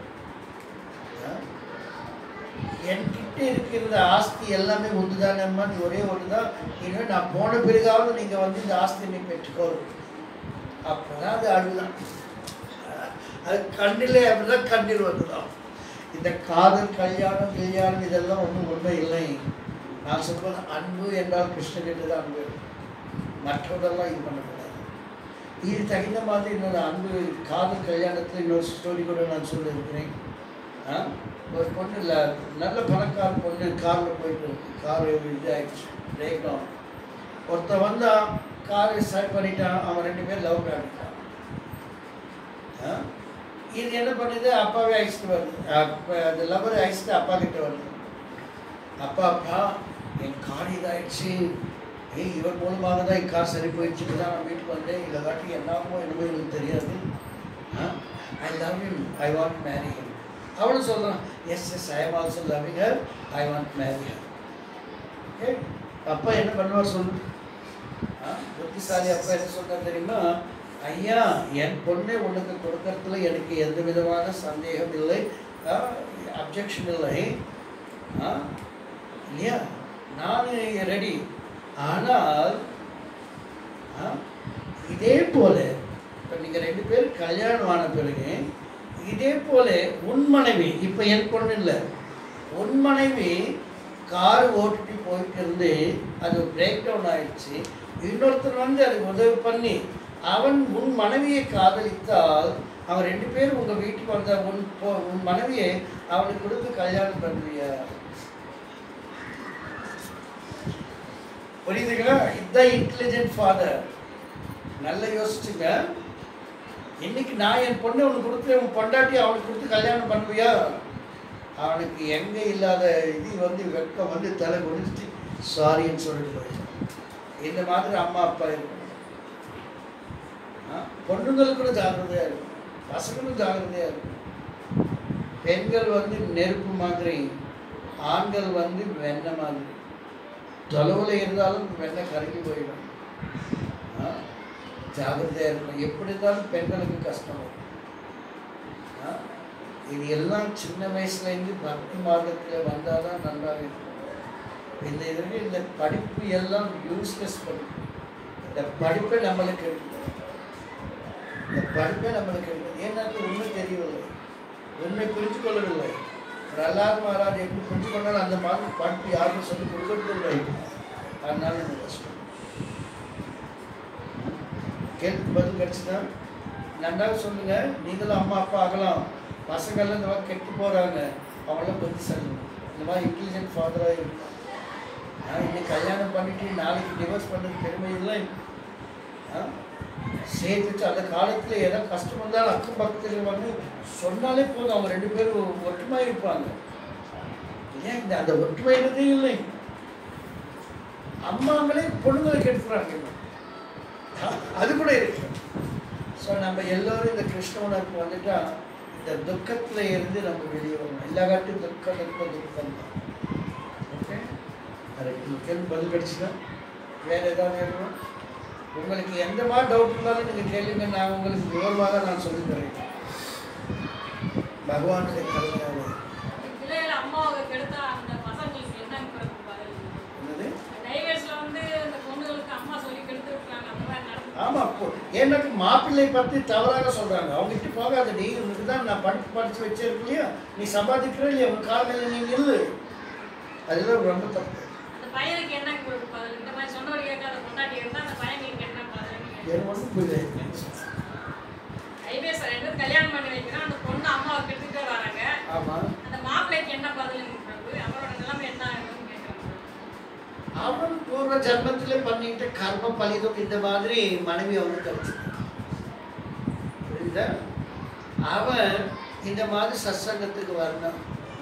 என்கிட்ட இருக்கிற ஆஸ்தி எல்லாமே ஒன்று தானேம்மா, நீ ஒரே ஒன்று தான், இன்னும் நான் போன பிறகாவது நீங்கள் வந்து இந்த ஆஸ்தியை நீ பெற்றுக்கோரும். அப்போதான் அது அழுதான், அது கண்ணில் அப்படிதான் கண்ணீர் வந்துதான். இந்த காதல் கல்யாணம் கல்யாணம் இதெல்லாம் ஒன்றும் உண்மை இல்லை. நான் சொல்வது அன்பு என்றால் கிருஷ்ணகிட்ட தான் அன்பு, மற்றவரெல்லாம் இது பண்ணக்கூடாது. இது தகுந்த மாதிரி இன்னொரு அன்பு காதல் கல்யாணத்தில் இன்னொரு ஸ்டோரி கூட நான் சொல்லியிருக்கிறேன். ஒரு பொண்ணு இல்லை, நல்ல பணக்கார பொண்ணு காரில் போயிட்டு இருக்கு, கார் இது ஆகிடுச்சு, பிரேக் டவுன். ஒருத்தன் வந்தான், காரை ஸ்டார்ட் பண்ணிட்டான், அவன் ரெண்டு பேரும் லவ் பண்ணிட்டான். இது என்ன பண்ணுது, அப்பாவே அழைச்சிட்டு வருது, அப்போ அந்த லவரை அழைச்சிட்டு அப்பா கிட்ட வருது. அப்பா அப்பா என் கார் இதாகிடுச்சு, ஏய் இவர் மூலமாக தான் என் கார் சரி போயிடுச்சுட்டு தான் நான் வீட்டுக்கு வந்தேன், இதை காட்டி என்னாமோ என்னமோ எனக்கு தெரியாது, I love you, I want marry him. அவனும் சொல்கிறான், yes yes I am also loving her, I want marry her. Okay, அப்பா என்ன பண்ணுவார் சொல்லு? புத்திசாலி அப்பா என்ன சொல்கிறார் தெரியுமா? ஐயா என் பொண்ணை உனக்கு கொடுக்கறதுல எனக்கு எந்த விதமான சந்தேகம் இல்லை, அப்ஜெக்ஷன் இல்லை இல்லையா, நான் ரெடி. ஆனால் இதே போல இப்போ நீங்கள் ரெண்டு பேர் கல்யாணம் ஆன பிறகு இதே போல உன் மனைவி, இப்போ என் பொண்ணு இல்லை, உன் மனைவி கார் ஓட்டிட்டு போயிட்டு இருந்து அது பிரேக் டவுன் ஆயிடுச்சு. இன்னொருத்தர் வந்து அதுக்கு உதவி பண்ணி அவன் உன் மனைவியை காதலித்தால் அவன் ரெண்டு பேரும் உங்கள் வீட்டுக்கு வந்த உன் உன் மனைவியை அவனுக்கு கொடுத்து கல்யாணம் பண்ணுவியா? புரியுதுங்களா? இதுதான் இன்டெலிஜென்ட் ஃபாதர். நல்லா யோசிச்சுங்க. இன்னைக்கு நான் என் பொண்ணை அவனுக்கு கொடுத்து உன் பொண்டாட்டி அவனுக்கு கொடுத்து கல்யாணம் பண்ணுவியா? அவனுக்கு எங்கே இல்லாத இது வந்து வெட்கம் வந்து தலை குடிச்சிட்டு சாரின்னு சொல்லிட்டு போயிட்டான். இந்த மாதிரி அம்மா அப்பா இருக்கணும். பொண்ணுங்களுக்கு கூட ஜாகிரதையாக இருக்கும், பசங்களும் ஜாகிரதையாக இருக்கும். பெண்கள் வந்து நெருப்பு மாதிரி, ஆண்கள் வந்து வெண்ணெய் மாதிரி. தொலைவில் இருந்தாலும் வெண்ணெய் கருகி போயிடும். ஜாகிரதையாக இருக்கணும். எப்படி இருந்தாலும் பெண்களுக்கு கஷ்டம் வரும். இது எல்லாம் சின்ன வயசுலேருந்து பக்தி மார்க்கத்தில் வந்தால் தான் நல்லா இருக்கும். இந்த இதற்கு இந்த படிப்பு எல்லாம் யூஸ்லெஸ் படிப்பு. இந்த படிப்பை நம்மளுக்கு இந்த படிப்பை நம்மளுக்கு ஏன்னா உண்மை தெரியவில்லை, உண்மை புரிஞ்சு கொள்ளவில்லை. பிரகலாத் மகாராஜ் எப்படி புரிஞ்சு கொண்டாலும் அந்த மாதிரி படிப்பு யாருக்கும் சொல்லி கொடுக்கறதில்லை. அதனால இந்த கஷ்டம். கேள்விக்கு பதில் கிடச்சுன்னா நன்றாக சொல்லுங்க. நீங்களும் அம்மா அப்பா ஆகலாம். பசங்கள்லாம் இந்த மாதிரி கெட்டு போகிறாங்க, அவங்களாம் கொஞ்சம் சொல்லணும். இந்த மாதிரி இன்டெலிஜென்ட் ஃபாதராக இருக்கும். நான் இன்னைக்கு கல்யாணம் பண்ணிட்டு நாளைக்கு டிவோர்ஸ் பண்ணுறது பெருமை இல்லை. சேர்த்துச்சு அந்த காலத்தில் ஏதாவது கஷ்டம் வந்தாலும் அக்கம் பக்கத்தில் வந்து சொன்னாலே போதும், அவங்க ரெண்டு பேரும் ஒற்றுமையாக இருப்பாங்க. ஏன் இந்த அந்த ஒற்றுமைன்றதே இல்லை. அம்மாங்களே பொண்ணுங்களை கெடுத்துறாங்க, அது கூட இருக்கு. ஸோ நம்ம எல்லோரும் இந்த கிருஷ்ண உணர்வுக்கு வந்துட்டா இந்த துக்கத்தில் இருந்து நம்ம வெளியே வரணும். எல்லா காட்டும் துக்கம் துக்கம் துக்கம் தான். ஓகே, அதுக்கு கேள்வி பதில் கிடச்சிட்டா வேறு ஏதாவது வேணும்? உங்களுக்கு எந்த மாதிரி டவுட் இருந்தாலும் நீங்கள் கேளுங்க, நான் உங்களுக்கு விவரமாக நான் சொல்லி தரேன். பகவானுடைய கருணையாக. ஆமாம், எனக்கு மாப்பிள்ளை பற்றி தவறாக சொல்கிறாங்க. அவங்ககிட்ட போகாத, நீ உனக்கு தான் நான் படிப்பு படித்து வச்சிருக்கு இல்லையா, நீ சம்பாதிக்கிற இல்லையா, உன் காலையில் நீங்கள் இல்லை. அதெல்லாம் ரொம்ப தப்பு. ஒன்றும் புரியுது. கல்யாணம் பண்ணி வைக்கிறோம், அந்த பொண்ணு அம்மாவை கெடுத்துட்டு வராங்க. ஆமாம், அந்த மாப்பிள்ளைக்கு என்ன பதில்? அவரோட நிலைமை என்ன? அவன் பூர்வ ஜன்மத்திலே பண்ணிட்டு கர்ம பலிதம் இந்த மாதிரி மனைவி அவனுக்கு கிடைச்சு. புரியுதா? அவன் இந்த மாதிரி சத்சங்கத்துக்கு வரணும்.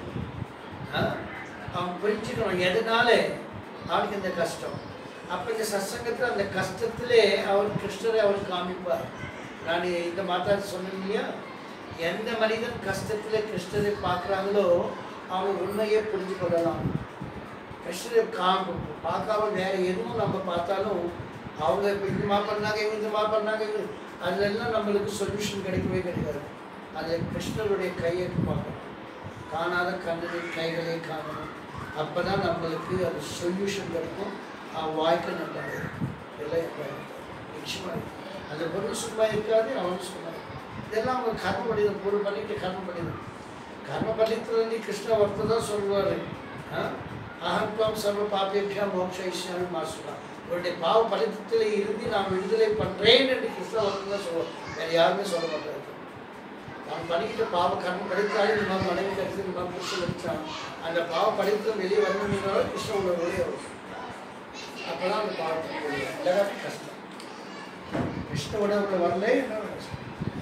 அவன் புரிஞ்சுக்கணும் எதனால அவனுக்கு இந்த கஷ்டம். அப்போ இந்த சத்சங்கத்தில் அந்த கஷ்டத்திலே அவர் கிருஷ்ணரை அவர் காமிப்பார். நான் இந்த மாதா சொன்னேன் இல்லையா, எந்த மனிதன் கஷ்டத்தில் கிருஷ்ணரை பார்க்குறாங்களோ அவங்க உண்மையே புரிஞ்சு கொள்ளலாம். கிருஷ்ணரை காம பார்க்காம வேறு எதுவும் நம்ம பார்த்தாலும் அவங்க இப்போ இந்த மாதிரி பண்ணாங்க, இவங்க இந்த மாதிரி பண்ணாங்க, இவங்க அதிலெல்லாம் நம்மளுக்கு சொல்யூஷன் கிடைக்கவே கிடைக்காது. அதில் கிருஷ்ணருடைய கையை பார்க்கணும். காணாத கண்ணனின் கைகளை காணணும். அப்போ தான் நம்மளுக்கு அது சொல்யூஷன் கிடைக்கும். வாய்க்க நல்லா இருக்கும். எல்லாம் நிச்சயமாக அந்த பொருள் சும்மா இருக்காது, அவனும் சும்மா. இதெல்லாம் அவங்க கர்ம படிதம் பொருள் பண்ணிட்டு கர்ம படிதம். கர்ம படித்ததுலேருந்து கிருஷ்ண ஒருத்தர் தான் சொல்லுவார், அகம்பாம் சர்வ பாபேபியா மோக்ஷயிஷ்யாமி மாசுலாம். இவருடைய பாவ பலிதத்தில் இருந்து நான் விடுதலை பண்ணுறேன் என்று கிருஷ்ண ஒருத்தர் தான் சொல்லுவோம். வேறு யாருமே சொல்ல மாட்டாரு. நான் பண்ணிக்கிட்ட பாவ கர்ம படித்தாலும் இந்த மாதிரி மனைவி கருத்து இந்த மாதிரி புருஷன் வச்சான், அந்த பாவ படித்தம் வெளியே வரணும்னால கிருஷ்ண உள்ள வெளியே வரும். அப்போ தான் அந்த பாவத்துக்கு வெளியே எல்லாரும் கஷ்டம். கிருஷ்ண உணவுல வரல என்ன கஷ்டம்.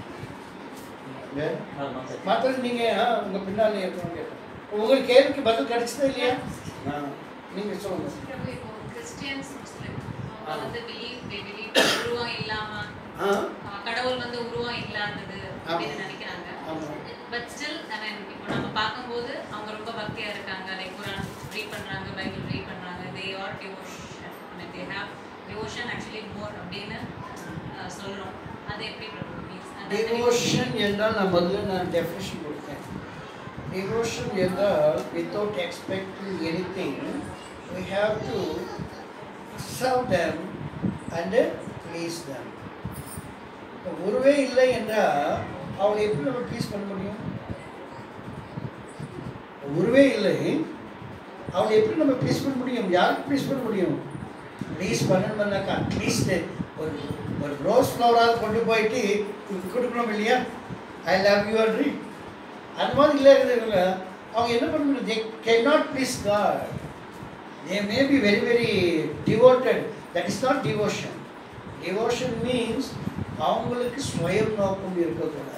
மாத்திர நீங்கள் உங்கள் பின்னால் இருக்கணும் கேட்டேன். உங்களுக்கு கேள்விக்கு பதில் கிடைச்சதா இல்லையா? நீங்கள் சொல்லுங்கள். கிறிஸ்டியன்ஸ் வந்து பிலீவ் தே பிலீவ் உருவம் இல்லாம கடவுள் வந்து உருவம் இல்லாதது அப்படின்னு நினைக்கிறாங்க. பட் ஸ்டில் இப்போ நம்ம பார்க்கும்போது அவங்க ரொம்ப பக்தியா இருக்காங்க. லைக் குரான் ரீட் பண்றாங்க, பைபிள் ரீட் பண்றாங்க. They are devotion, I mean they have devotion actually more அப்படின்னு சொல்றோம். அது எப்படி மீன்ஸ் டிவோஷன் என்றால் நான் முதல்ல நான் டெஃபினிஷன் கொடுத்தேன். டிவோஷன் என்றால் without expecting anything we have to serve them and please them. ஒருவே இல்லை என்றால் அவளை எப்படி நம்ம ப்ளீஸ் பண்ண முடியும்? ஒருவே இல்லை, அவளை எப்படி நம்ம ப்ளீஸ் பண்ண முடியும்? யாருக்கு ப்ளீஸ் பண்ண முடியும்? ப்ளீஸ் பண்ணணும்னாக்கா அட்லீஸ்ட் ஒரு ஒரு ரோஸ் ஃப்ளவராக கொண்டு போயிட்டு கொடுக்கணும் இல்லையா? ஐ லவ் யூ ட்ரீ அந்த மாதிரி இல்லை இருக்கிறவங்க அவங்க என்ன பண்ண முடியும்? They cannot please God. They may be very very devoted. That is not devotion. Devotion means அவங்களுக்கு சுயம் நோக்கம் இருக்கக்கூடாது.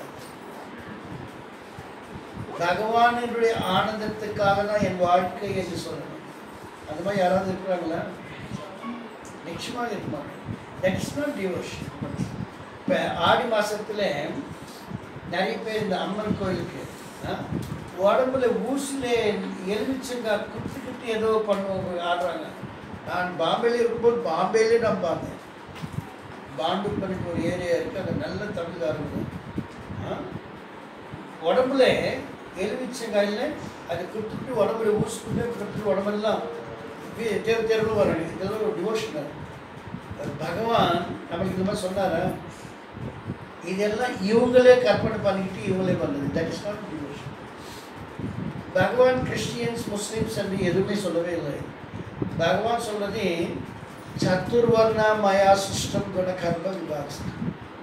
பகவானுடைய ஆனந்தத்துக்காக தான் என் வாழ்க்கை என்று சொல்லணும். அந்த மாதிரி யாராவது இருக்கிறாங்களா? நிச்சயமாக இருப்பாங்க. That is not devotion. இப்போ ஆடி மாதத்தில் நிறைய பேர் இந்த அம்மன் கோயிலுக்கு உடம்புல ஊசியில் எலுமிச்சங்காய் குத்து குத்தி ஏதோ பண்ணுவோம் ஆடுறாங்க. நான் பாம்பேல இருக்கும்போது பாம்பேலே நான் பார்த்தேன். பாண்டுப்பனுக்கு ஒரு ஏரியா இருக்குது, அங்கே நல்ல தமிழ்காரங்க உடம்புல எலுமிச்சங்காயில் அதை குத்துட்டு உடம்புல ஊசி குத்து குத்துட்டு உடம்பெல்லாம் தேர்வு தேர்வு வரணும். இதெல்லாம் ஒரு டிவோஷன். பகவான் நம்மளுக்கு இந்த மாதிரி சொன்னாரா? இதெல்லாம் இவங்களே கற்பனை பண்ணிக்கிட்டு இவங்களே பண்ணுது. That is not devotion. பகவான் கிறிஸ்டியன்ஸ் முஸ்லீம்ஸ் என்று எதுவுமே சொல்லவே இல்லை. பகவான் சொல்றது சத்துர்வர்ணா மயா சிஸ்டம் குண கர்ம விபாகம்.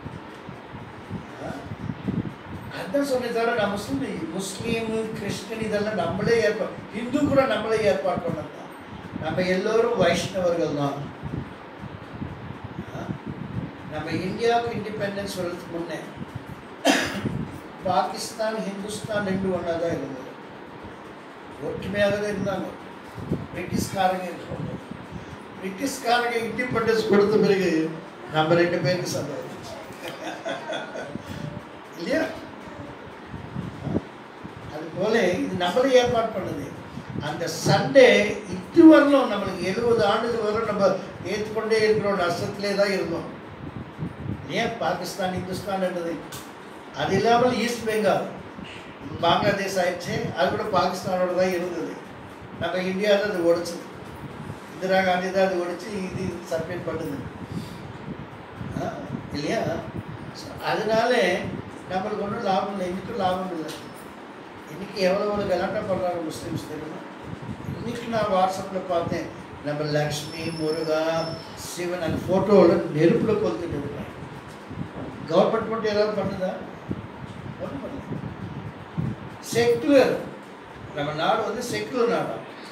அதுதான் சொன்னே தவிர நான் முஸ்லீம் முஸ்லீம் கிறிஸ்டியன் இதெல்லாம் நம்மளே ஏற்பாடு, இந்து கூட நம்மளே ஏற்பாடு பண்ணது தான். நம்ம எல்லோரும் வைஷ்ணவர்கள் தான். நம்ம இந்தியாவுக்கு இண்டிபெண்டன்ஸ் வர்றதுக்கு முன்னே பாகிஸ்தான் ஹிந்துஸ்தான் ரெண்டு ஒன்றா தான் இருந்தது. ஒற்றுமையாக தான் இருந்தாங்க. பிரிட்டிஷ்காரங்க இருக்கிறோம். பிரிட்டிஷ்காரங்க இண்டிபெண்டன்ஸ் கொடுத்த பிறகு நம்ம ரெண்டு பேருக்கு சண்டை இல்லையா? அதுபோல இது நம்மளே ஏற்பாடு பண்ணுது. அந்த சண்டே இது வரலும் நம்மளுக்கு எழுபது ஆண்டுகள் வரும் நம்ம ஏற்றுக்கொண்டே இருக்கிறோம். நஷ்டத்திலே தான் இருந்தோம். ஏன் பாகிஸ்தான் இந்துஸ்தான் என்றது? அது இல்லாமல் ஈஸ்ட் பெங்கால் பங்களாதேஷ் ஆயிடுச்சு. அது கூட பாகிஸ்தானோட தான் இருந்தது. நம்ம இந்தியாவில் அது ஒடிச்சது. இந்திரா காந்தி தான் அது ஒடிச்சு இது சப்மிட் பண்ணுது இல்லையா? அதனால நம்மளுக்கு ஒன்றும் லாபம் இல்லை. இன்னைக்கும் லாபம் இல்லை. இன்னைக்கு எவ்வளோ ஒரு கலாட்டா பண்ணுறாங்க முஸ்லீம்ஸ் தெரியுமா? இன்னைக்கு நான் வாட்ஸ்அப்பில் பார்த்தேன், நம்ம லக்ஷ்மி முருகா சிவன் அந்த ஃபோட்டோவில் நெருப்பில் கொளுத்துட்டு இருக்காங்க. கவர்மெண்ட் மட்டும் ஏதாவது பண்ணுதா? ஒன்றும் பண்ணல. செக்குலர். நம்ம நாடு வந்து செக்குலர் நாடா?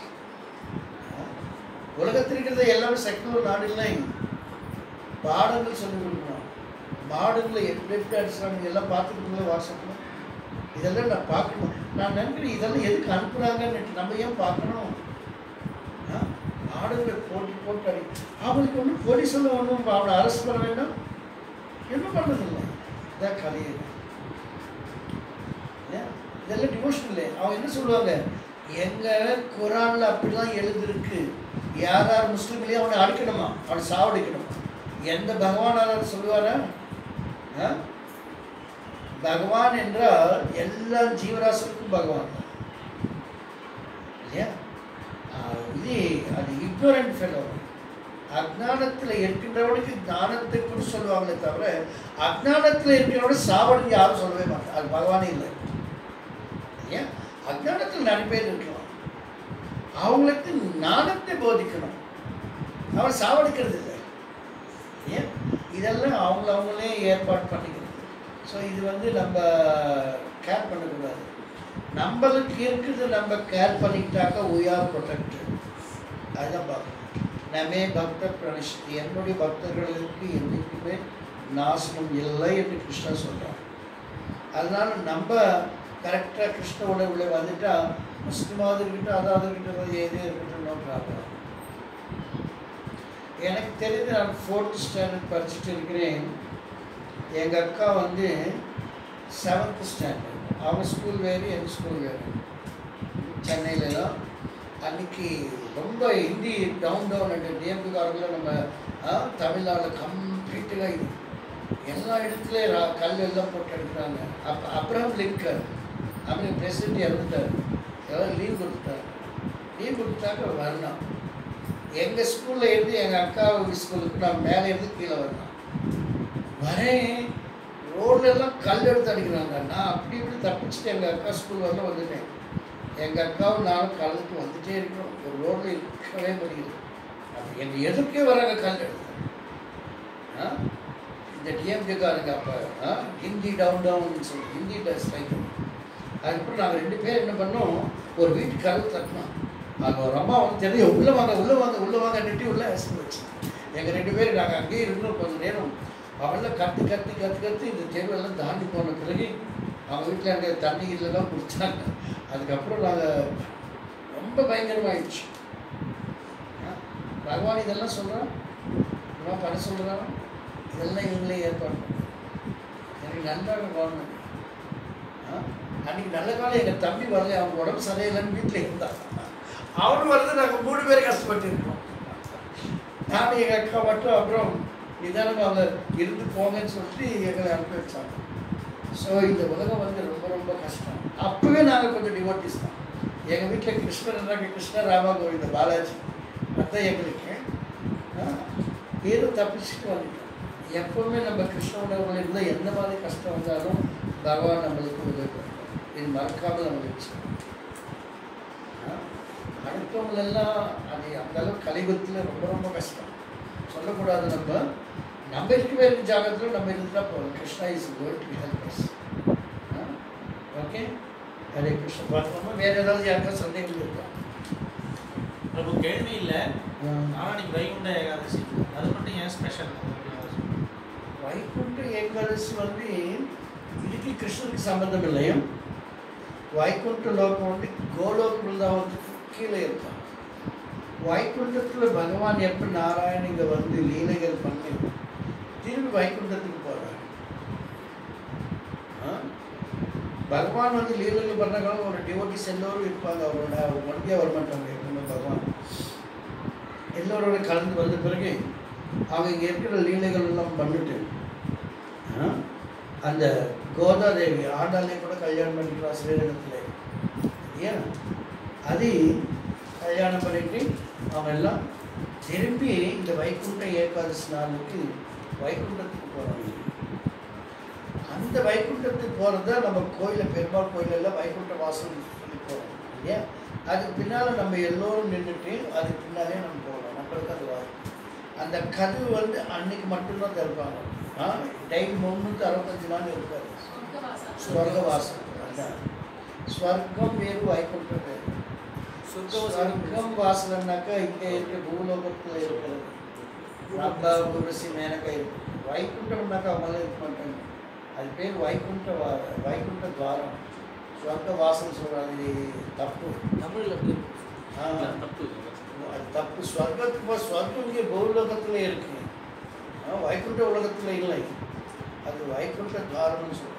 உலகத்தில் இருக்கிறத எல்லாமே செக்குலர் நாடு இல்லை. பாடங்கள் சொல்லிக் கொடுக்கணும். மாடுங்களை எப்படி எப்படி அடிச்சுறாங்க எல்லாம் பார்த்துக்கிட்டு வாட்ஸ்அப்பில் இதெல்லாம் நான் பார்க்கணும். நான் நினைக்கிறேன் இதெல்லாம் எதுக்கு அனுப்புகிறாங்கன்னு நம்ம ஏன் பார்க்கணும்? மாடுகளை போட்டு போட்டு அடி அவங்களுக்கு ஒன்றும் போலீஸெல்லாம் ஒன்றும் அவனை அரெஸ்ட் பண்ண வேண்டாம். என்ன பண்ணுறதில்லை. இதான் கதையே. இதெல்லாம் டிவோஷன் இல்லை. அவங்க என்ன சொல்லுவாங்க? எங்கள் குரானில் அப்படிலாம் எழுதிருக்கு. யார் யார் முஸ்லீம்லேயும் அவனை அடிக்கணுமா, அவனை சாவடிக்கணுமா? எந்த பகவானார் சொல்லுவாரா? பகவான் என்றால் எல்லா ஜீவராசிக்கும் பகவான் இல்லையா? இது அது இக்னோரண்ட் ஃபெலோ. அஜ்ஞானத்தில் இருக்கின்றவனுக்கு ஞானத்தை கூட சொல்லுவாங்களே தவிர அஜ்ஞானத்தில் இருக்கிறவனோட சாவடி யாரும் சொல்லவே மாட்டாங்க. அது பகவானே இல்லை. ஏன்? அஜ்ஞானத்தில் நிறைய பேர் இருக்கலாம். அவங்களுக்கு ஞானத்தை போதிக்கணும். அவன் சாவடிக்கிறது இல்லை. ஏன்? இதெல்லாம் அவங்கள அவங்களே ஏற்பாடு பண்ணிக்கிறது. ஸோ இது வந்து நம்ம கேர் பண்ணக்கூடாது. நம்மளுக்கு இருக்குது நம்ம கேர் பண்ணிக்கிட்டாக்கா we are protected. அதுதான் பார்க்கணும். நமே பக்த பிரணஷ்டி, என்னுடைய பக்தர்களுக்கு என்றைக்குமே நாசனம் இல்லை என்று கிருஷ்ணா சொல்கிறார். அதனால் நம்ம கரெக்டாக கிருஷ்ணோட உள்ள வந்துட்டா முஸ்லிமாவது இருக்கட்டும் அதாவது இருக்கட்டும் எதே இருக்கட்டும் நோ ப்ராப்ளம். எனக்கு தெரிஞ்சு நான் ஃபோர்த் ஸ்டாண்டர்ட் படிச்சுட்டு இருக்கிறேன். எங்கள் அக்கா வந்து செவன்த் ஸ்டாண்டர்ட். அவங்க ஸ்கூல் வேறு எங்கள் ஸ்கூல் வேறு சென்னையிலலாம். அன்றைக்கி ரொம்ப ஹிந்தி டவுன் டவுன் அண்ட் டிஎம்காரங்கள நம்ம தமிழ்நாட்டில் கம்ப்ளீட்டாக இது எல்லா இடத்துலையும் கல் எல்லாம் போட்டு எடுக்கிறாங்க. அப்போ அப்ரஹாம் லிங்கன் அப்படி பிரசிடென்ட் இறந்துட்டார். எல்லாம் லீவ் கொடுத்துட்டார். லீவ் கொடுத்தாக்க வரணும். எங்கள் ஸ்கூலில் இருந்து எங்கள் அக்கா ஸ்கூலுக்கு நான் மேலே இருந்து கீழே வரணும். வரேன் ரோட்ல எல்லாம் கல் எடுத்து அடிக்கிறாங்க. நான் அப்படி இப்படி தப்பிச்சுட்டு எங்கள் அக்கா ஸ்கூல் வரல வந்துட்டேன். எங்கள் அக்காவும் நானும் கலந்துட்டு வந்துட்டே இருக்கிறோம். ஒரு ரோடில் இருக்கவே முடியுது. அது எங்கள் எதிர்க்கே வராங்க கல் எடுத்து. ஆ இந்த டிஎம்கேக்காரங்க அப்போ ஹிந்தி டவுன் டவுன்னு சொல்லி ஹிந்தியில் ஸ்ட்ரைக் பண்ணி அதுக்கப்புறம் நாங்கள் ரெண்டு பேர் என்ன பண்ணோம், ஒரு வீட்டு கதவு தட்டினோம். அங்கே ஒரு அம்மா வந்து தெரியும், உள்ளே வாங்க உள்ளே வாங்க உள்ளே வாங்க நெட்டி உள்ளே அசைச்சு வச்சு எங்கள் ரெண்டு பேர் நாங்கள் அங்கேயே இருந்தோம். கொஞ்சம் நேரம் அவெல்லாம் கற்று கற்று கற்று கற்று இந்த தெருவெல்லாம் தாண்டி போன பிறகு அவங்க வீட்டில் அங்கே தண்ணி இதெல்லாம் குடித்தாங்க. அதுக்கப்புறம் நாங்கள் ரொம்ப பயங்கரமாகிடுச்சு. பகவான் இதெல்லாம் சொல்கிறான், இதெல்லாம் பண்ண சொல்கிறான், இதெல்லாம் இவங்களே ஏற்பாடு பண்ண எனக்கு நன்றாக கவர்மெண்ட். அன்றைக்கி நல்ல காலம் எங்கள் தம்பி வரல, அவங்க உடம்பு சரியில்லைன்னு வீட்டில் இருந்தான். அவனு வரது நாங்கள் மூணு பேர் கஷ்டப்பட்டு இருக்கோம். நானும் எங்கள் அக்கா மட்டும் அப்புறம் நிதானம் அவங்க இருந்து போங்கன்னு சொல்லிட்டு எங்களை அனுப்பி வச்சாங்க. ஸோ இந்த உலகம் வந்து ரொம்ப ரொம்ப கஷ்டம். அப்போவே நாங்கள் கொஞ்சம் டிவோட்டிஸ் தான். எங்கள் வீட்டில் கிருஷ்ணர் இருந்தாங்க, கிருஷ்ண ராமா கோவிந்த பாலாஜி அதுதான் எங்களுக்கு. ஏதோ தப்பிச்சுட்டு வந்துட்டோம். எப்போவுமே நம்ம கிருஷ்ண உணவுகள் இருந்தால் எந்த மாதிரி கஷ்டம் வந்தாலும் பகவான் நம்மளுக்கு உதவி பண்ணுறோம். இது மறக்காமல் நம்ம வச்சுக்கணும். அடுத்தவங்களெல்லாம் அது அந்த அளவுக்கு கலிபத்தில் ரொம்ப ரொம்ப கஷ்டம் சொல்லக்கூடாது. நம்ம நம்ம இருக்க வேறு ஜாகத்தில் நம்ம இருந்தால் போதும். Krishna is going to help us. Okay, Hare Krishna. பார்த்தோம்னா வேறு ஏதாவது யாருக்காவது சந்தேகம் இருக்கா? பிரபு கேள்வி இல்லை. நாளைக்கு வைகுண்ட ஏகாதசி, அது மட்டும் ஏன் ஸ்பெஷல்? வைகுண்ட ஏகாதசி வந்து இதுக்கு கிருஷ்ணனுக்கு சம்பந்தம் இல்லையும். வைகுண்ட லோகம் வந்து கோலோக பிருந்தாவனத்துக்கு கீழே இருப்பான். வைகுண்டத்தில் பகவான் எப்போ நாராயணன் இங்கே வந்து லீலைகள் பண்ணி திரும்பி வைகுண்டத்துக்கு போகிறார். பகவான் வந்து லீலைகள் பண்ணாலும் ஒரு டிவோட்டிஸ் எல்லோரும் இருப்பாங்க. அவரோட ஒன்றியாக வர மாட்டாங்க. எப்பவுமே பகவான் எல்லோரோட கலந்து வந்த பிறகு அவங்க இங்கே இருக்கிற லீலைகள் எல்லாம் பண்ணிட்டு அந்த கோதாதேவி ஆண்டாலே கூட கல்யாணம் பண்ணிக்கலாம் ஸ்ரீரங்கத்தில். ஏன் அது கல்யாணம் பண்ணிட்டு அவங்க எல்லாம் திரும்பி இந்த வைகுண்ட ஏகாதசி நாளுக்கு வைகுண்டத்துக்கு போகிறாங்க. அந்த வைகுண்டத்துக்கு போகிறது தான் நம்ம கோயிலில் பெருமாள் கோயிலெல்லாம் வைகுண்ட வாசல் சொல்லி போகிறோம் இல்லையா? அதுக்கு பின்னால் நம்ம எல்லோரும் நின்றுட்டு அதுக்கு பின்னாலே நம்ம போகலாம். நம்மளுக்கு அது வாய்ப்பு. அந்த கதவு வந்து அன்னைக்கு மட்டும்தான் திறப்பாங்க. ஆ டைம் முந்நூற்றி அறுபத்தஞ்சு நாள் இருக்காது. ஸ்வர்கவாசம் அதுதான். ஸ்வர்க்கம் வேறு வைகுண்டம் வேறு. ஸ்வர்க்கம் வாசல்னாக்கா இங்கே இருக்க பூலோகத்தில் இருக்கிறது. ரம்பா குருசி மேனக்கா இருக்கு. வைகுண்டம்னாக்கா அவங்களாம் இருக்க மாட்டாங்க. அது பேர் வைகுண்ட வா வைகுண்ட துவாரம். ஸ்வர்க்க வாசல் சொல்கிறாங்க. இது தப்பு. தமிழில் ஆ தப்பு அது தப்பு. ஸ்வர்க்கத்துக்கு ஸ்வர்க்கம் இங்கே பூலோகத்தில் இருக்கு. வைகுண்ட உலகத்தில் இல்லை. அது வைகுண்ட துவாரம்னு சொல்கிறாங்க.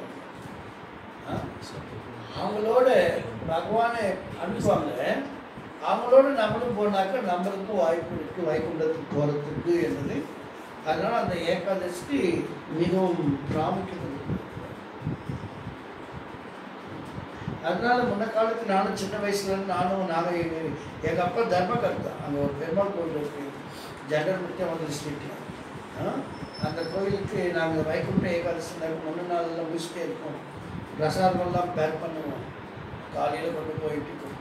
அவங்களோட பகவானை அனுப்புவாங்க. அவங்களோட நம்மளும் போனாக்கா நம்மளுக்கும் வாய்ப்பு இருக்குது வைகுண்டத்துக்கு போகிறதுக்கு என்பது. அதனால் அந்த ஏகாதசி மிகவும் பிராமுக்கியம். அதனால முன்ன காலத்துக்கு நானும் சின்ன வயசுலேருந்து நானும் நாங்கள் எங்கள் எங்கள் அப்பா தர்மகர்த்தா அங்கே ஒரு பெருமாள் கோயில் இருக்குது ஜெண்டர் முத்தியாமந்திரி ஸ்ட்ரீட்டில். அந்த கோயிலுக்கு நாங்கள் வைகுண்ட ஏகாதசி முன்ன நாளெல்லாம் முடிச்சுட்டே இருக்கோம். பிரசாதமெல்லாம் பேக் பண்ணுவோம். காலையில் கொண்டு போயிட்டு கொடுப்போம்.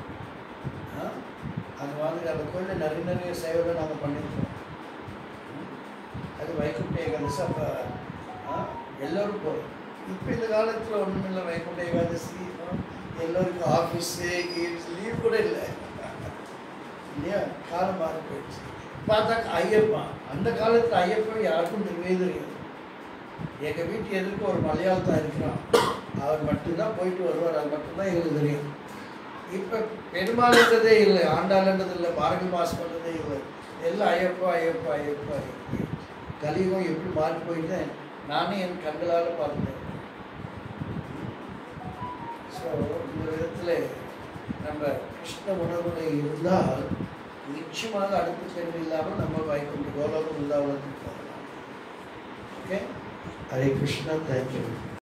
அது மாதிரி அந்த கோயிலில் நிறைய நிறைய சேவைகள் நாங்கள் பண்ணியிருக்கோம். அது வைகுண்ட ஏகாதசி. அப்போ எல்லோரும் போகிறோம். இப்போ இந்த காலத்தில் ஒன்றும் இல்லை. வைகுண்ட ஏகாதசி எல்லோருக்கும் ஆஃபீஸு லீவ் கூட இல்லை இல்லையா? காலம் மாறி போயிடுச்சு. பார்த்தாக்க ஐயப்பன், அந்த காலத்தில் ஐயப்பன் யாருக்கும் தெரியவே தெரியாது. எங்கள் வீட்டு எதிர்க்க ஒரு மலையாளத்தான் இருக்கிறான். அவர் மட்டும்தான் போயிட்டு வருவார். அது மட்டும்தான் எங்களுக்கு தெரியும். இப்போ பெருமாள்ன்றதே இல்லை, ஆண்டாள்ன்றது இல்லை, மார்கழி மாதம் பண்ணுறதே இல்லை. எல்லாம் ஐயப்பா ஐயப்பா ஐயப்பா ஐயப்பா. கலியுகம் எப்படி மாறி போயிட்டேன் நானே என் கண்களால் பார்த்தேன். ஸோ இந்த விதத்தில் நம்ம கிருஷ்ண உணர்வுகளை இருந்தால் நிச்சயமாக அடுத்த கேள்வி இல்லாமல் நம்ம வைகுண்ட கோலோகம் இல்லாமல் போகலாம். ஓகே, ஹரே கிருஷ்ணா. தேங்க்யூ.